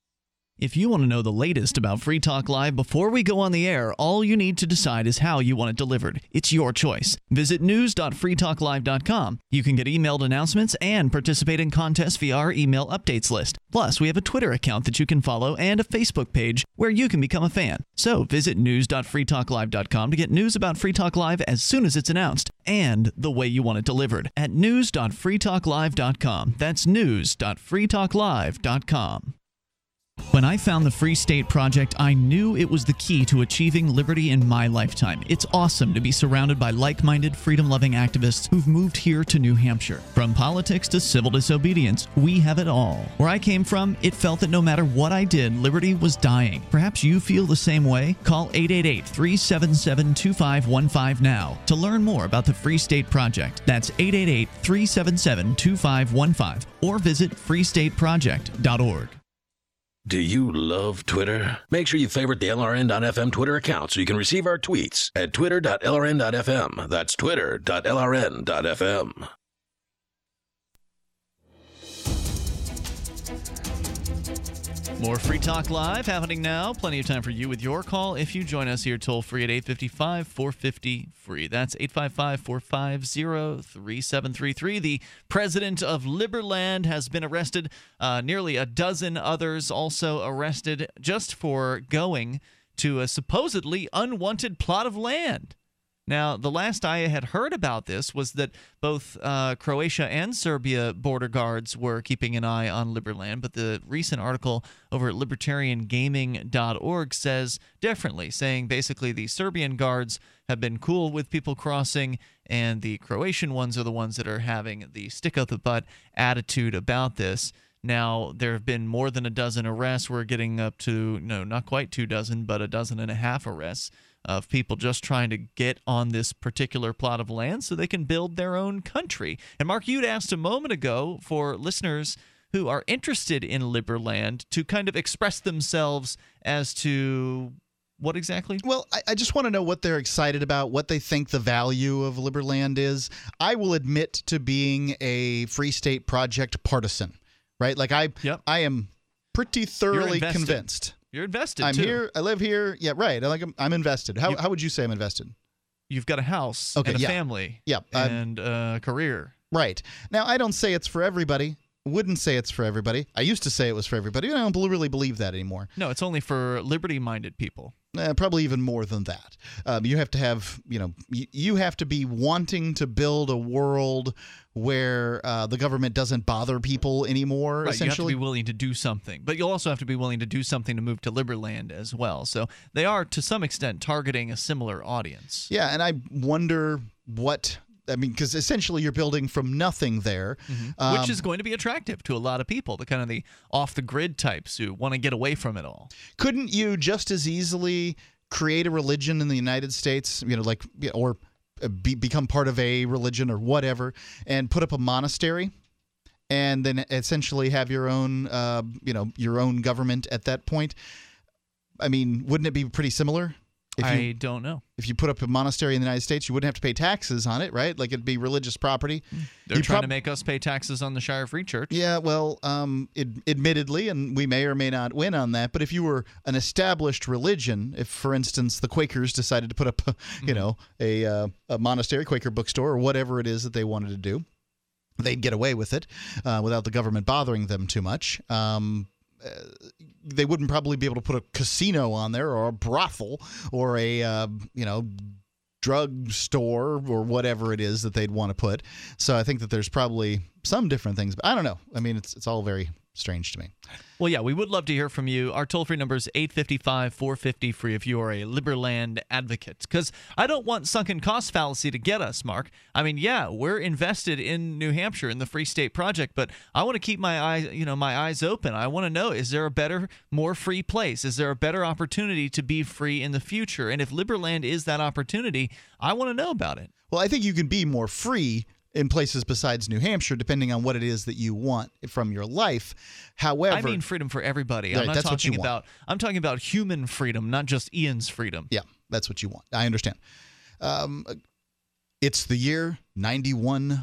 If you want to know the latest about Free Talk Live before we go on the air, all you need to decide is how you want it delivered. It's your choice. Visit news dot free talk live dot com. You can get emailed announcements and participate in contests via our email updates list. Plus, we have a Twitter account that you can follow and a Facebook page where you can become a fan. So visit news dot free talk live dot com to get news about Free Talk Live as soon as it's announced and the way you want it delivered at news dot free talk live dot com. That's news dot free talk live dot com. When I found the Free State Project, I knew it was the key to achieving liberty in my lifetime. It's awesome to be surrounded by like-minded, freedom-loving activists who've moved here to New Hampshire. From politics to civil disobedience, we have it all. Where I came from, it felt that no matter what I did, liberty was dying. Perhaps you feel the same way? Call eight eight eight, three seven seven, two five one five now to learn more about the Free State Project. That's eight eight eight, three seven seven, two five one five or visit free state project dot org. Do you love Twitter? Make sure you favorite the L R N dot F M Twitter account so you can receive our tweets at twitter dot L R N dot F M. That's twitter dot L R N dot F M. More Free Talk Live happening now. Plenty of time for you with your call if you join us here toll free at eight five five, four five zero, free. That's eight five five, four five zero, three seven three three. The president of Liberland has been arrested. Uh, nearly a dozen others also arrested just for going to a supposedly unwanted plot of land. Now, the last I had heard about this was that both uh, Croatia and Serbia border guards were keeping an eye on Liberland, but the recent article over at libertarian gaming dot org says differently, saying basically the Serbian guards have been cool with people crossing, and the Croatian ones are the ones that are having the stick-up-the-butt attitude about this. Now, there have been more than a dozen arrests. We're getting up to, no, not quite two dozen, but a dozen and a half arrests of people just trying to get on this particular plot of land so they can build their own country. And, Mark, you'd asked a moment ago for listeners who are interested in Liberland to kind of express themselves as to what exactly? Well, I, I just want to know what they're excited about, what they think the value of Liberland is. I will admit to being a Free State Project partisan. Right, like I, yep. I am pretty thoroughly You're convinced. You're invested. I'm too. here. I live here. Yeah, right. I like. I'm, I'm invested. How, you, how would you say I'm invested? You've got a house okay, and a yeah. family. Yeah, and a career. Right now, I don't say it's for everybody. Wouldn't say it's for everybody. I used to say it was for everybody. I don't really believe that anymore. No, it's only for liberty-minded people. Uh, probably even more than that. Um, you have to have, you know, you, you have to be wanting to build a world where uh, the government doesn't bother people anymore, right, essentially. You have to be willing to do something. But you'll also have to be willing to do something to move to Liberland as well. So they are, to some extent, targeting a similar audience. Yeah, and I wonder what... I mean, because essentially you're building from nothing there. Mm-hmm. Um, Which is going to be attractive to a lot of people, the kind of the off-the-grid types who want to get away from it all. Couldn't you just as easily create a religion in the United States, you know, like, or be, become part of a religion or whatever, and put up a monastery, and then essentially have your own, uh, you know, your own government at that point? I mean, wouldn't it be pretty similar? If you, I don't know. If you put up a monastery in the United States, you wouldn't have to pay taxes on it, right? Like it'd be religious property. They're you trying prob- to make us pay taxes on the Shire Free Church. Yeah, well, um, it, admittedly, and we may or may not win on that, but if you were an established religion, if, for instance, the Quakers decided to put up, you mm-hmm. know, a, uh, a monastery, Quaker bookstore, or whatever it is that they wanted to do, they'd get away with it uh, without the government bothering them too much. Um Uh, they wouldn't probably be able to put a casino on there or a brothel or a, uh, you know, drug store or whatever it is that they'd want to put. So I think that there's probably some different things. But I don't know. I mean, it's it's all very strange to me. Well, yeah, we would love to hear from you. Our toll-free number is eight five five, four five zero, free if you are a Liberland advocate. Because I don't want sunken cost fallacy to get us, Mark. I mean, yeah, we're invested in New Hampshire, in the Free State Project, but I want to keep my eyes, you know, my eyes open. I want to know, is there a better, more free place? Is there a better opportunity to be free in the future? And if Liberland is that opportunity, I want to know about it. Well, I think you can be more free in places besides New Hampshire, depending on what it is that you want from your life. However, I mean freedom for everybody. Right, I'm not that's what talking you want. about. I'm talking about human freedom, not just Ian's freedom. Yeah, that's what you want. I understand. Um, it's the year ninety-one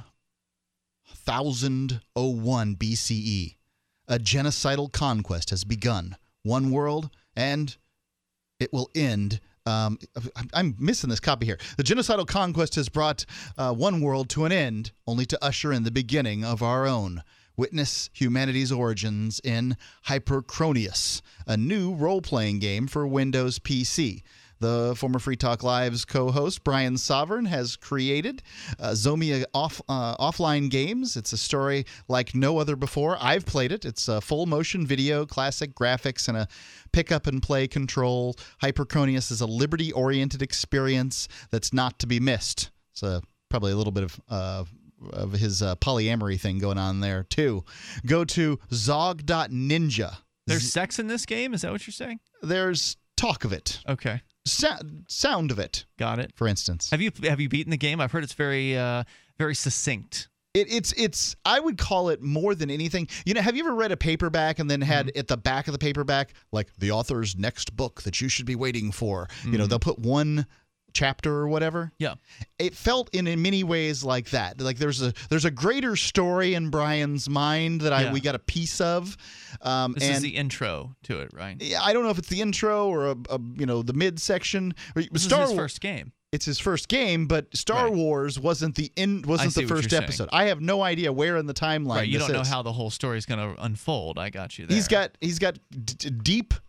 thousand one B C E. A genocidal conquest has begun. One world, and it will end. Um, I'm missing this copy here. The genocidal conquest has brought uh, one world to an end, only to usher in the beginning of our own. Witness humanity's origins in Hyperchronius, a new role-playing game for Windows P C. The former Free Talk Live's co-host, Brian Sovereign, has created uh, Zomia off, uh, Offline Games. It's a story like no other before. I've played it. It's a full-motion video, classic graphics, and a pick-up-and-play control. Hyperchronius is a liberty-oriented experience that's not to be missed. It's a, probably a little bit of... Uh, of his uh, polyamory thing going on there, too. Go to zog dot ninja. There's sex in this game? Is that what you're saying? There's talk of it. Okay. So- sound of it. Got it. For instance. Have you have you beaten the game? I've heard it's very uh, very succinct. It, it's it's I would call it more than anything. You know, have you ever read a paperback and then had mm-hmm. at the back of the paperback like the author's next book that you should be waiting for? Mm-hmm. You know, they'll put one chapter or whatever. Yeah. It felt in, in many ways like that. Like there's a there's a greater story in Brian's mind that I yeah. we got a piece of. Um, this and is the intro to it, right? Yeah, I don't know if it's the intro or a, a you know the mid section. Or, this Star is his Wa- first game. It's his first game, but Star right. Wars wasn't the in wasn't the first episode. I have no idea where in the timeline. Right, you this don't know is. how the whole story is going to unfold. I got you there. He's got he's got d- deep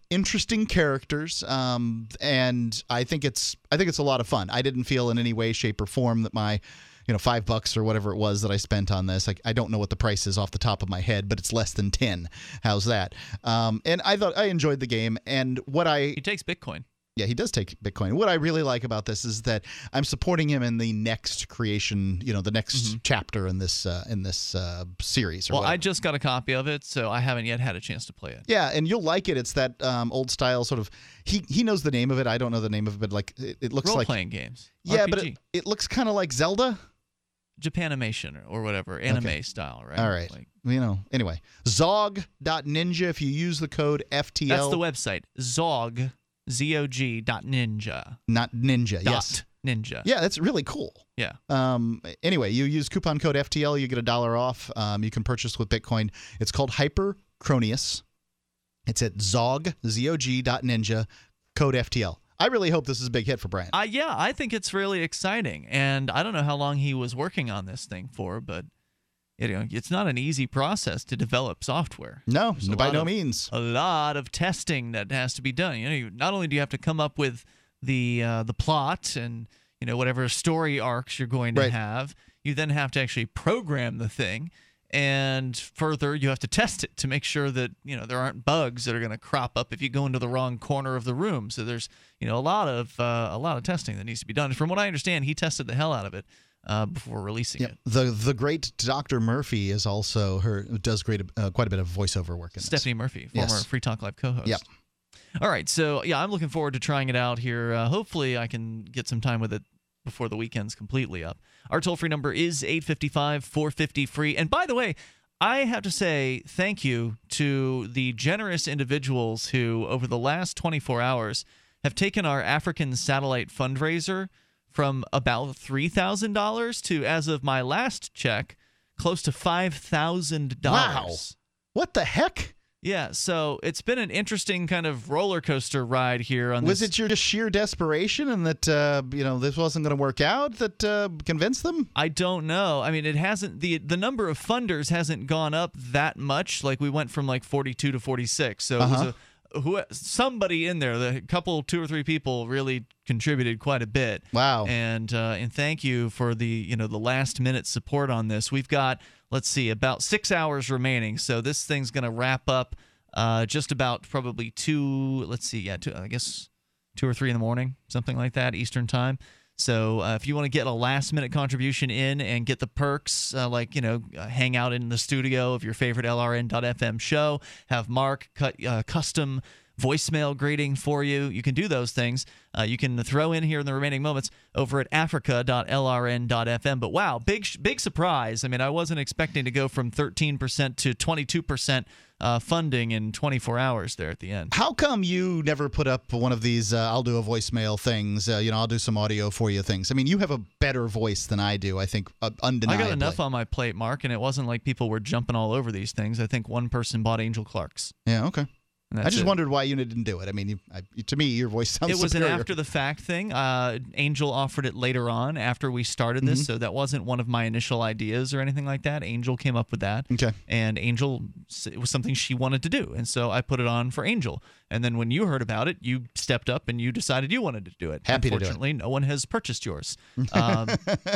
interesting characters, um, and I think it's I think it's a lot of fun. I didn't feel in any way, shape, or form that my you know five bucks or whatever it was that I spent on this. I, I don't know what the price is off the top of my head, but it's less than ten. How's that? Um, and I thought I enjoyed the game, and what I he takes Bitcoin. Yeah, he does take Bitcoin. What I really like about this is that I'm supporting him in the next creation, you know, the next mm-hmm. chapter in this uh, in this uh, series. Or well, whatever. I just got a copy of it, so I haven't yet had a chance to play it. Yeah, and you'll like it. It's that um, old style sort of. He he knows the name of it. I don't know the name of it, but like it, it looks Role like playing games. Yeah, R P G. but it, it looks kind of like Zelda. Japanimation or whatever, anime okay. style, right? All right. Like, you know, anyway, zog dot ninja. If you use the code F T L. That's the website. Zog. Z O G dot ninja. Not ninja, dot yes. Ninja. Yeah, that's really cool. Yeah. Um. Anyway, you use coupon code F T L, you get a dollar off. Um. You can purchase with Bitcoin. It's called Hypercronius. It's at zog, Z O G dot ninja, code F T L. I really hope this is a big hit for Brian. Uh, yeah, I think it's really exciting. And I don't know how long he was working on this thing for, but you know, it's not an easy process to develop software. No, There's by no of, means. A lot of testing that has to be done. You know, you, not only do you have to come up with the uh, the plot and you know whatever story arcs you're going to right. have, you then have to actually program the thing, and further you have to test it to make sure that you know there aren't bugs that are going to crop up if you go into the wrong corner of the room. So there's you know a lot of uh, a lot of testing that needs to be done. From what I understand, he tested the hell out of it. Uh, before releasing yeah. it, the the great Doctor Murphy is also her does great uh, quite a bit of voiceover work in Stephanie this. Murphy, former yes. Free Talk Live co-host. Yep. All right, so yeah, I'm looking forward to trying it out here. Uh, hopefully, I can get some time with it before the weekend's completely up. Our toll-free number is eight five five, four five zero, free. And by the way, I have to say thank you to the generous individuals who, over the last twenty-four hours, have taken our African satellite fundraiser from about three thousand dollars to, as of my last check, close to five thousand dollars. Wow. What the heck? Yeah, so it's been an interesting kind of roller coaster ride here. On Was this. it your just sheer desperation and that uh, you know this wasn't going to work out that uh, convinced them? I don't know. I mean, it hasn't the the number of funders hasn't gone up that much. Like we went from like forty-two to forty-six. So uh-huh. it was a Who somebody in there, the couple, two or three people really contributed quite a bit. Wow! And uh, and thank you for the you know the last minute support on this. We've got let's see about six hours remaining, so this thing's gonna wrap up uh, just about probably two. Let's see, yeah, two, I guess two or three in the morning, something like that, Eastern time. So uh, if you want to get a last-minute contribution in and get the perks, uh, like, you know, uh, hang out in the studio of your favorite L R N dot F M show, have Mark cut uh, custom voicemail greeting for you, you can do those things. Uh, you can throw in here in the remaining moments over at africa dot L R N dot F M. But wow, big big surprise. I mean, I wasn't expecting to go from thirteen percent to twenty-two percent uh, funding in twenty-four hours there at the end. How come you never put up one of these uh, I'll do a voicemail things, uh, you know, I'll do some audio for you things? I mean, you have a better voice than I do, I think, uh, undeniably. I got enough on my plate, Mark, and it wasn't like people were jumping all over these things. I think one person bought Angel Clark's. Yeah, okay. I just it. wondered why you didn't do it. I mean, you, I, to me, your voice sounds It was superior. an after-the-fact thing. Uh, Angel offered it later on after we started this, Mm-hmm. so that wasn't one of my initial ideas or anything like that. Angel came up with that. Okay. And Angel, it was something she wanted to do, and so I put it on for Angel. And then when you heard about it, you stepped up and you decided you wanted to do it. Happy to do it. Unfortunately, no one has purchased yours. Um,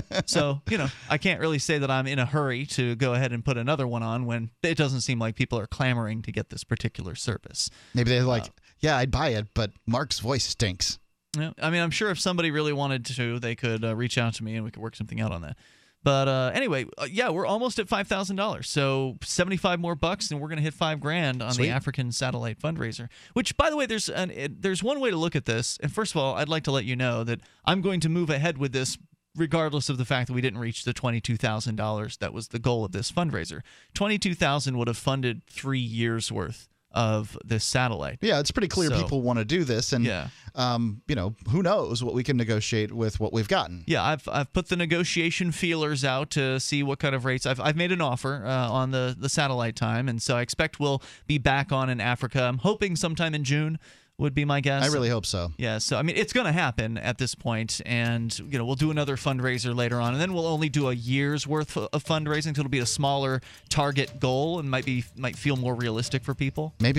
so, you know, I can't really say that I'm in a hurry to go ahead and put another one on when it doesn't seem like people are clamoring to get this particular service. Maybe they're like, yeah, I'd buy it, but Mark's voice stinks. Yeah, I mean, I'm sure if somebody really wanted to, they could uh, reach out to me and we could work something out on that. But uh, anyway, uh, yeah, we're almost at five thousand dollars. So seventy-five more bucks, and we're going to hit five grand on Sweet. the African Satellite Fundraiser. Which, by the way, there's an, it, there's one way to look at this. And first of all, I'd like to let you know that I'm going to move ahead with this regardless of the fact that we didn't reach the twenty-two thousand dollars that was the goal of this fundraiser. twenty-two thousand dollars would have funded three years' worth of this satellite. Yeah, it's pretty clear So- people want to do this, and Yeah. um, you know, who knows what we can negotiate with what we've gotten. Yeah, I've I've put the negotiation feelers out to see what kind of rates. I've I've made an offer uh, on the the satellite time, and so I expect we'll be back on in Africa. I'm hoping sometime in June would be my guess. I really hope so. Yeah, so I mean, it's going to happen at this point, and you know, we'll do another fundraiser later on, and then we'll only do a year's worth of fundraising, so it'll be a smaller target goal, and might be might feel more realistic for people. Maybe.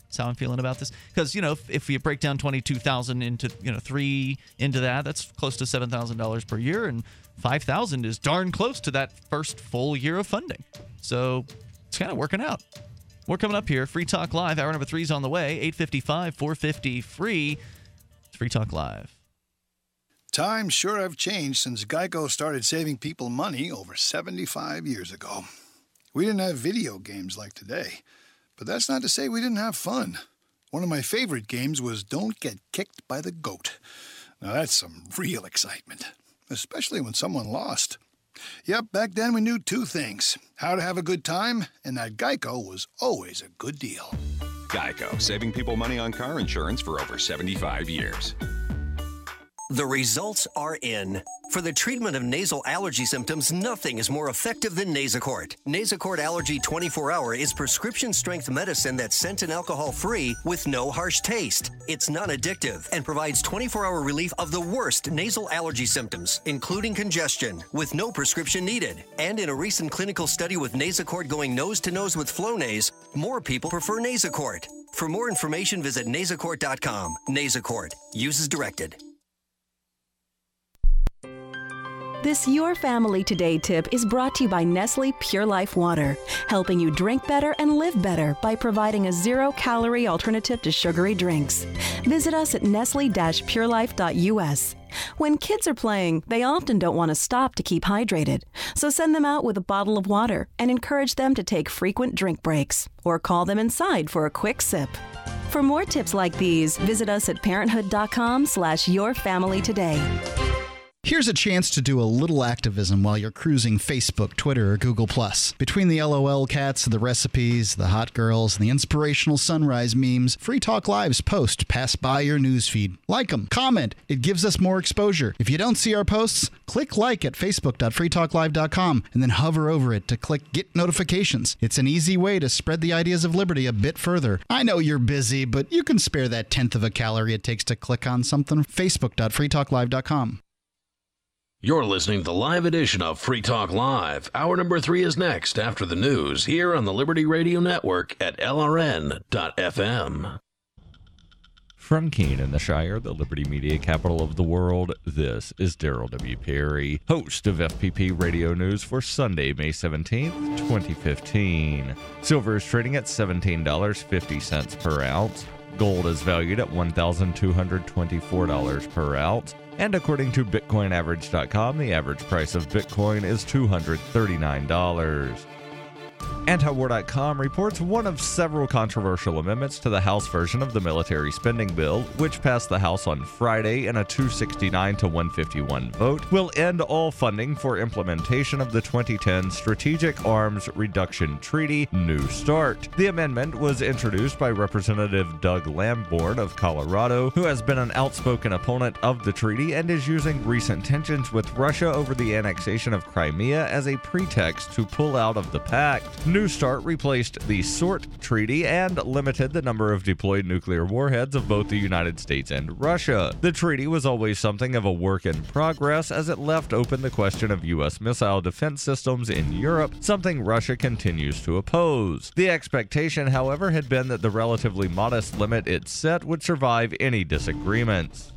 That's how I'm feeling about this. Because, you know, if, if you break down twenty-two thousand into, you know, three into that, that's close to seven thousand dollars per year. And five thousand is darn close to that first full year of funding. So it's kind of working out. More coming up here. Free Talk Live. Hour number three is on the way. eight fifty-five, four fifty, free. It's Free Talk Live. Times sure have changed since Geico started saving people money over seventy-five years ago. We didn't have video games like today, but that's not to say we didn't have fun. One of my favorite games was Don't Get Kicked by the Goat. Now that's some real excitement, especially when someone lost. Yep, back then we knew two things: how to have a good time, and that Geico was always a good deal. Geico, saving people money on car insurance for over seventy-five years. The results are in. For the treatment of nasal allergy symptoms, nothing is more effective than Nasacort. Nasacort Allergy twenty-four hour is prescription-strength medicine that's scent and alcohol-free with no harsh taste. It's non-addictive and provides twenty-four hour relief of the worst nasal allergy symptoms, including congestion, with no prescription needed. And in a recent clinical study with Nasacort going nose-to-nose with Flonase, more people prefer Nasacort. For more information, visit nasacort dot com. Nasacort. Use as directed. This Your Family Today tip is brought to you by Nestle Pure Life Water, helping you drink better and live better by providing a zero-calorie alternative to sugary drinks. Visit us at nestle dash pure life dot u s. When kids are playing, they often don't want to stop to keep hydrated, so send them out with a bottle of water and encourage them to take frequent drink breaks, or call them inside for a quick sip. For more tips like these, visit us at parenthood dot com slash your family today. Here's a chance to do a little activism while you're cruising Facebook, Twitter, or Google plus. Between the LOL cats, the recipes, the hot girls, and the inspirational sunrise memes, Free Talk Live's post pass by your newsfeed. Like them, comment. It gives us more exposure. If you don't see our posts, click like at facebook dot free talk live dot com and then hover over it to click Get Notifications. It's an easy way to spread the ideas of liberty a bit further. I know you're busy, but you can spare that tenth of a calorie it takes to click on something. facebook dot free talk live dot com. You're listening to the live edition of Free Talk Live. Hour number three is next after the news here on the Liberty Radio Network at L R N dot F M. From Keene in the Shire, the Liberty Media capital of the world, this is Daryl W. Perry, host of F P P Radio News for Sunday, May seventeenth, twenty fifteen. Silver is trading at seventeen dollars and fifty cents per ounce. Gold is valued at one thousand two hundred twenty-four dollars per ounce. And according to Bitcoin Average dot com, the average price of Bitcoin is two hundred thirty-nine dollars. Antiwar dot com reports one of several controversial amendments to the House version of the military spending bill, which passed the House on Friday in a two sixty-nine to one fifty-one vote, will end all funding for implementation of the twenty ten Strategic Arms Reduction Treaty, New START. The amendment was introduced by Representative Doug Lamborn of Colorado, who has been an outspoken opponent of the treaty and is using recent tensions with Russia over the annexation of Crimea as a pretext to pull out of the pact. New START replaced the SORT treaty and limited the number of deployed nuclear warheads of both the United States and Russia. The treaty was always something of a work in progress, as it left open the question of U S missile defense systems in Europe, something Russia continues to oppose. The expectation, however, had been that the relatively modest limit it set would survive any disagreements.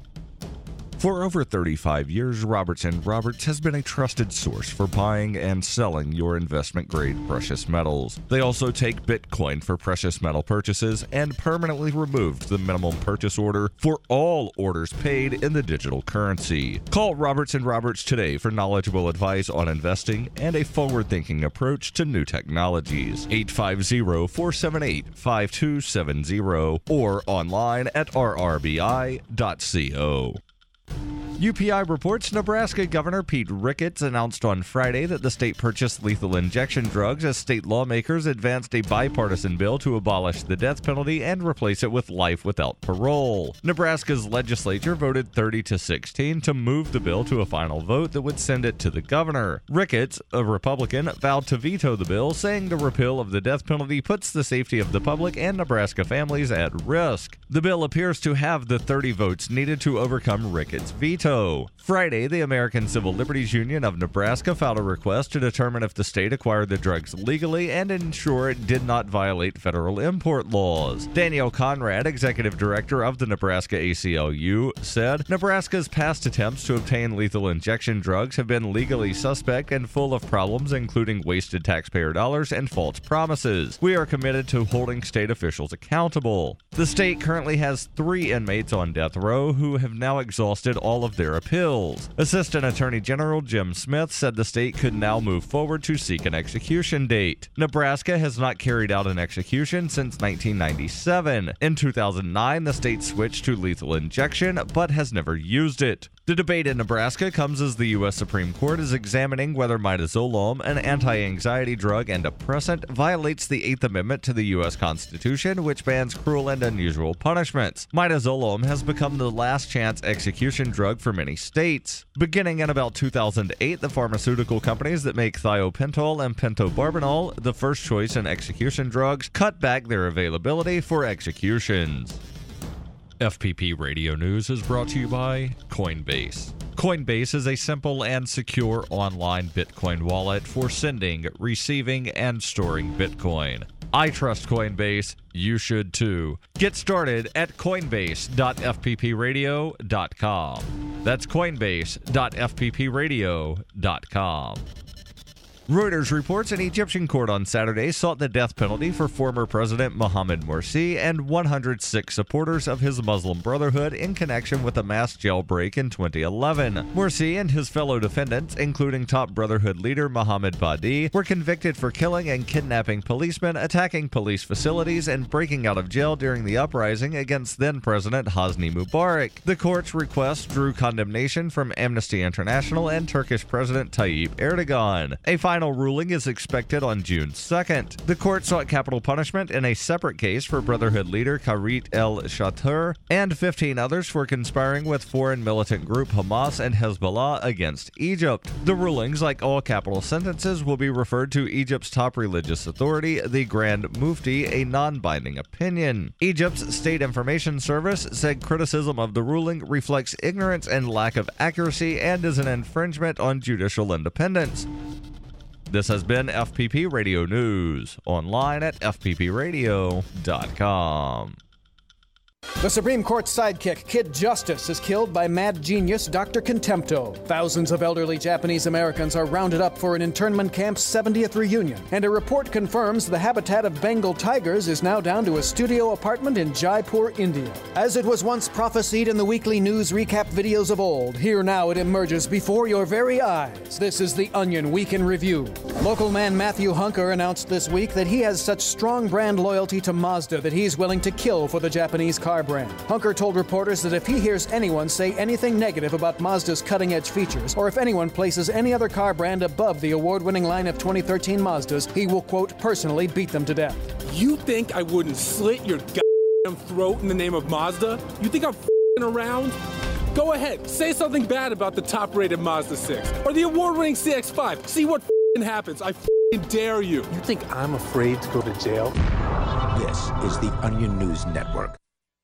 For over thirty-five years, Roberts and Roberts has been a trusted source for buying and selling your investment-grade precious metals. They also take Bitcoin for precious metal purchases and permanently removed the minimum purchase order for all orders paid in the digital currency. Call Roberts and Roberts today for knowledgeable advice on investing and a forward-thinking approach to new technologies. eight five zero, four seven eight, five two seven zero or online at r r b i dot co. U P I reports Nebraska Governor Pete Ricketts announced on Friday that the state purchased lethal injection drugs as state lawmakers advanced a bipartisan bill to abolish the death penalty and replace it with life without parole. Nebraska's legislature voted thirty to sixteen to move the bill to a final vote that would send it to the governor. Ricketts, a Republican, vowed to veto the bill, saying the repeal of the death penalty puts the safety of the public and Nebraska families at risk. The bill appears to have the thirty votes needed to overcome Ricketts' veto, veto. Friday, the American Civil Liberties Union of Nebraska filed a request to determine if the state acquired the drugs legally and ensure it did not violate federal import laws. Daniel Conrad, executive director of the Nebraska A C L U, said, Nebraska's past attempts to obtain lethal injection drugs have been legally suspect and full of problems, including wasted taxpayer dollars and false promises. We are committed to holding state officials accountable. The state currently has three inmates on death row who have now exhausted all of their appeals. Assistant Attorney General Jim Smith said the state could now move forward to seek an execution date. Nebraska has not carried out an execution since nineteen ninety-seven. In two thousand nine, the state switched to lethal injection, but has never used it. The debate in Nebraska comes as the U S Supreme Court is examining whether midazolam, an anti-anxiety drug and depressant, violates the Eighth Amendment to the U S Constitution, which bans cruel and unusual punishments. Midazolam has become the last chance execution drug for many states. Beginning in about two thousand eight, the pharmaceutical companies that make thiopental and pentobarbital, the first choice in execution drugs, cut back their availability for executions. F P P Radio News is brought to you by Coinbase. Coinbase is a simple and secure online Bitcoin wallet for sending, receiving, and storing Bitcoin. I trust Coinbase. You should too. Get started at coinbase dot f p p radio dot com. That's coinbase dot f p p radio dot com. Reuters reports an Egyptian court on Saturday sought the death penalty for former President Mohamed Morsi and one hundred six supporters of his Muslim Brotherhood in connection with a mass jailbreak in twenty eleven. Morsi and his fellow defendants, including top Brotherhood leader Mohamed Badi, were convicted for killing and kidnapping policemen, attacking police facilities, and breaking out of jail during the uprising against then-President Hosni Mubarak. The court's request drew condemnation from Amnesty International and Turkish President Tayyip Erdogan. A final ruling is expected on June second. The court sought capital punishment in a separate case for Brotherhood leader Kharit el-Shatur and fifteen others for conspiring with foreign militant group Hamas and Hezbollah against Egypt. The rulings, like all capital sentences, will be referred to Egypt's top religious authority, the Grand Mufti, a non-binding opinion. Egypt's State Information Service said criticism of the ruling reflects ignorance and lack of accuracy and is an infringement on judicial independence. This has been F P P Radio News, online at f p p radio dot com. The Supreme Court's sidekick, Kid Justice, is killed by mad genius Doctor Contempto. Thousands of elderly Japanese Americans are rounded up for an internment camp's seventieth reunion, and a report confirms the habitat of Bengal tigers is now down to a studio apartment in Jaipur, India. As it was once prophesied in the weekly news recap videos of old, here now it emerges before your very eyes. This is the Onion Week in Review. Local man Matthew Hunker announced this week that he has such strong brand loyalty to Mazda that he's willing to kill for the Japanese car brand. Hunker told reporters that if he hears anyone say anything negative about Mazda's cutting-edge features, or if anyone places any other car brand above the award-winning line of twenty thirteen Mazdas, he will, quote, personally beat them to death. You think I wouldn't slit your goddamn throat in the name of Mazda? You think I'm f***ing around? Go ahead, say something bad about the top-rated Mazda six, or the award-winning C X five. See what f***ing happens. I f***ing dare you. You think I'm afraid to go to jail? This is the Onion News Network.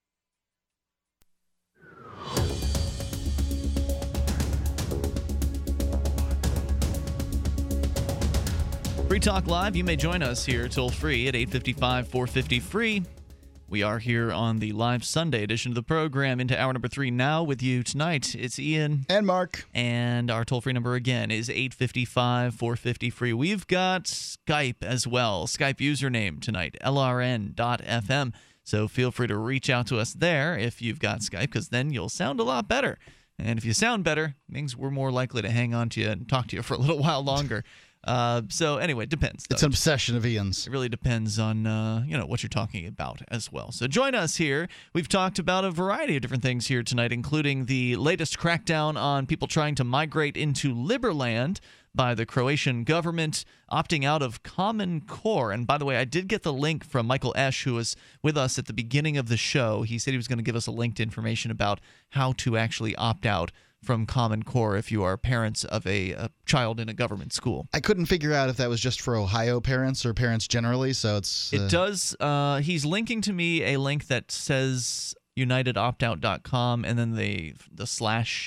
Free Talk Live, you may join us here toll free at eight five five, four five zero, free. We are here on the live Sunday edition of the program into hour number three now with you tonight. It's Ian. And Mark. And our toll-free number again is eight five five, four five zero, free. We've got Skype as well. Skype username tonight, L R N dot F M. So feel free to reach out to us there if you've got Skype, because then you'll sound a lot better. And if you sound better, it means we're more likely to hang on to you and talk to you for a little while longer. Uh, so anyway, it depends. Though. It's an obsession of Ian's. It really depends on uh, you know what you're talking about as well. So join us here. We've talked about a variety of different things here tonight, including the latest crackdown on people trying to migrate into Liberland by the Croatian government, opting out of Common Core. And by the way, I did get the link from Michael Esch, who was with us at the beginning of the show. He said he was going to give us a link to information about how to actually opt out from Common Core if you are parents of a, a child in a government school. I couldn't figure out if that was just for Ohio parents or parents generally, so it's... Uh... It does. Uh, he's linking to me a link that says united opt out dot com and then the the slash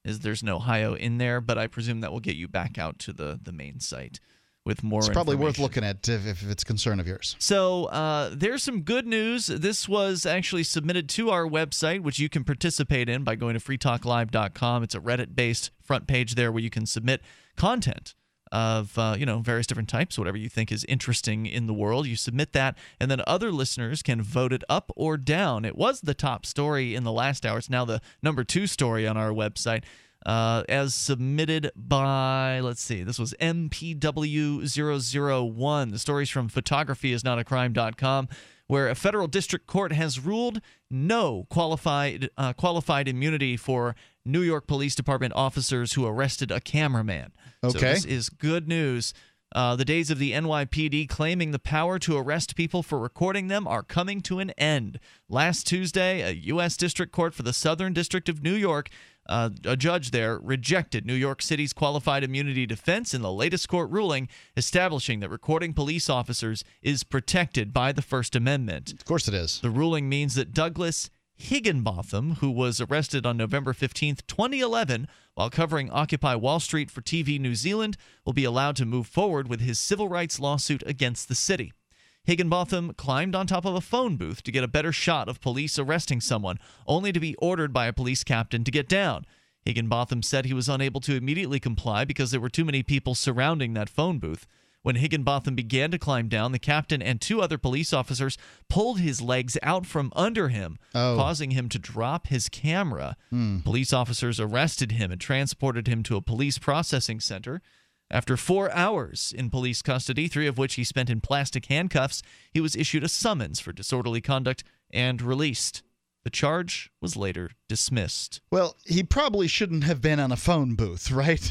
is there's no Ohio in there, but I presume that will get you back out to the, the main site with more It's probably worth information. looking at if, if it's a concern of yours. So uh, there's some good news. This was actually submitted to our website, which you can participate in by going to free talk live dot com. It's a Reddit-based front page there where you can submit content of uh, you know various different types, whatever you think is interesting in the world. You submit that, and then other listeners can vote it up or down. It was the top story in the last hour. It's now the number two story on our website. Uh, as submitted by, let's see, this was M P W zero zero one. The story's from photography is not a crime dot com, where a federal district court has ruled no qualified uh, qualified immunity for New York Police Department officers who arrested a cameraman. So Okay. this is good news. Uh, the days of the N Y P D claiming the power to arrest people for recording them are coming to an end. Last Tuesday, a U S District Court for the Southern District of New York, uh, a judge there, rejected New York City's qualified immunity defense in the latest court ruling, establishing that recording police officers is protected by the First Amendment. Of course it is. The ruling means that Douglas Higginbotham, who was arrested on November fifteenth, twenty eleven, while covering Occupy Wall Street for T V New Zealand, will be allowed to move forward with his civil rights lawsuit against the city. Higginbotham climbed on top of a phone booth to get a better shot of police arresting someone, only to be ordered by a police captain to get down. Higginbotham said he was unable to immediately comply because there were too many people surrounding that phone booth. When Higginbotham began to climb down, the captain and two other police officers pulled his legs out from under him, Oh. causing him to drop his camera. Hmm. Police officers arrested him and transported him to a police processing center. After four hours in police custody, three of which he spent in plastic handcuffs, he was issued a summons for disorderly conduct and released. The charge was later dismissed. Well, he probably shouldn't have been on a phone booth, right?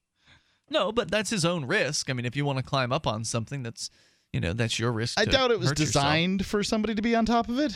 No, but that's his own risk. I mean, if you want to climb up on something, that's, you know, that's your risk. I to doubt it was hurt yourself. designed for somebody to be on top of it.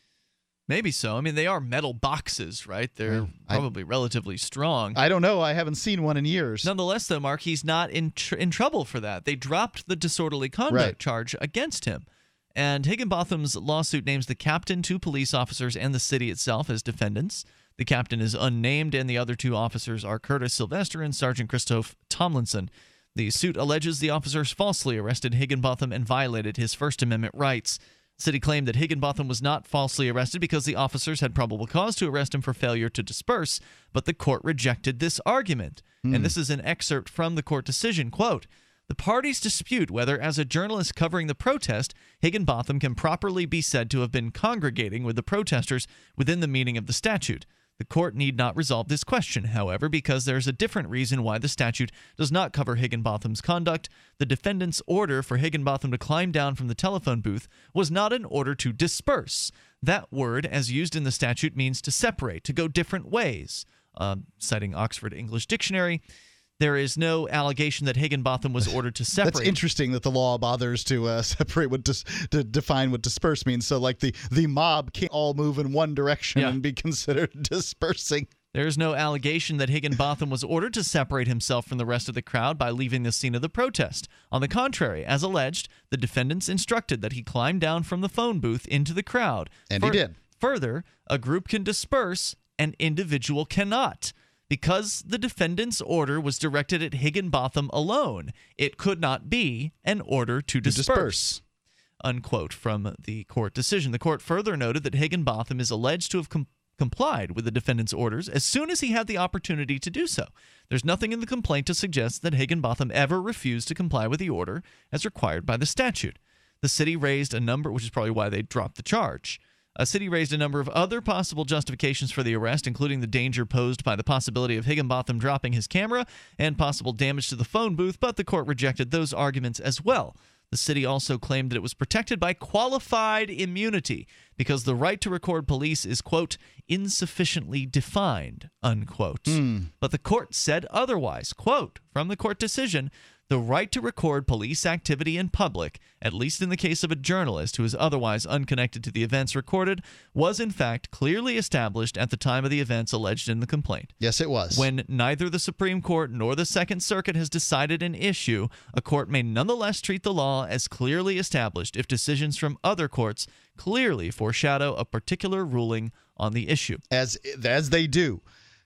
Maybe so. I mean, they are metal boxes, right? They're Well, I- probably relatively strong. I don't know. I haven't seen one in years. Nonetheless, though, Mark, he's not in tr- in trouble for that. They dropped the disorderly conduct Right. charge against him. And Higginbotham's lawsuit names the captain, two police officers, and the city itself as defendants. The captain is unnamed, and the other two officers are Curtis Sylvester and Sergeant Christoph Tomlinson. The suit alleges the officers falsely arrested Higginbotham and violated his First Amendment rights. The city claimed that Higginbotham was not falsely arrested because the officers had probable cause to arrest him for failure to disperse, but the court rejected this argument. Hmm. And this is an excerpt from the court decision. Quote, "The parties dispute whether, as a journalist covering the protest, Higginbotham can properly be said to have been congregating with the protesters within the meaning of the statute. The court need not resolve this question, however, because there is a different reason why the statute does not cover Higginbotham's conduct. The defendant's order for Higginbotham to climb down from the telephone booth was not an order to disperse. That word, as used in the statute, means to separate, to go different ways." Uh, citing Oxford English Dictionary, there is no allegation that Higginbotham was ordered to separate. That's interesting that the law bothers to uh, separate what dis- to define what disperse means. So, like the the mob can't all move in one direction Yeah. and be considered dispersing. There is no allegation that Higginbotham was ordered to separate himself from the rest of the crowd by leaving the scene of the protest. On the contrary, as alleged, the defendants instructed that he climb down from the phone booth into the crowd. And he did. Further, a group can disperse, an individual cannot. Because the defendant's order was directed at Higginbotham alone, it could not be an order to disperse. disperse. Unquote from the court decision. The court further noted that Higginbotham is alleged to have com- complied with the defendant's orders as soon as he had the opportunity to do so. There's nothing in the complaint to suggest that Higginbotham ever refused to comply with the order as required by the statute. The city raised a number, which is probably why they dropped the charge. A city raised a number of other possible justifications for the arrest, including the danger posed by the possibility of Higginbotham dropping his camera and possible damage to the phone booth, but the court rejected those arguments as well. The city also claimed that it was protected by qualified immunity because the right to record police is, quote, insufficiently defined, unquote. Hmm. But the court said otherwise. Quote, from the court decision, "The right to record police activity in public, at least in the case of a journalist who is otherwise unconnected to the events recorded, was in fact clearly established at the time of the events alleged in the complaint." Yes, it was. When neither the Supreme Court nor the Second Circuit has decided an issue, a court may nonetheless treat the law as clearly established if decisions from other courts clearly foreshadow a particular ruling on the issue. As as they do.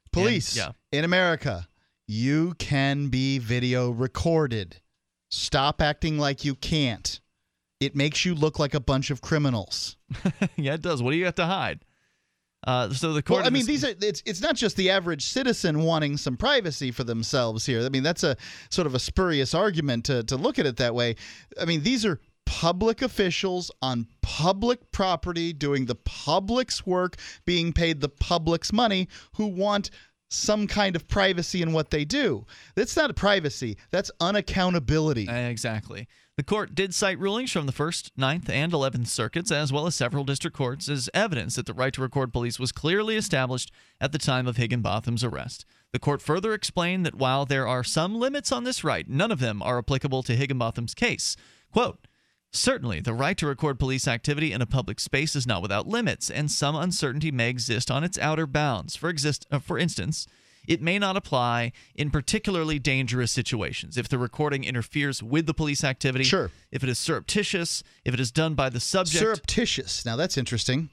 Police And, in America, you can be video recorded. Stop acting like you can't. It makes you look like a bunch of criminals. yeah. yeah, it does. What do you have to hide? Uh, so the court. Well, I mean, these are it's it's not just the average citizen wanting some privacy for themselves here. I mean, that's a sort of a spurious argument to to look at it that way. I mean, these are public officials on public property doing the public's work, being paid the public's money, who want some kind of privacy in what they do. That's not privacy. That's unaccountability. Exactly. The court did cite rulings from the First, Ninth, and Eleventh Circuits, as well as several district courts, as evidence that the right to record police was clearly established at the time of Higginbotham's arrest. The court further explained that while there are some limits on this right, none of them are applicable to Higginbotham's case. Quote, certainly, the right to record police activity in a public space is not without limits, and some uncertainty may exist on its outer bounds. For, exist, uh, for instance, it may not apply in particularly dangerous situations. If the recording interferes with the police activity, sure. If it is surreptitious, if it is done by the subject. Surreptitious. Now, that's interesting.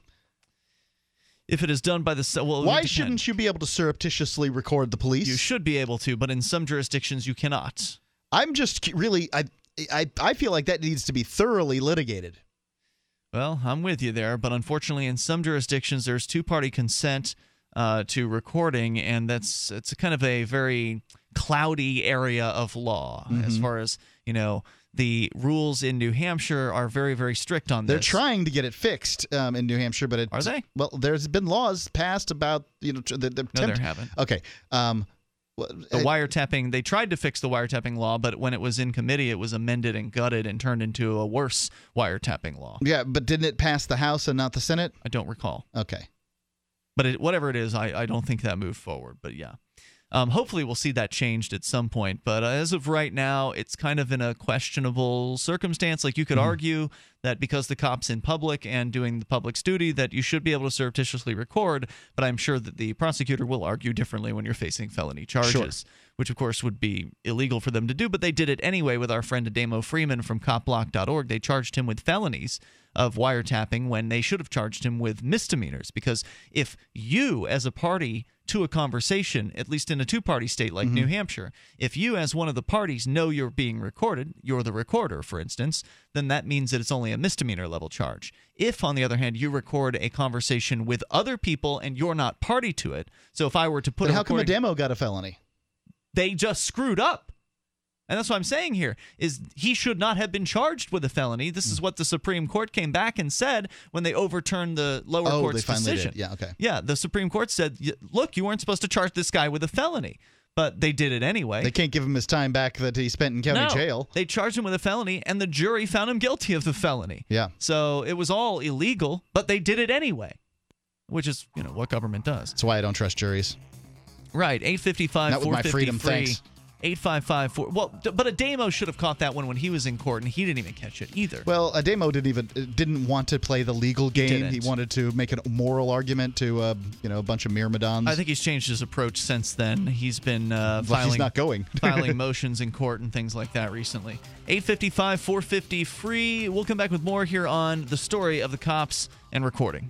If it is done by the su- well, why shouldn't you be able to surreptitiously record the police? You should be able to, but in some jurisdictions you cannot. I'm just really I I I feel like that needs to be thoroughly litigated. Well, I'm with you there, but unfortunately in some jurisdictions there's two-party consent uh, to recording, and that's it's kind of a very cloudy area of law mm-hmm. as far as, you know, the rules in New Hampshire are very, very strict on this. They're trying to get it fixed um, in New Hampshire, but it are they? Well, there's been laws passed about you know the, the no, temp- there haven't. Okay. Um, the wiretapping, they tried to fix the wiretapping law, but when it was in committee, it was amended and gutted and turned into a worse wiretapping law. Yeah, but didn't it pass the House and not the Senate? I don't recall. Okay. But it, whatever it is, I, I don't think that moved forward. But yeah. Um, hopefully we'll see that changed at some point. But uh, as of right now, it's kind of in a questionable circumstance. Like you could mm-hmm. argue that because the cop's in public and doing the public's duty, that you should be able to surreptitiously record. But I'm sure that the prosecutor will argue differently when you're facing felony charges, sure. which of course would be illegal for them to do. But they did it anyway with our friend Ademo Freeman from cop block dot org. They charged him with felonies of wiretapping when they should have charged him with misdemeanors. Because if you, as a party to a conversation, at least in a two-party state like mm-hmm. New Hampshire, if you as one of the parties know you're being recorded, you're the recorder, for instance, then that means that it's only a misdemeanor level charge. If, on the other hand, you record a conversation with other people and you're not party to it, so if I were to put but a how recording, come Ademo got a felony? They just screwed up. And that's what I'm saying here, is he should not have been charged with a felony. This is what the Supreme Court came back and said when they overturned the lower oh, court's they finally decision. Did. Yeah, okay. Yeah, the Supreme Court said, look, you weren't supposed to charge this guy with a felony. But they did it anyway. They can't give him his time back that he spent in county no, jail. They charged him with a felony, and the jury found him guilty of the felony. Yeah. So it was all illegal, but they did it anyway, which is, you know, what government does. That's why I don't trust juries. Right, eight fifty-five, four fifty, freedom, free. Thanks. eight five five four. Well, but Ademo should have caught that one when he was in court, and he didn't even catch it either. Well, Ademo didn't even didn't want to play the legal game. He, he wanted to make a moral argument to uh, you know a bunch of myrmidons. I think he's changed his approach since then. He's been uh, well, filing he's not going. filing motions in court and things like that recently. eight fifty-five, four fifty, free. We'll come back with more here on the story of the cops and recording.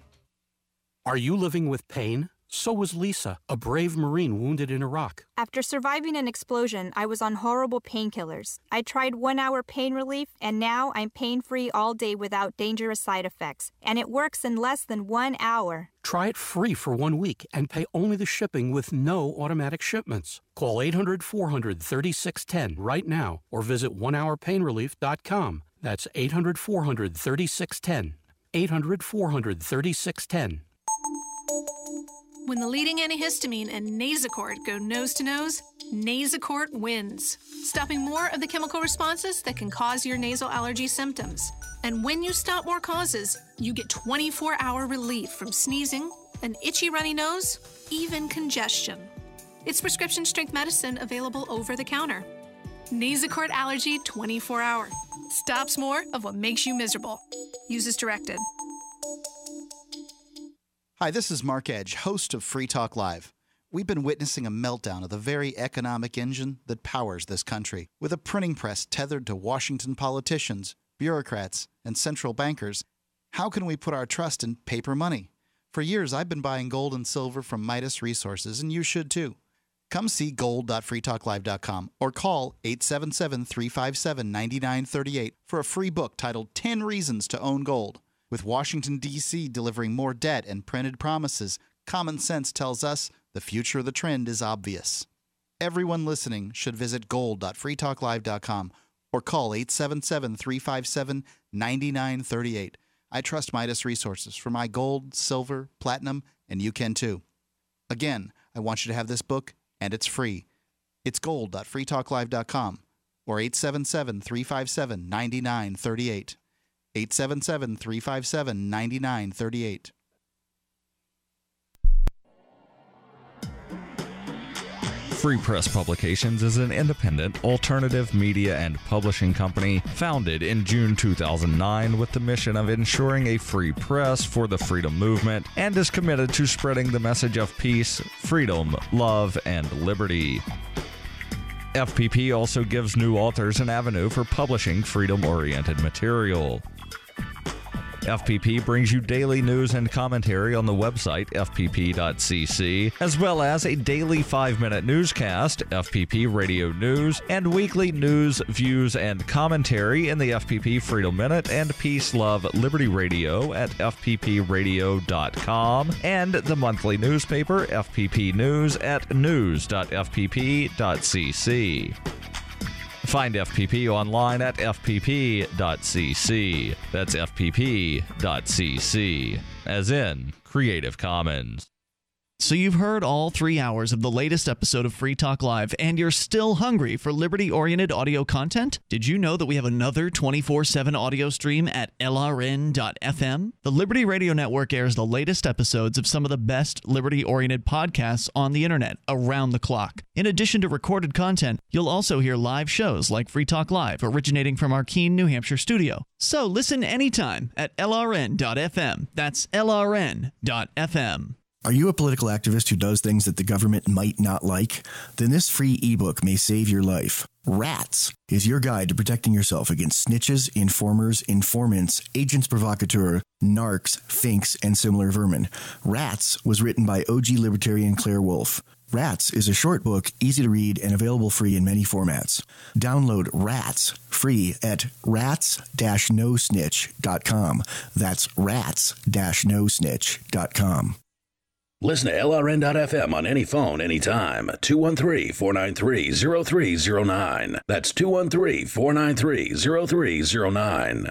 Are you living with pain? So was Lisa, a brave Marine wounded in Iraq. After surviving an explosion, I was on horrible painkillers. I tried one-hour pain relief, and now I'm pain-free all day without dangerous side effects. And it works in less than one hour. Try it free for one week and pay only the shipping with no automatic shipments. Call eight hundred, four hundred, thirty-six ten right now or visit one hour pain relief dot com. That's eight hundred, four hundred, thirty-six ten. eight hundred, four hundred, thirty-six ten. When the leading antihistamine and Nasacort go nose-to-nose, Nasacort wins, stopping more of the chemical responses that can cause your nasal allergy symptoms. And when you stop more causes, you get twenty-four hour relief from sneezing, an itchy runny nose, even congestion. It's prescription-strength medicine available over the counter. Nasacort Allergy twenty-four hour. Stops more of what makes you miserable. Use as directed. Hi, this is Mark Edge, host of Free Talk Live. We've been witnessing a meltdown of the very economic engine that powers this country. With a printing press tethered to Washington politicians, bureaucrats, and central bankers, how can we put our trust in paper money? For years, I've been buying gold and silver from Midas Resources, and you should too. Come see gold dot free talk live dot com or call eight seven seven, three five seven, nine nine three eight for a free book titled ten Reasons to Own Gold. With Washington, D C delivering more debt and printed promises, common sense tells us the future of the trend is obvious. Everyone listening should visit gold dot free talk live dot com or call eight seven seven, three five seven, nine nine three eight. I trust Midas Resources for my gold, silver, platinum, and you can too. Again, I want you to have this book, and it's free. It's gold dot free talk live dot com or eight seven seven, three five seven, nine nine three eight. eight seven seven, three five seven, nine nine three eight. Free Press Publications is an independent, alternative media and publishing company founded in June two thousand nine with the mission of ensuring a free press for the freedom movement and is committed to spreading the message of peace, freedom, love, and liberty. F P P also gives new authors an avenue for publishing freedom-oriented material. F P P brings you daily news and commentary on the website f p p dot c c, as well as a daily five-minute newscast, F P P Radio News, and weekly news, views, and commentary in the F P P Freedom Minute and Peace, Love, Liberty Radio at f p p radio dot com, and the monthly newspaper, F P P News, at news dot f p p dot c c. Find F P P online at f p p dot c c. That's f p p dot c c, as in Creative Commons. So you've heard all three hours of the latest episode of Free Talk Live, and you're still hungry for liberty-oriented audio content? Did you know that we have another twenty-four seven audio stream at L R N dot F M? The Liberty Radio Network airs the latest episodes of some of the best liberty-oriented podcasts on the internet around the clock. In addition to recorded content, you'll also hear live shows like Free Talk Live, originating from our Keene, New Hampshire studio. So listen anytime at L R N dot F M. That's L R N dot F M. Are you a political activist who does things that the government might not like? Then this free ebook may save your life. Rats is your guide to protecting yourself against snitches, informers, informants, agents provocateur, narcs, finks, and similar vermin. Rats was written by O G libertarian Claire Wolfe. Rats is a short book, easy to read, and available free in many formats. Download Rats free at rats dash no snitch dot com. That's rats dash no snitch dot com. Listen to L R N dot F M on any phone, anytime. two one three, four nine three, zero three zero nine. That's two one three, four nine three, zero three zero nine.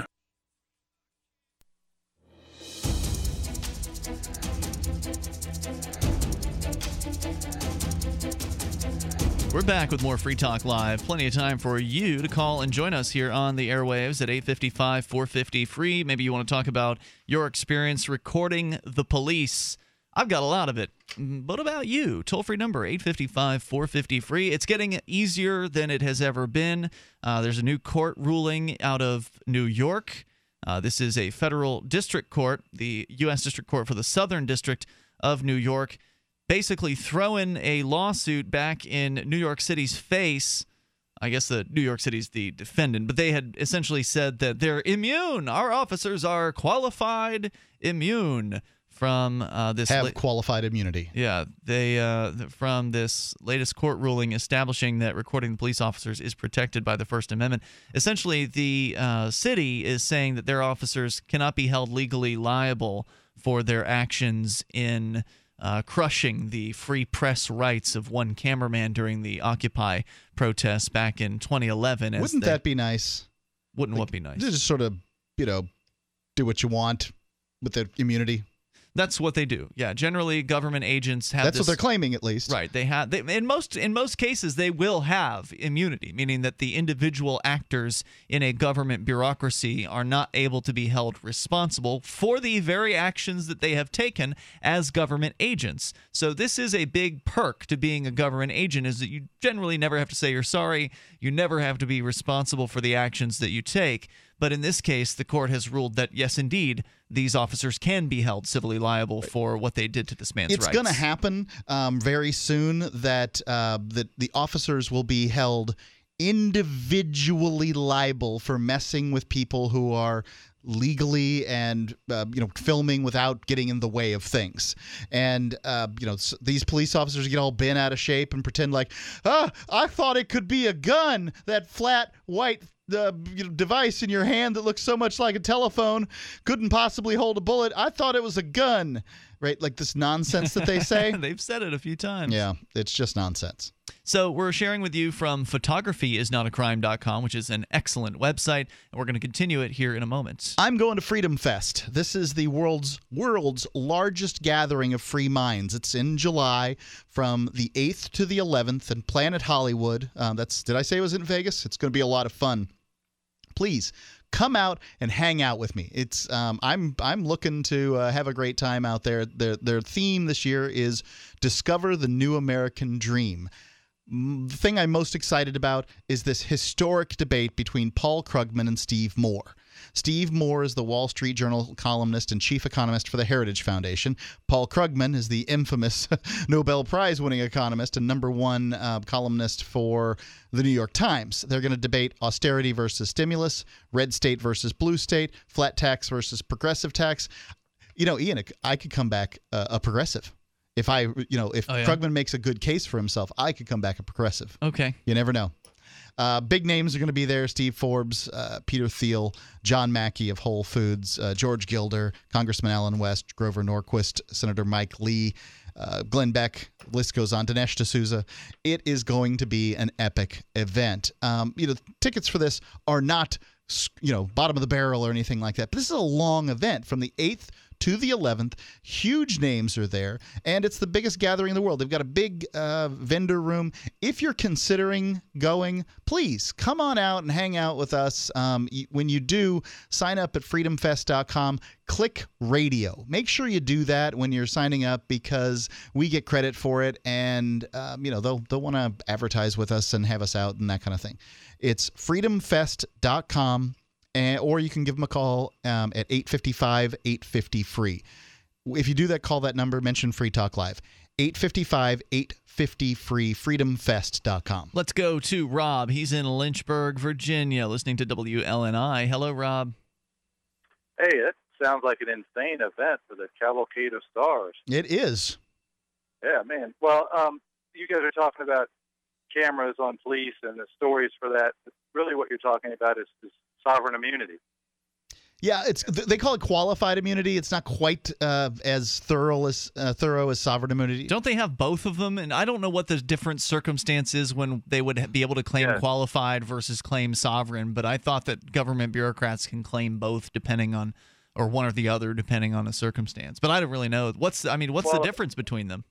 We're back with more Free Talk Live. Plenty of time for you to call and join us here on the airwaves at eight five five, four five zero, free. Maybe you want to talk about your experience recording the police. I've got a lot of it. What about you? Toll-free number, eight five five, four five zero, free. It's getting easier than it has ever been. Uh, there's a new court ruling out of New York. Uh, this is a federal district court, the U S District Court for the Southern District of New York, basically throwing a lawsuit back in New York City's face. I guess the New York City's the defendant, but they had essentially said that they're immune. Our officers are qualified immune from uh, this have la- qualified immunity. Yeah, they uh, from this latest court ruling establishing that recording the police officers is protected by the First Amendment. Essentially, the uh, city is saying that their officers cannot be held legally liable for their actions in uh, crushing the free press rights of one cameraman during the Occupy protests back in twenty eleven. As Wouldn't they, that be nice? Wouldn't like, what be nice? Just sort of, you know, do what you want with the immunity. That's what they do. Yeah, generally government agents have That's this, what they're claiming, at least. Right. They have they, in most in most cases they will have immunity, meaning that the individual actors in a government bureaucracy are not able to be held responsible for the very actions that they have taken as government agents. So this is a big perk to being a government agent, is that you generally never have to say you're sorry. You never have to be responsible for the actions that you take. But in this case, the court has ruled that, yes, indeed, these officers can be held civilly liable for what they did to this man's it's rights. It's going to happen um, very soon that, uh, that the officers will be held individually liable for messing with people who are legally and uh, you know filming without getting in the way of things. And uh, you know these police officers get all bent out of shape and pretend like, ah, I thought it could be a gun. That flat white the you know, device in your hand that looks so much like a telephone couldn't possibly hold a bullet. I thought it was a gun, right? Like this nonsense that they say. They've said it a few times. Yeah, it's just nonsense. So we're sharing with you from photography is not a crime dot com, which is an excellent website, and we're going to continue it here in a moment. I'm going to Freedom Fest. This is the world's world's largest gathering of free minds. It's in July from the eighth to the eleventh in Planet Hollywood. Um, that's did I say it was in Vegas? It's going to be a lot of fun. Please come out and hang out with me. It's um, I'm I'm looking to uh, have a great time out there. Their their theme this year is Discover the New American Dream. The thing I'm most excited about is this historic debate between Paul Krugman and Steve Moore. Steve Moore is the Wall Street Journal columnist and chief economist for the Heritage Foundation. Paul Krugman is the infamous Nobel Prize-winning economist and number one uh, columnist for the New York Times. They're going to debate austerity versus stimulus, red state versus blue state, flat tax versus progressive tax. You know, Ian, I could come back uh, a progressive. If I, you know, if oh, yeah. Krugman makes a good case for himself, I could come back a progressive. Okay. You never know. Uh, big names are going to be there. Steve Forbes, uh, Peter Thiel, John Mackey of Whole Foods, uh, George Gilder, Congressman Alan West, Grover Norquist, Senator Mike Lee, uh, Glenn Beck, list goes on, Dinesh D'Souza. It is going to be an epic event. Um, you know, tickets for this are not, you know, bottom of the barrel or anything like that. But this is a long event from the eighth to the eleventh. Huge names are there, and it's the biggest gathering in the world. They've got a big uh, vendor room. If you're considering going, please come on out and hang out with us. Um, when you do, sign up at freedom fest dot com. Click radio. Make sure you do that when you're signing up because we get credit for it, and um, you know they'll they'll want to advertise with us and have us out and that kind of thing. It's freedom fest dot com. And, or you can give them a call um, at eight five five, eight five zero, free. If you do that, call that number, mention Free Talk Live. eight five five, eight five zero, free, freedom fest dot com. Let's go to Rob. He's in Lynchburg, Virginia, listening to W L N I. Hello, Rob. Hey, that sounds like an insane event for the Cavalcade of Stars. It is. Yeah, man. Well, um, you guys are talking about cameras on police and the stories for that. Really what you're talking about is, is sovereign immunity. Yeah, it's they call it qualified immunity. It's not quite uh, as thorough as uh, thorough as sovereign immunity. Don't they have both of them? And I don't know what the different circumstances when they would be able to claim yeah. qualified versus claim sovereign. But I thought that government bureaucrats can claim both, depending on, or one or the other, depending on a circumstance. But I don't really know what's. I mean, what's well, the difference between them?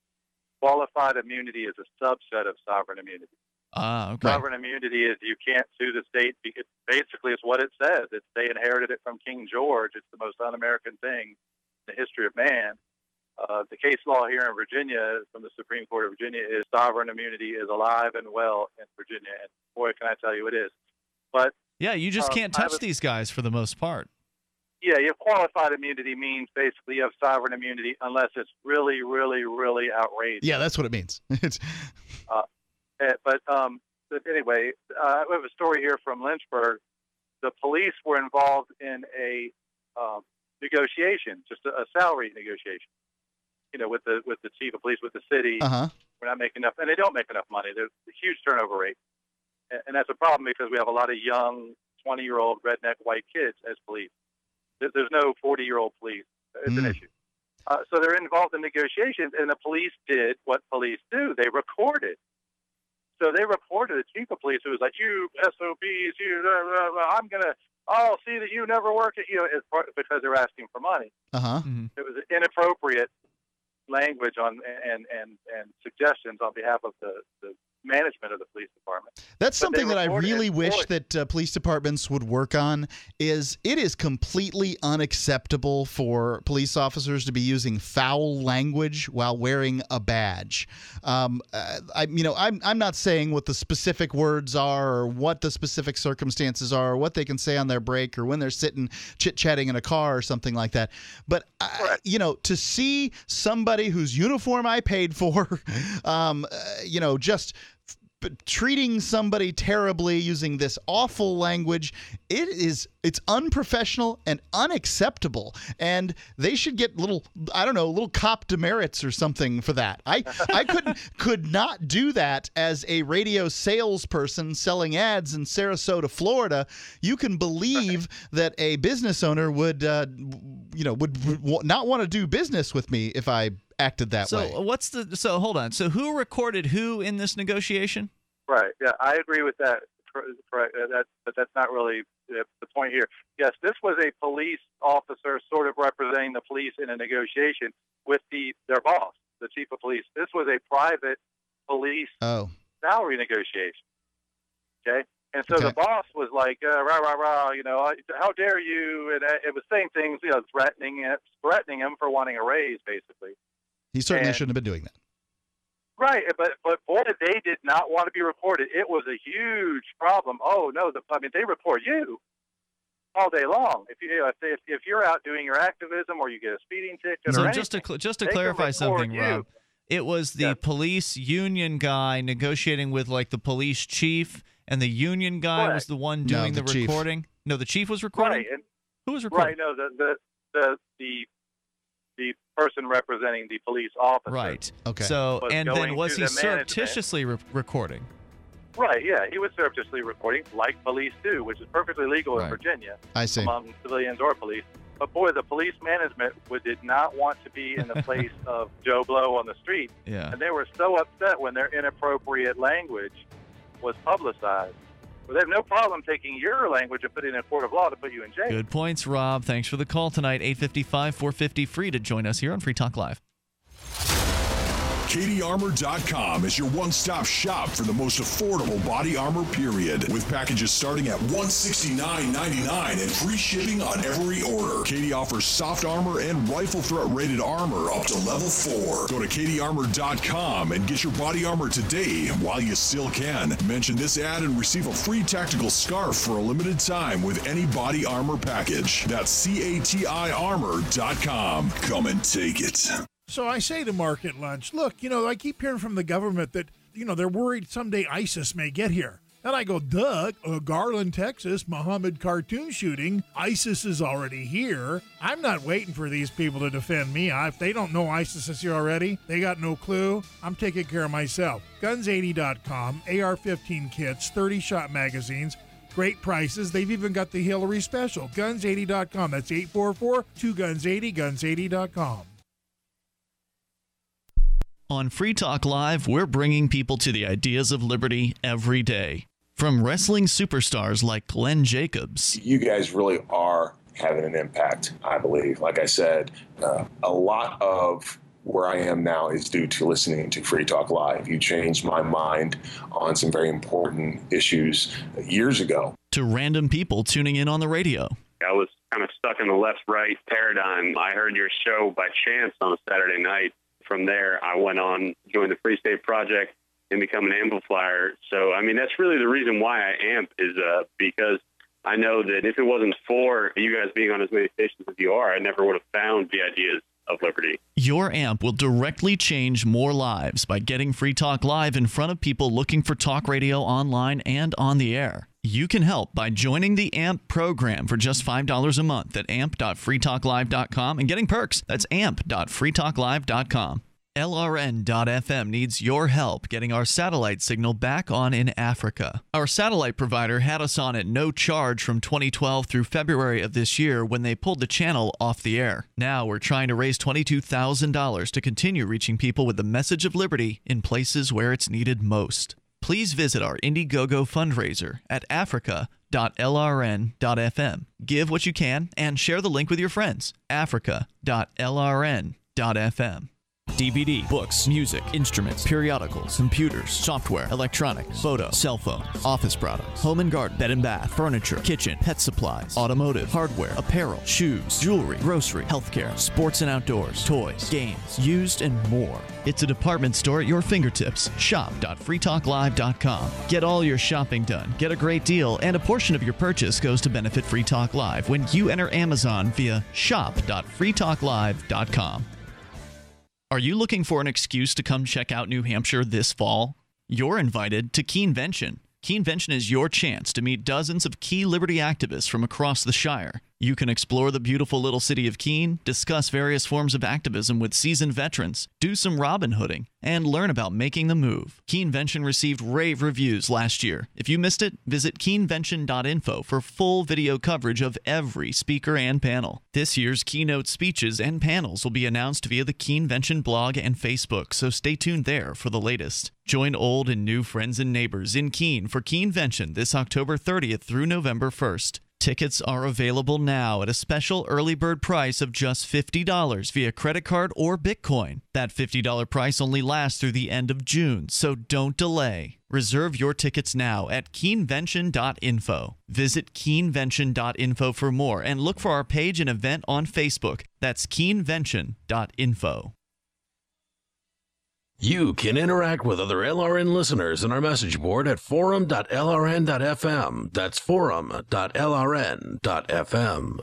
Qualified immunity is a subset of sovereign immunity. Ah, okay. Sovereign immunity is you can't sue the state. It basically, it's what it says. It's they inherited it from King George. It's the most un-American thing in the history of man. Uh, the case law here in Virginia, from the Supreme Court of Virginia, is sovereign immunity is alive and well in Virginia. And boy, can I tell you, it is. But yeah, you just um, can't touch a, these guys for the most part. Yeah, your qualified immunity means basically you have sovereign immunity unless it's really, really, really outrageous. Yeah, that's what it means. it's uh, But, um, but anyway, uh, we have a story here from Lynchburg. The police were involved in a um, negotiation, just a, a salary negotiation. You know, with the with the chief of police, with the city. Uh-huh. We're not making enough, and they don't make enough money. There's a huge turnover rate, and, and that's a problem because we have a lot of young, twenty-year-old redneck white kids as police. There, there's no forty-year-old police. It's mm. an issue. Uh, so they're involved in negotiations, and the police did what police do. They recorded. So they reported the chief of police who was like, you S O Bs, you, uh, uh, I'm going to, I'll see that you never work at, you know, it's part, because they're asking for money. Uh-huh. Mm-hmm. It was inappropriate language on and, and, and suggestions on behalf of the, the management of the police department. That's But something that I really wish voice. that uh, police departments would work on. Is it is completely unacceptable for police officers to be using foul language while wearing a badge. Um, uh, I, you know, I'm I'm not saying what the specific words are or what the specific circumstances are or what they can say on their break or when they're sitting chit chatting in a car or something like that. But I, you know, to see somebody whose uniform I paid for, um, uh, you know, just treating somebody terribly, using this awful language, it is it's unprofessional and unacceptable. And they should get little, I don't know, little cop demerits or something for that. I I couldn't could not do that as a radio salesperson selling ads in Sarasota, Florida. You can believe that a business owner would, uh, you know, would, would not want to do business with me if I acted that so way. So what's the? So hold on. So who recorded who in this negotiation? Right. Yeah, I agree with that. Correct. That, but that's not really the point here. Yes, this was a police officer sort of representing the police in a negotiation with the their boss, the chief of police. This was a private police oh. salary negotiation. Okay. And so okay. the boss was like, uh, rah, rah, rah, you know, how dare you? And it was saying things, you know, threatening it, threatening him for wanting a raise, basically. He certainly and, shouldn't have been doing that. Right, but but boy, they did not want to be reported. It was a huge problem. Oh no, the, I mean they report you all day long. If you if, if if you're out doing your activism or you get a speeding ticket. So or just anything, to just to clarify something, you. Rob, it was the yes. police union guy negotiating with like the police chief, and the union guy Correct. was the one doing no, the, the recording. Chief. No, the chief was recording. Right, and, who was recording? Right, no, the the the the. the person representing the police officer. Right. Okay. So, and then was he the surreptitiously re- recording? Right, yeah. He was surreptitiously recording, like police do, which is perfectly legal right. in Virginia. I see. Among civilians or police. But boy, the police management would, did not want to be in the place of Joe Blow on the street. Yeah. And they were so upset when their inappropriate language was publicized. Well, they have no problem taking your language and putting it in a court of law to put you in jail. Good points, Rob. Thanks for the call tonight. eight five five, four five zero, free to join us here on Free Talk Live. Katie Armor dot com is your one-stop shop for the most affordable body armor, period. With packages starting at one hundred sixty-nine ninety-nine and free shipping on every order. Katie offers soft armor and rifle threat rated armor up to level four. Go to Katie Armor dot com and get your body armor today while you still can. Mention this ad and receive a free tactical scarf for a limited time with any body armor package. That's C A T I Armor dot com. Come and take it. So I say to Mark at lunch, look, you know, I keep hearing from the government that, you know, they're worried someday ISIS may get here. And I go, duh, uh, Garland, Texas, Muhammad cartoon shooting, ISIS is already here. I'm not waiting for these people to defend me. I, if they don't know ISIS is here already, they got no clue. I'm taking care of myself. guns eighty dot com, A R fifteen kits, thirty shot magazines, great prices. They've even got the Hillary special. guns eighty dot com. That's eight four four, two guns eighty, guns eighty dot com. On Free Talk Live, we're bringing people to the ideas of liberty every day. From wrestling superstars like Glenn Jacobs. You guys really are having an impact, I believe. Like I said, uh, a lot of where I am now is due to listening to Free Talk Live. You changed my mind on some very important issues years ago. To random people tuning in on the radio. I was kind of stuck in the left-right paradigm. I heard your show by chance on a Saturday night. From there, I went on, joined the Free State Project, and become an amplifier. So, I mean, that's really the reason why I amp is uh, because I know that if it wasn't for you guys being on as many stations as you are, I never would have found the ideas of liberty. Your amp will directly change more lives by getting Free Talk Live in front of people looking for talk radio online and on the air. You can help by joining the A M P program for just five dollars a month at amp dot free talk live dot com and getting perks. That's amp dot free talk live dot com. L R N dot F M needs your help getting our satellite signal back on in Africa. Our satellite provider had us on at no charge from twenty twelve through February of this year when they pulled the channel off the air. Now we're trying to raise twenty-two thousand dollars to continue reaching people with the message of liberty in places where it's needed most. Please visit our Indiegogo fundraiser at africa dot L R N dot F M. Give what you can and share the link with your friends. africa dot L R N dot F M. D V D, books, music, instruments, periodicals, computers, software, electronics, photo, cell phones, office products, home and garden, bed and bath, furniture, kitchen, pet supplies, automotive, hardware, apparel, shoes, jewelry, grocery, healthcare, sports and outdoors, toys, games, used, and more. It's a department store at your fingertips. shop dot free talk live dot com. Get all your shopping done, get a great deal, and a portion of your purchase goes to benefit Free Talk Live when you enter Amazon via shop dot free talk live dot com. Are you looking for an excuse to come check out New Hampshire this fall? You're invited to Keenvention. Keenvention is your chance to meet dozens of key liberty activists from across the Shire. You can explore the beautiful little city of Keene, discuss various forms of activism with seasoned veterans, do some Robin Hooding, and learn about making the move. Keenvention received rave reviews last year. If you missed it, visit keenvention dot info for full video coverage of every speaker and panel. This year's keynote speeches and panels will be announced via the Keenvention blog and Facebook, so stay tuned there for the latest. Join old and new friends and neighbors in Keene for Keenvention this October thirtieth through November first. Tickets are available now at a special early bird price of just fifty dollars via credit card or Bitcoin. That fifty dollars price only lasts through the end of June, so don't delay. Reserve your tickets now at keenvention dot info. Visit keenvention dot info for more and look for our page and event on Facebook. That's keenvention dot info. You can interact with other L R N listeners in our message board at forum dot L R N dot F M. That's forum dot L R N dot F M.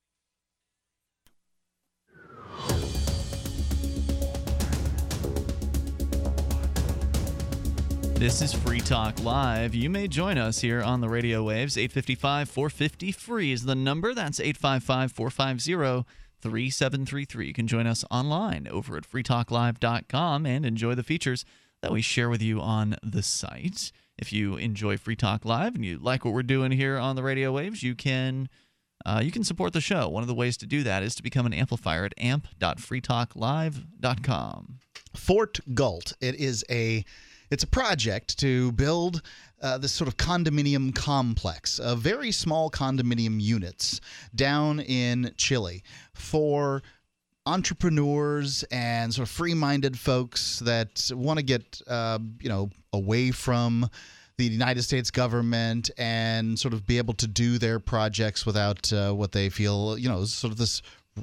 This is Free Talk Live. You may join us here on the radio waves. eight five five, four five zero, free is the number. That's eight five five, four five zero, three seven three three. You can join us online over at free talk live dot com and enjoy the features that we share with you on the site. If you enjoy Free Talk Live and you like what we're doing here on the radio waves, you can uh, you can support the show. One of the ways to do that is to become an amplifier at amp dot free talk live dot com. Fort Galt. It is a it's a project to build Uh, this sort of condominium complex, of very small condominium units down in Chile for entrepreneurs and sort of free-minded folks that want to get, uh, you know, away from the United States government and sort of be able to do their projects without uh, what they feel, you know, sort of this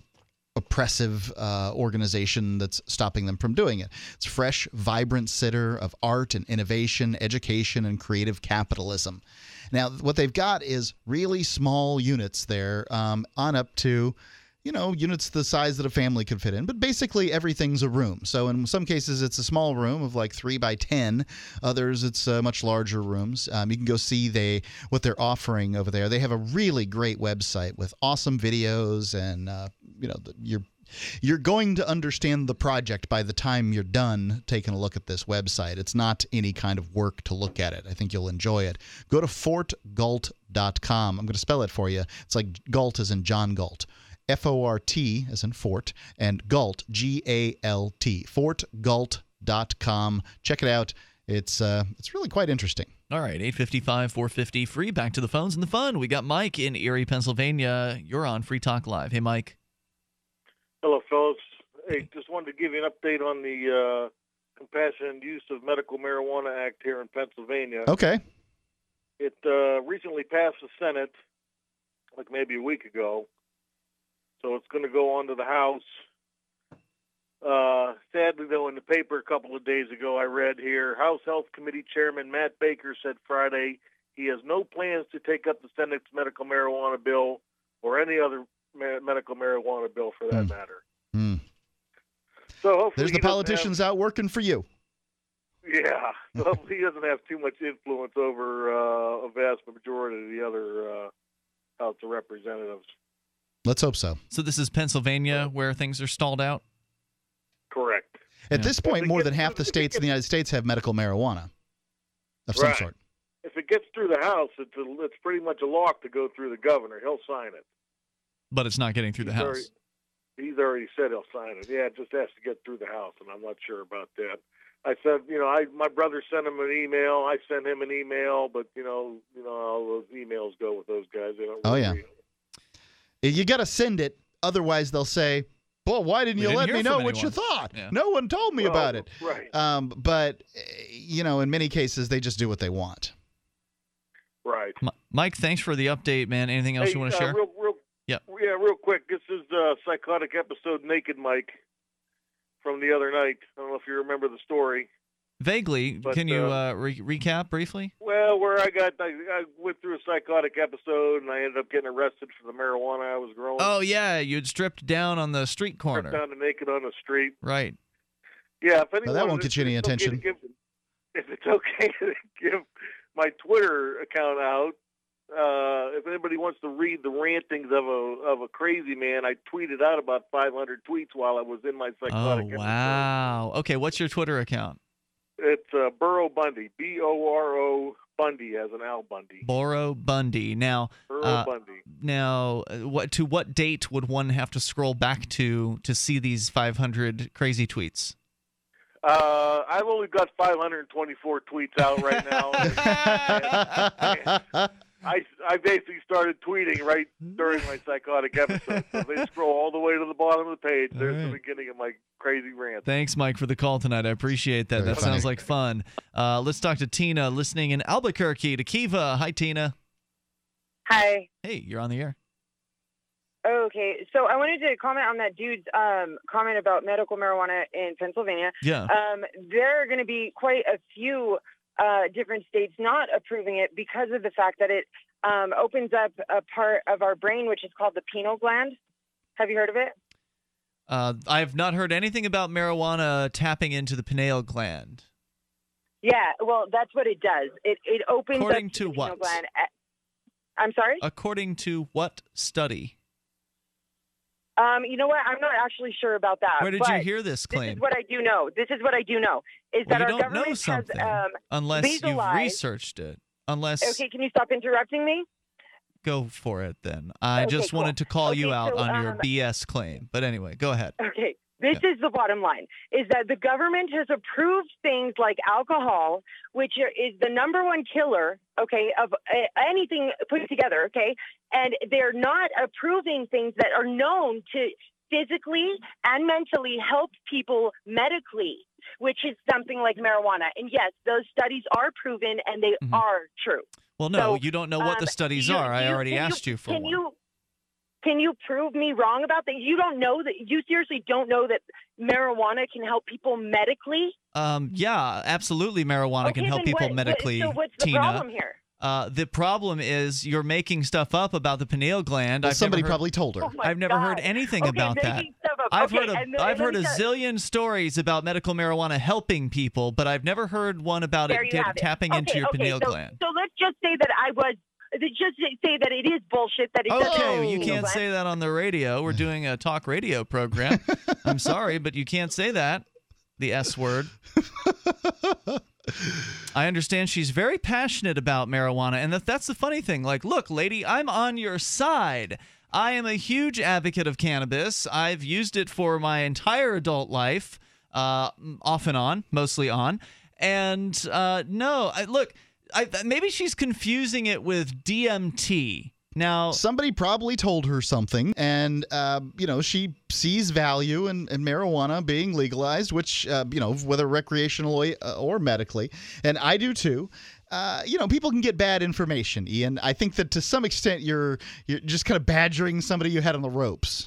oppressive uh, organization that's stopping them from doing it. It's a fresh, vibrant center of art and innovation, education, and creative capitalism. Now, what they've got is really small units there, um, on up to, you know, units the size that a family could fit in. But basically, everything's a room. So in some cases, it's a small room of like three by ten. Others, it's uh, much larger rooms. Um, you can go see they what they're offering over there. They have a really great website with awesome videos, and uh, you know, you're you're going to understand the project by the time you're done taking a look at this website. It's not any kind of work to look at it. I think you'll enjoy it. Go to fort galt dot com. I'm going to spell it for you. It's like Galt as in John Galt. F O R T as in Fort, and Galt, G A L T, fort galt dot com. Check it out. It's uh, it's really quite interesting. All right, eight five five, four five zero, free. Back to the phones and the fun. We got Mike in Erie, Pennsylvania. You're on Free Talk Live. Hey, Mike. Hello, fellas. Hey, just wanted to give you an update on the uh, Compassionate Use of Medical Marijuana Act here in Pennsylvania. Okay. It uh, recently passed the Senate, like maybe a week ago. So it's going to go on to the House. Uh, sadly, though, in the paper a couple of days ago, I read here, House Health Committee Chairman Matt Baker said Friday he has no plans to take up the Senate's medical marijuana bill or any other ma- medical marijuana bill for that mm. matter. Mm. So hopefully there's the politicians have, out working for you. Yeah. Hopefully he doesn't have too much influence over uh, a vast majority of the other uh, House of Representatives. Let's hope so. So this is Pennsylvania where things are stalled out? Correct. At yeah. this point, more than half the states in the United States have medical marijuana of some right. sort. If it gets through the House, it's, a, it's pretty much a lock to go through the governor. He'll sign it. But it's not getting through he's the House. Already, he's already said he'll sign it. Yeah, it just has to get through the House, and I'm not sure about that. I said, you know, I my brother sent him an email. I sent him an email, but, you know, you know how those emails go with those guys. They don't oh, really, yeah. You got to send it, otherwise they'll say, well, why didn't we you didn't let me know anyone. what you thought? Yeah. No one told me well, about it. Right. Um, but, you know, in many cases, they just do what they want. Right. M- Mike, thanks for the update, man. Anything else hey, you want to uh, share? Real, real, yeah. Yeah, real quick. This is the psychotic episode Naked Mike from the other night. I don't know if you remember the story. Vaguely. But, Can you uh, uh, re- recap briefly? Well, where I got, I, I went through a psychotic episode, and I ended up getting arrested for the marijuana I was growing. Oh, yeah. You'd stripped down on the street corner. Stripped down to naked on the street. Right. Yeah. If anyone, well, that won't get you any attention. Okay give, if it's okay to give my Twitter account out. Uh, if anybody wants to read the rantings of a of a crazy man, I tweeted out about five hundred tweets while I was in my psychotic. Oh, wow. Okay, what's your Twitter account? It's uh, Burrow Bundy, B O R O Bundy, as an Al Bundy. Burrow Bundy. Now, Burrow uh, Bundy. Now, uh, what to what date would one have to scroll back to to see these five hundred crazy tweets? Uh, I've only got five hundred twenty-four tweets out right now. and, and I, I basically started tweeting right during my psychotic episode. So if they scroll all the way to the bottom of the page, there's right. the beginning of my crazy rant. Thanks, Mike, for the call tonight. I appreciate that. Very that funny. Sounds like fun. Uh, let's talk to Tina, listening in Albuquerque to Kiva. Hi, Tina. Hi. Hey, you're on the air. Okay, so I wanted to comment on that dude's um, comment about medical marijuana in Pennsylvania. Yeah. Um, there are going to be quite a few uh, different states not approving it because of the fact that it um, opens up a part of our brain which is called the pineal gland. Have you heard of it? Uh, I have not heard anything about marijuana tapping into the pineal gland. Yeah, well, that's what it does. It it opens According up to the what? pineal gland. I'm sorry? According to what study? Um, you know what? I'm not actually sure about that. Where did but you hear this claim? This is what I do know. This is what I do know is well, that you our don't government know something has um, unless you've legalized... researched it. Unless Okay, can you stop interrupting me? Go for it then. I Okay, just cool. wanted to call Okay, you out so, on your um, B S claim. But anyway, go ahead. Okay, this Yeah. is the bottom line, is that the government has approved things like alcohol, which are, is the number one killer, okay, of uh, anything put together, okay? And they're not approving things that are known to physically and mentally help people medically, which is something like marijuana. And yes, those studies are proven and they Mm-hmm. are true. Well, no, So, you don't know what um, the studies you- are. I you- already can asked you, for can one. You, can you prove me wrong about that? You don't know that. You seriously don't know that marijuana can help people medically? Um, yeah, absolutely. Marijuana Okay, can help then people what- medically. So what's the Tina. problem here? Uh, the problem is you're making stuff up about the pineal gland. Well, I've somebody never heard, probably told her. Oh my I've never heard God. anything Okay, about that. making stuff up. I've Okay, heard a, and then- I've let heard me a tell- zillion stories about medical marijuana helping people, but I've never heard one about There it you get, have it. tapping okay, into your okay, pineal so, gland. So let's just say that I was. Just say that it is bullshit. That it doesn't Okay, help well, the you pineal can't gland. say that on the radio. We're doing a talk radio program. I'm sorry, but you can't say that. The S word. I understand she's very passionate about marijuana, and that, that's the funny thing. Like, look, lady, I'm on your side. I am a huge advocate of cannabis. I've used it for my entire adult life, uh, off and on, mostly on. And uh, no, I, look, I, maybe she's confusing it with D M T. Now, somebody probably told her something, and uh, you know, she sees value in, in marijuana being legalized, which uh, you know, whether recreationally or medically, and I do too. Uh, you know, people can get bad information, Ian. I think that to some extent you're you're just kind of badgering somebody you had on the ropes.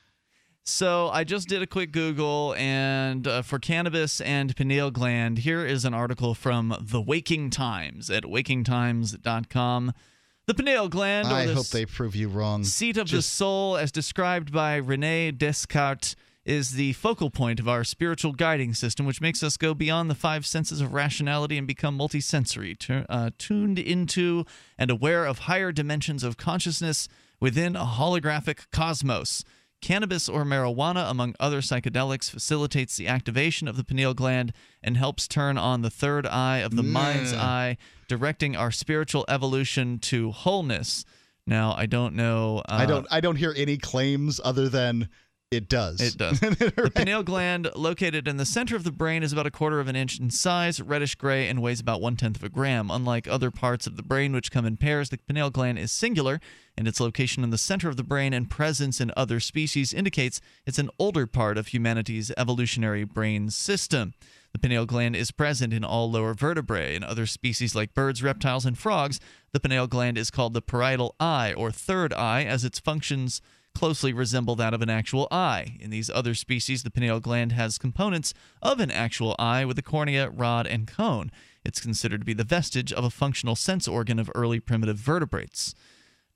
So I just did a quick Google, and uh, for cannabis and pineal gland, here is an article from The Waking Times at waking times dot com. The pineal gland, or I the hope they prove you wrong. seat of the Just- soul, as described by René Descartes, is the focal point of our spiritual guiding system, which makes us go beyond the five senses of rationality and become multisensory, tu- uh, tuned into and aware of higher dimensions of consciousness within a holographic cosmos. Cannabis or marijuana, among other psychedelics, facilitates the activation of the pineal gland and helps turn on the third eye of the mind's eye, directing our spiritual evolution to wholeness. Now, I don't know. Uh, I don't. I don't hear any claims other than it does. It does. The pineal gland, located in the center of the brain, is about a quarter of an inch in size, reddish gray, and weighs about one-tenth of a gram. Unlike other parts of the brain which come in pairs, the pineal gland is singular, and its location in the center of the brain and presence in other species indicates it's an older part of humanity's evolutionary brain system. The pineal gland is present in all lower vertebrae. In other species like birds, reptiles, and frogs, the pineal gland is called the parietal eye, or third eye, as its functions closely resemble that of an actual eye. In these other species, the pineal gland has components of an actual eye with a cornea, rod, and cone. It's considered to be the vestige of a functional sense organ of early primitive vertebrates.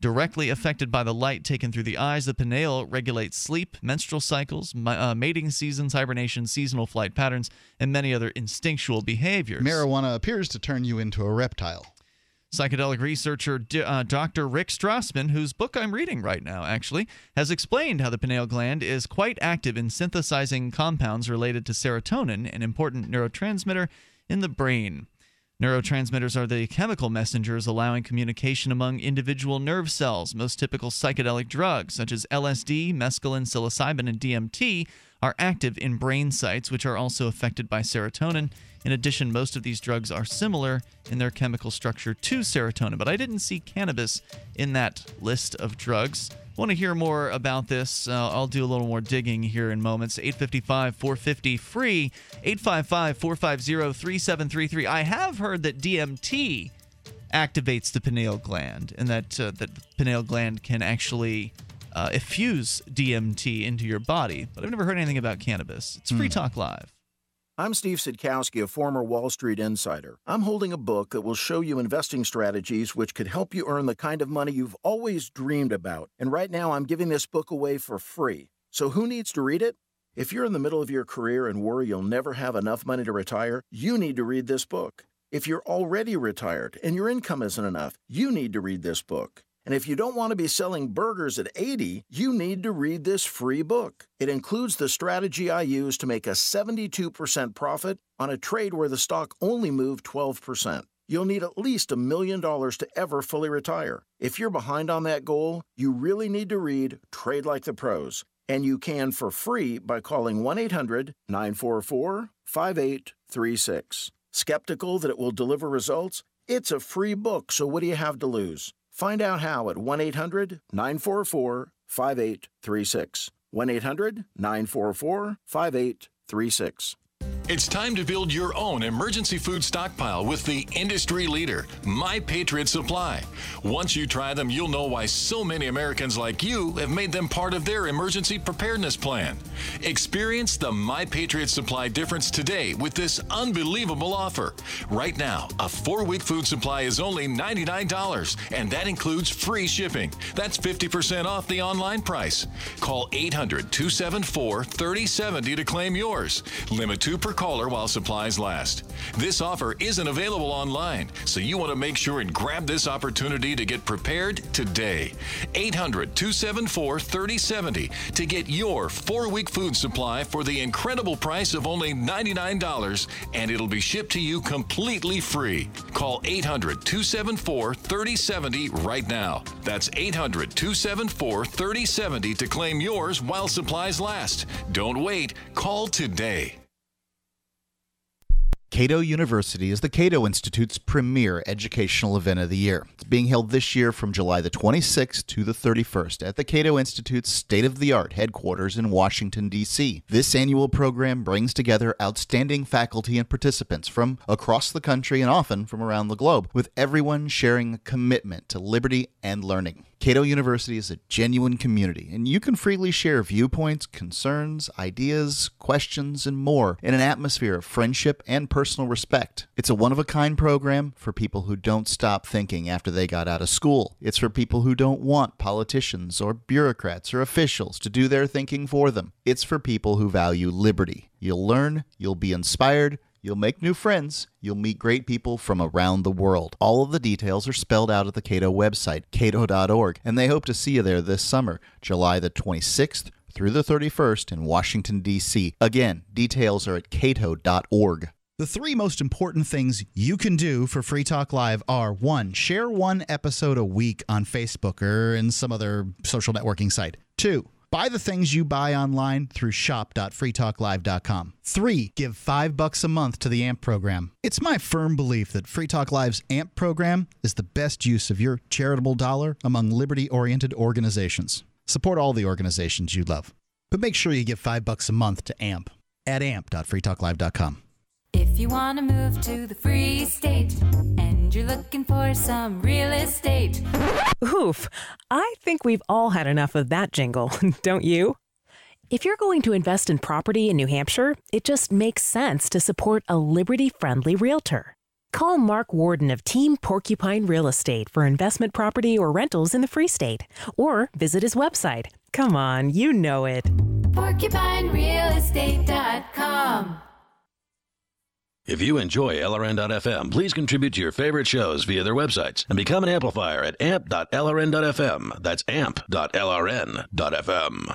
directly affected by the light taken through the eyes. The pineal regulates sleep, menstrual cycles, uh, mating seasons, hibernation, seasonal flight patterns, and many other instinctual behaviors. Marijuana appears to turn you into a reptile. Psychedelic researcher uh, Doctor Rick Strassman, whose book I'm reading right now, actually, has explained how the pineal gland is quite active in synthesizing compounds related to serotonin, an important neurotransmitter in the brain. Neurotransmitters are the chemical messengers allowing communication among individual nerve cells. Most typical psychedelic drugs, such as L S D, mescaline, psilocybin, and D M T, are active in brain sites, which are also affected by serotonin. In addition, most of these drugs are similar in their chemical structure to serotonin, but I didn't see cannabis in that list of drugs. Want to hear more about this? Uh, I'll do a little more digging here in moments. eight five five, four five zero, free, eight five five, four five zero, three seven three three. I have heard that D M T activates the pineal gland, and that uh, that the pineal gland can actually uh, effuse D M T into your body, but I've never heard anything about cannabis. It's Free Talk Live. I'm Steve Sidkowski, a former Wall Street insider. I'm holding a book that will show you investing strategies which could help you earn the kind of money you've always dreamed about. And right now, I'm giving this book away for free. So who needs to read it? If you're in the middle of your career and worry you'll never have enough money to retire, you need to read this book. If you're already retired and your income isn't enough, you need to read this book. And if you don't want to be selling burgers at eighty, you need to read this free book. It includes the strategy I use to make a seventy-two percent profit on a trade where the stock only moved twelve percent. You'll need at least a million dollars to ever fully retire. If you're behind on that goal, you really need to read Trade Like the Pros. And you can for free by calling one eight hundred, nine four four, five eight three six. Skeptical that it will deliver results? It's a free book, so what do you have to lose? Find out how at one eight hundred, nine four four, five eight three six. one eight hundred, nine four four, five eight three six. It's time to build your own emergency food stockpile with the industry leader, My Patriot Supply. Once you try them, you'll know why so many Americans like you have made them part of their emergency preparedness plan. Experience the My Patriot Supply difference today with this unbelievable offer. Right now, a four-week food supply is only ninety-nine dollars, and that includes free shipping. That's fifty percent off the online price. Call eight hundred, two seven four, three zero seven zero to claim yours. Limit two per caller while supplies last. This offer isn't available online, so you want to make sure and grab this opportunity to get prepared today. eight hundred, two seven four, three zero seven zero to get your four-week food supply for the incredible price of only ninety-nine dollars, and it'll be shipped to you completely free. Call eight hundred, two seven four, three zero seven zero right now. That's eight hundred, two seven four, three zero seven zero to claim yours while supplies last. Don't wait. Call today. Cato University is the Cato Institute's premier educational event of the year. It's being held this year from July the twenty-sixth to the thirty-first at the Cato Institute's state-of-the-art headquarters in Washington, D C This annual program brings together outstanding faculty and participants from across the country and often from around the globe, with everyone sharing a commitment to liberty and learning. Cato University is a genuine community, and you can freely share viewpoints, concerns, ideas, questions, and more in an atmosphere of friendship and personal respect. It's a one-of-a-kind program for people who don't stop thinking after they got out of school. It's for people who don't want politicians or bureaucrats or officials to do their thinking for them. It's for people who value liberty. You'll learn, you'll be inspired, you'll make new friends. You'll meet great people from around the world. All of the details are spelled out at the Cato website, cato dot org, and they hope to see you there this summer, July the twenty-sixth through the thirty-first in Washington, D C Again, details are at cato dot org. The three most important things you can do for Free Talk Live are, one, share one episode a week on Facebook or in some other social networking site. Two, buy the things you buy online through shop dot free talk live dot com. Three, give five bucks a month to the A M P program. It's my firm belief that Free Talk Live's A M P program is the best use of your charitable dollar among liberty-oriented organizations. Support all the organizations you love, but make sure you give five bucks a month to A M P at amp dot free talk live dot com. If you want to move to the free state and you're looking for some real estate. Oof, I think we've all had enough of that jingle, don't you? If you're going to invest in property in New Hampshire, it just makes sense to support a liberty-friendly realtor. Call Mark Warden of Team Porcupine Real Estate for investment property or rentals in the Free State. Or visit his website. Come on, you know it. porcupine real estate dot com. If you enjoy L R N dot F M, please contribute to your favorite shows via their websites and become an amplifier at amp dot L R N dot F M. That's amp dot L R N dot F M.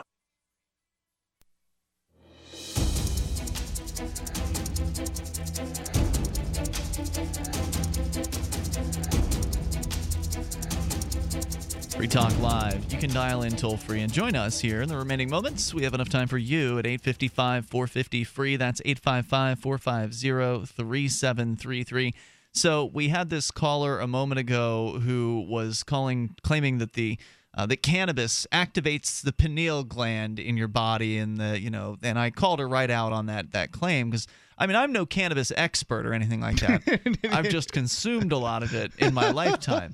Free Talk Live. You can dial in toll free and join us here in the remaining moments. We have enough time for you at eight five five, four five zero, free. That's eight five five, four five zero, three seven three three. So we had this caller a moment ago who was calling, claiming that the uh, that cannabis activates the pineal gland in your body, and the you know, and I called her right out on that that claim because I mean I'm no cannabis expert or anything like that. I've just consumed a lot of it in my lifetime.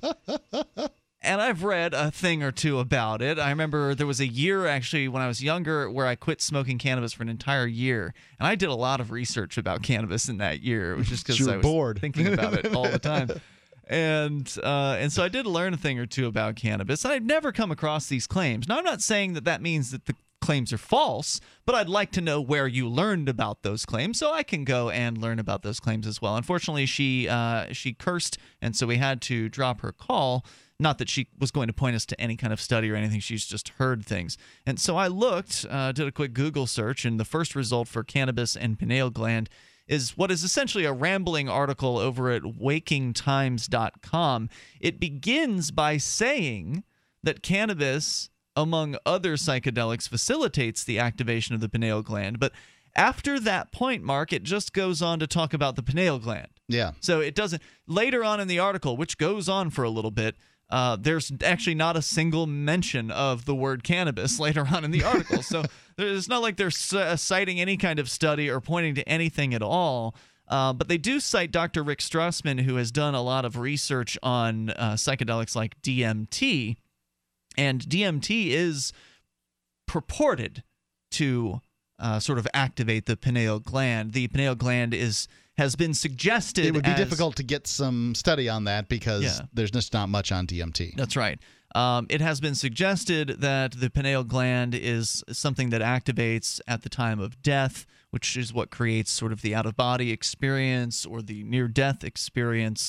And I've read a thing or two about it. I remember there was a year, actually, when I was younger, where I quit smoking cannabis for an entire year. And I did a lot of research about cannabis in that year. It was just because I was bored. thinking about it all the time. And uh, and so I did learn a thing or two about cannabis. And I'd never come across these claims. Now, I'm not saying that that means that the claims are false, but I'd like to know where you learned about those claims so I can go and learn about those claims as well. Unfortunately, she uh, she cursed, and so we had to drop her call. Not that she was going to point us to any kind of study or anything. She's just heard things. And so I looked, uh, did a quick Google search, and the first result for cannabis and pineal gland is what is essentially a rambling article over at waking times dot com. It begins by saying that cannabis, among other psychedelics, facilitates the activation of the pineal gland. But after that point, Mark, it just goes on to talk about the pineal gland. Yeah. So it doesn't. Later on in the article, which goes on for a little bit, Uh, there's actually not a single mention of the word cannabis later on in the article. So it's not like they're c- citing any kind of study or pointing to anything at all. Uh, but they do cite Doctor Rick Strassman, who has done a lot of research on uh, psychedelics like D M T. And D M T is purported to uh, sort of activate the pineal gland. The pineal gland is... has been suggested. It would be as, difficult to get some study on that because Yeah. there's just not much on D M T. That's right. Um, it has been suggested that the pineal gland is something that activates at the time of death, which is what creates sort of the out-of-body experience or the near-death experience.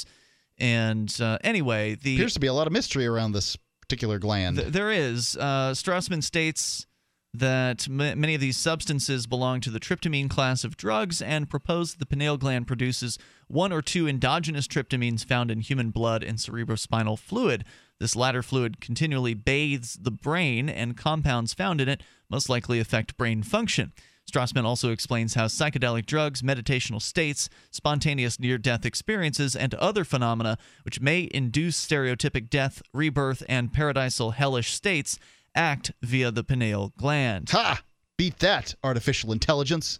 And uh, anyway, the appears to be a lot of mystery around this particular gland. Th- there is. Uh, Strassman states that m- many of these substances belong to the tryptamine class of drugs and propose that the pineal gland produces one or two endogenous tryptamines found in human blood and cerebrospinal fluid. This latter fluid continually bathes the brain, and compounds found in it most likely affect brain function. Strassman also explains how psychedelic drugs, meditational states, spontaneous near-death experiences, and other phenomena which may induce stereotypic death, rebirth, and paradisal hellish states act via the pineal gland. Ha! Beat that, artificial intelligence.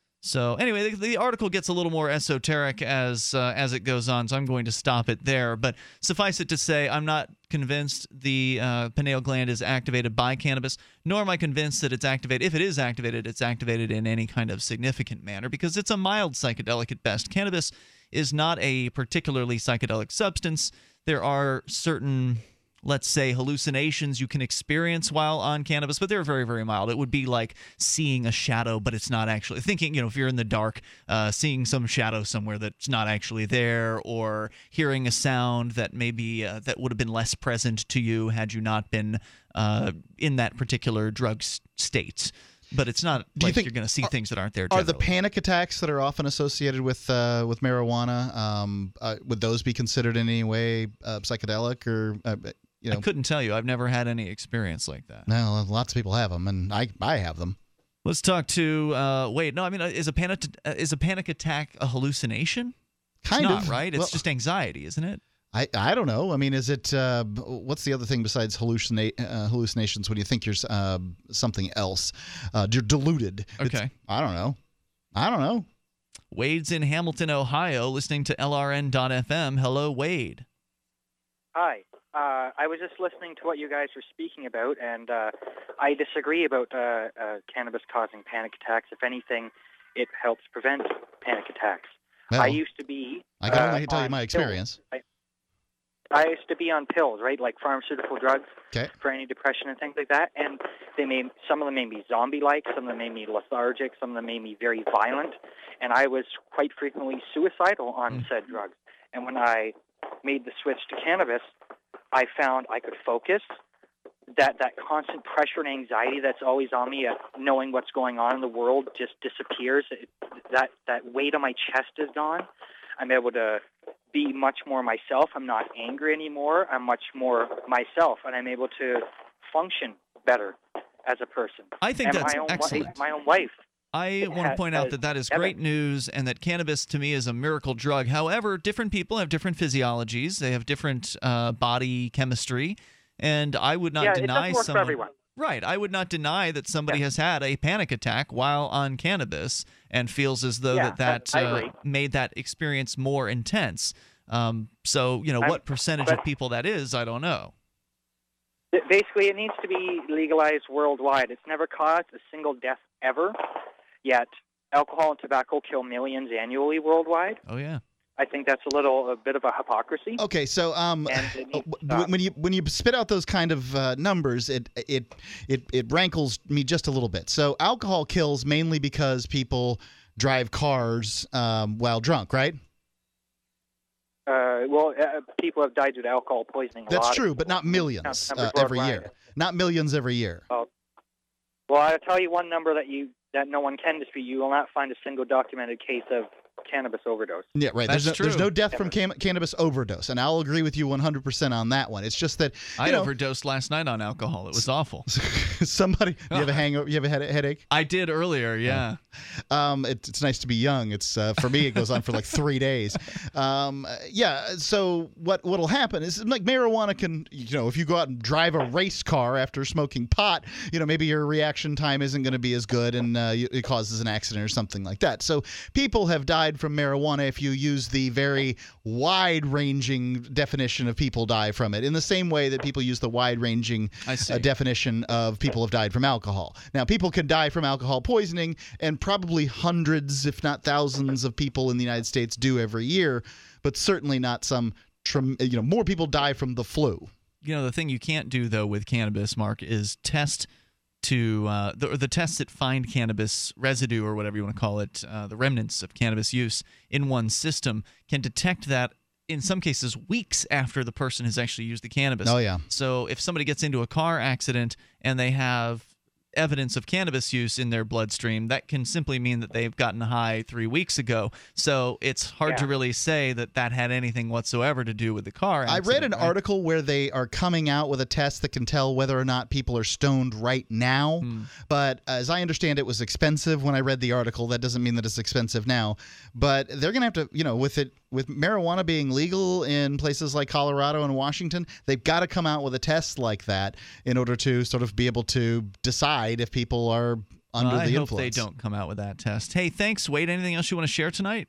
So anyway, the, the article gets a little more esoteric as uh, as it goes on, so I'm going to stop it there. But suffice it to say, I'm not convinced the uh, pineal gland is activated by cannabis, nor am I convinced that it's activated. If it is activated, it's activated in any kind of significant manner, because it's a mild psychedelic at best. Cannabis is not a particularly psychedelic substance. There are certain, let's say, hallucinations you can experience while on cannabis, but they're very, very mild. It would be like seeing a shadow, but it's not actually. Thinking, you know, if you're in the dark, uh, seeing some shadow somewhere that's not actually there, or hearing a sound that maybe uh, that would have been less present to you had you not been uh, in that particular drug s- state. But it's not Do you like think- you're going to see are- things that aren't there. Are the generally. panic attacks that are often associated with uh, with marijuana, um, uh, would those be considered in any way uh, psychedelic or uh, you know? I couldn't tell you. I've never had any experience like that. No, lots of people have them, and I I have them. Let's talk to uh, Wade. No, I mean, uh, is a panic uh, is a panic attack a hallucination? Kind it's of, not, right? It's well- just anxiety, isn't it? I, I don't know. I mean, is it uh, what's the other thing besides hallucina- uh, hallucinations when you think you're uh, something else? Uh, you're deluded. Okay. It's, I don't know. I don't know. Wade's in Hamilton, Ohio, listening to L R N dot F M. Hello, Wade. Hi. Uh, I was just listening to what you guys were speaking about, and uh, I disagree about uh, uh, cannabis causing panic attacks. If anything, it helps prevent panic attacks. Well, I used to be. I can uh, only tell you on my experience. pills. I, I used to be on pills, right, like pharmaceutical drugs Okay. for any depression and things like that. And they made some of them made me zombie-like, some of them made me lethargic, some of them made me very violent, and I was quite frequently suicidal on Mm. said drugs. And when I made the switch to cannabis, I found I could focus. That that constant pressure and anxiety that's always on me, uh, knowing what's going on in the world, just disappears. It, that that weight on my chest is gone. I'm able to be much more myself. I'm not angry anymore. I'm much more myself, and I'm able to function better as a person. I think and that's my own excellent. Wife, my own wife. I want to point out that that is great news and that cannabis to me is a miracle drug. However, different people have different physiologies. They have different uh, body chemistry. And I would not yeah, deny it doesn't work someone. for everyone. Right. I would not deny that somebody has had a panic attack while on cannabis and feels as though Yeah, that that I- I uh, agree. made that experience more intense. Um, so, you know, I'm- what percentage but- of people that is, I don't know. Basically, it needs to be legalized worldwide. It's never caused a single death ever, yet alcohol and tobacco kill millions annually worldwide. Oh, yeah. I think that's a little, a bit of a hypocrisy. Okay, so um, And it needs to w- when you when you spit out those kind of uh, numbers, it it it it rankles me just a little bit. So alcohol kills mainly because people drive cars um, while drunk, right? Uh, well, uh, people have died due to alcohol poisoning. A That's lot of true, people. but not millions Numbers uh, every worldwide. year. Not millions every year. Oh. Well, I'll tell you one number that you that no one can dispute. You will not find a single documented case of cannabis overdose. Yeah, right. That's There's no, there's true. no death from cam- cannabis overdose, and I'll agree with you one hundred percent on that one. It's just that you I know, overdosed last night on alcohol. It was awful. somebody. You have a hangover? You have a head- headache? I did earlier, yeah. Um, it, it's nice to be young. It's uh, for me, it goes on for like three days. Um, yeah. So what what'll happen is like marijuana can, you know, if you go out and drive a race car after smoking pot, you know, maybe your reaction time isn't going to be as good, and uh, it causes an accident or something like that. So people have died from marijuana if you use the very wide-ranging definition of people die from it, in the same way that people use the wide-ranging uh, definition of people have died from alcohol. Now, people can die from alcohol poisoning, and probably hundreds, if not thousands, of people in the United States do every year, but certainly not some, trem- you know, more people die from the flu. You know, the thing you can't do, though, with cannabis, Mark, is test to uh, the, the tests that find cannabis residue, or whatever you want to call it, uh, the remnants of cannabis use in one system, can detect that in some cases weeks after the person has actually used the cannabis. Oh, yeah. So if somebody gets into a car accident and they have evidence of cannabis use in their bloodstream, that can simply mean that they've gotten high three weeks ago. So it's hard Yeah. to really say that that had anything whatsoever to do with the car accident. I read an right? article where they are coming out with a test that can tell whether or not people are stoned right now. Hmm. But as I understand, it was expensive when I read the article. That doesn't mean that it's expensive now. But they're going to have to, you know, with it, with marijuana being legal in places like Colorado and Washington, they've got to come out with a test like that in order to sort of be able to decide if people are under Well, I the hope influence. they don't come out with that test. Hey, thanks, Wade. Anything else you want to share tonight?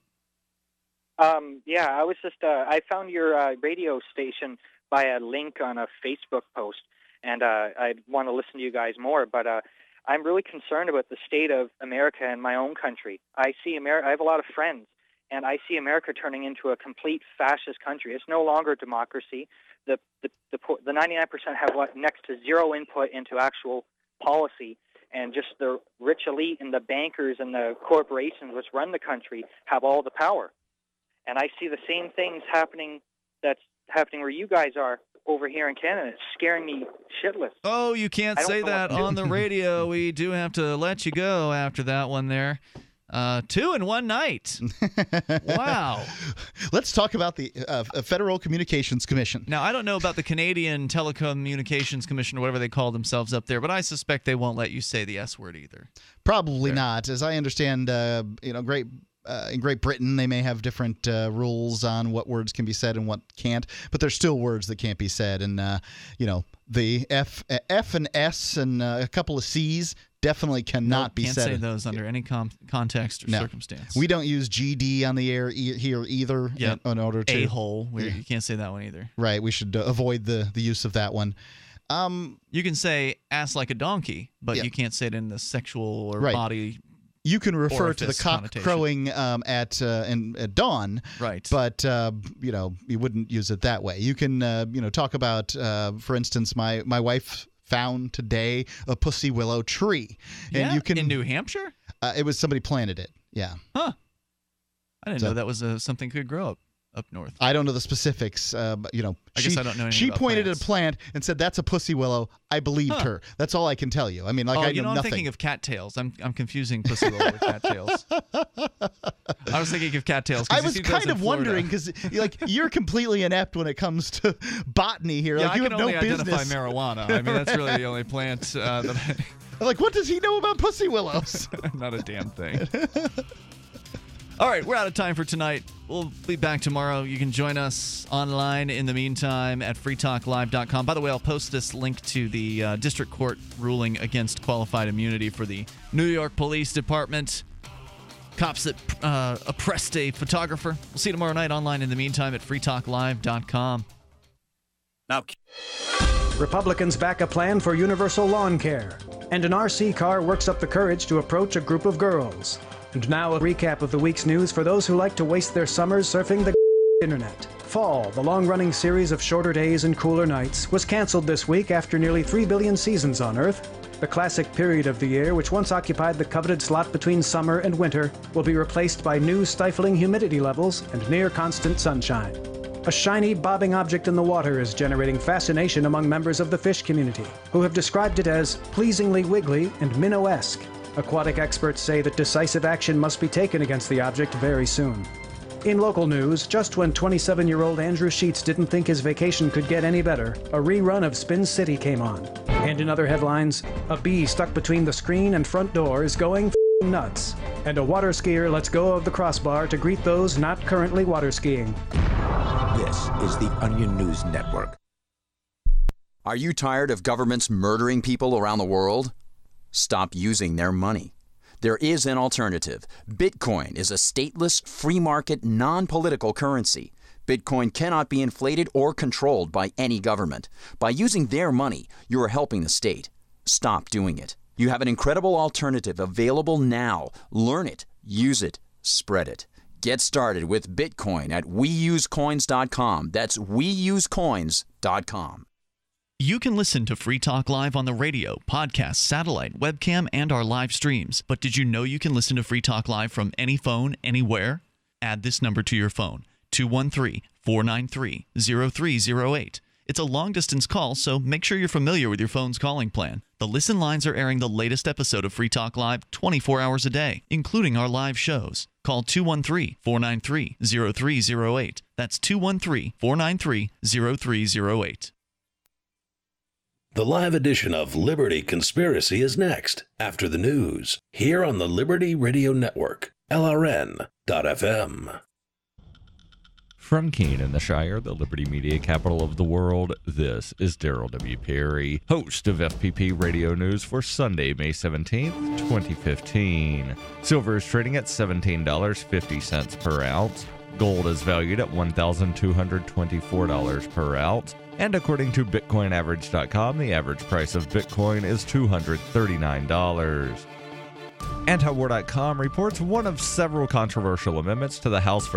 Um, yeah, I was just uh, I found your uh, radio station by a link on a Facebook post, and uh, I want to listen to you guys more. But uh, I'm really concerned about the state of America and my own country. I see America. I have a lot of friends, and I see America turning into a complete fascist country. It's no longer democracy. The the the, the ninety-nine percent have what next to zero input into actual policy, and just the rich elite and the bankers and the corporations which run the country have all the power. And I see the same things happening that's happening where you guys are over here in Canada. It's scaring me shitless. Oh, you can't I don't say know what that to do. on the radio. We do have to let you go after that one there. Uh, two in one night. Wow. Let's talk about the uh, Federal Communications Commission. Now, I don't know about the Canadian Telecommunications Commission or whatever they call themselves up there, but I suspect they won't let you say the S word either. Probably not. As I understand, uh, you know, great. Uh, in Great Britain, they may have different uh, rules on what words can be said and what can't, but there's still words that can't be said. And, uh, you know, the F, F and S and uh, a couple of C's definitely cannot Nope, be can't said. say those under any com- context or No. circumstance. We don't use G D on the air e- here either Yep. in, in order to. A-hole. Yeah. You can't say that one either. Right. We should uh, avoid the, the use of that one. Um, You can say ass like a donkey, but Yeah. you can't say it in the sexual or Right. body you can refer to the orifice cock connotation. crowing um, at, uh, in, at dawn, right? But uh, you know, you wouldn't use it that way. You can, uh, you know, talk about, uh, for instance, my my wife found today a pussy willow tree, and Yeah? you can In New Hampshire. Uh, it was somebody planted it. Yeah. Huh. I didn't So- know that was uh, something could grow up up north. I don't know the specifics, uh, but you know, I she, guess I don't know anything She about pointed plants. at a plant and said, "That's a pussy willow." I believed Huh. her. That's all I can tell you. I mean, like oh, I you know know, I'm nothing. thinking of cattails. I'm I'm confusing pussy willow with cattails. I was thinking of cattails. 'cause I you was see those kind in of Florida. wondering because, like, you're completely inept when it comes to botany here. Yeah, like, you I have can only no identify business. marijuana. I mean, that's really the only plant uh, that I. I'm like, what does he know about pussy willows? Not a damn thing. All right, we're out of time for tonight. We'll be back tomorrow. You can join us online in the meantime at free talk live dot com. By the way, I'll post this link to the uh, district court ruling against qualified immunity for the New York Police Department. Cops that uh, oppressed a photographer. We'll see you tomorrow night online in the meantime at free talk live dot com. Now, Republicans back a plan for universal lawn care, and an R C car works up the courage to approach a group of girls. And now a recap of the week's news for those who like to waste their summers surfing the internet. Fall, the long-running series of shorter days and cooler nights, was canceled this week after nearly three billion seasons on Earth. The classic period of the year, which once occupied the coveted slot between summer and winter, will be replaced by new stifling humidity levels and near-constant sunshine. A shiny, bobbing object in the water is generating fascination among members of the fish community, who have described it as pleasingly wiggly and minnow-esque. Aquatic experts say that decisive action must be taken against the object very soon. In local news, just when twenty-seven-year-old Andrew Sheets didn't think his vacation could get any better, a rerun of Spin City came on. And in other headlines, a bee stuck between the screen and front door is going f***ing nuts. And a water skier lets go of the crossbar to greet those not currently water skiing. This is the Onion News Network. Are you tired of governments murdering people around the world? Stop using their money. There is an alternative. Bitcoin is a stateless, free market, non-political currency. Bitcoin cannot be inflated or controlled by any government. By using their money, you are helping the state. Stop doing it. You have an incredible alternative available now. Learn it, use it, spread it. Get started with Bitcoin at we use coins dot com. That's we use coins dot com. You can listen to Free Talk Live on the radio, podcast, satellite, webcam, and our live streams. But did you know you can listen to Free Talk Live from any phone, anywhere? Add this number to your phone, two one three, four nine three, zero three zero eight. It's a long-distance call, so make sure you're familiar with your phone's calling plan. The listen lines are airing the latest episode of Free Talk Live twenty-four hours a day, including our live shows. Call two one three, four nine three, zero three zero eight. That's two one three, four nine three, zero three zero eight. The live edition of Liberty Conspiracy is next, after the news, here on the Liberty Radio Network, L R N dot F M. From Keene in the Shire, the Liberty Media capital of the world, this is Daryl W. Perry, host of F P P Radio News for Sunday, May seventeenth, twenty fifteen. Silver is trading at seventeen dollars and fifty cents per ounce. Gold is valued at one thousand two hundred twenty-four dollars per ounce. And according to Bitcoin Average dot com, the average price of Bitcoin is two hundred thirty-nine dollars. Antiwar dot com reports one of several controversial amendments to the House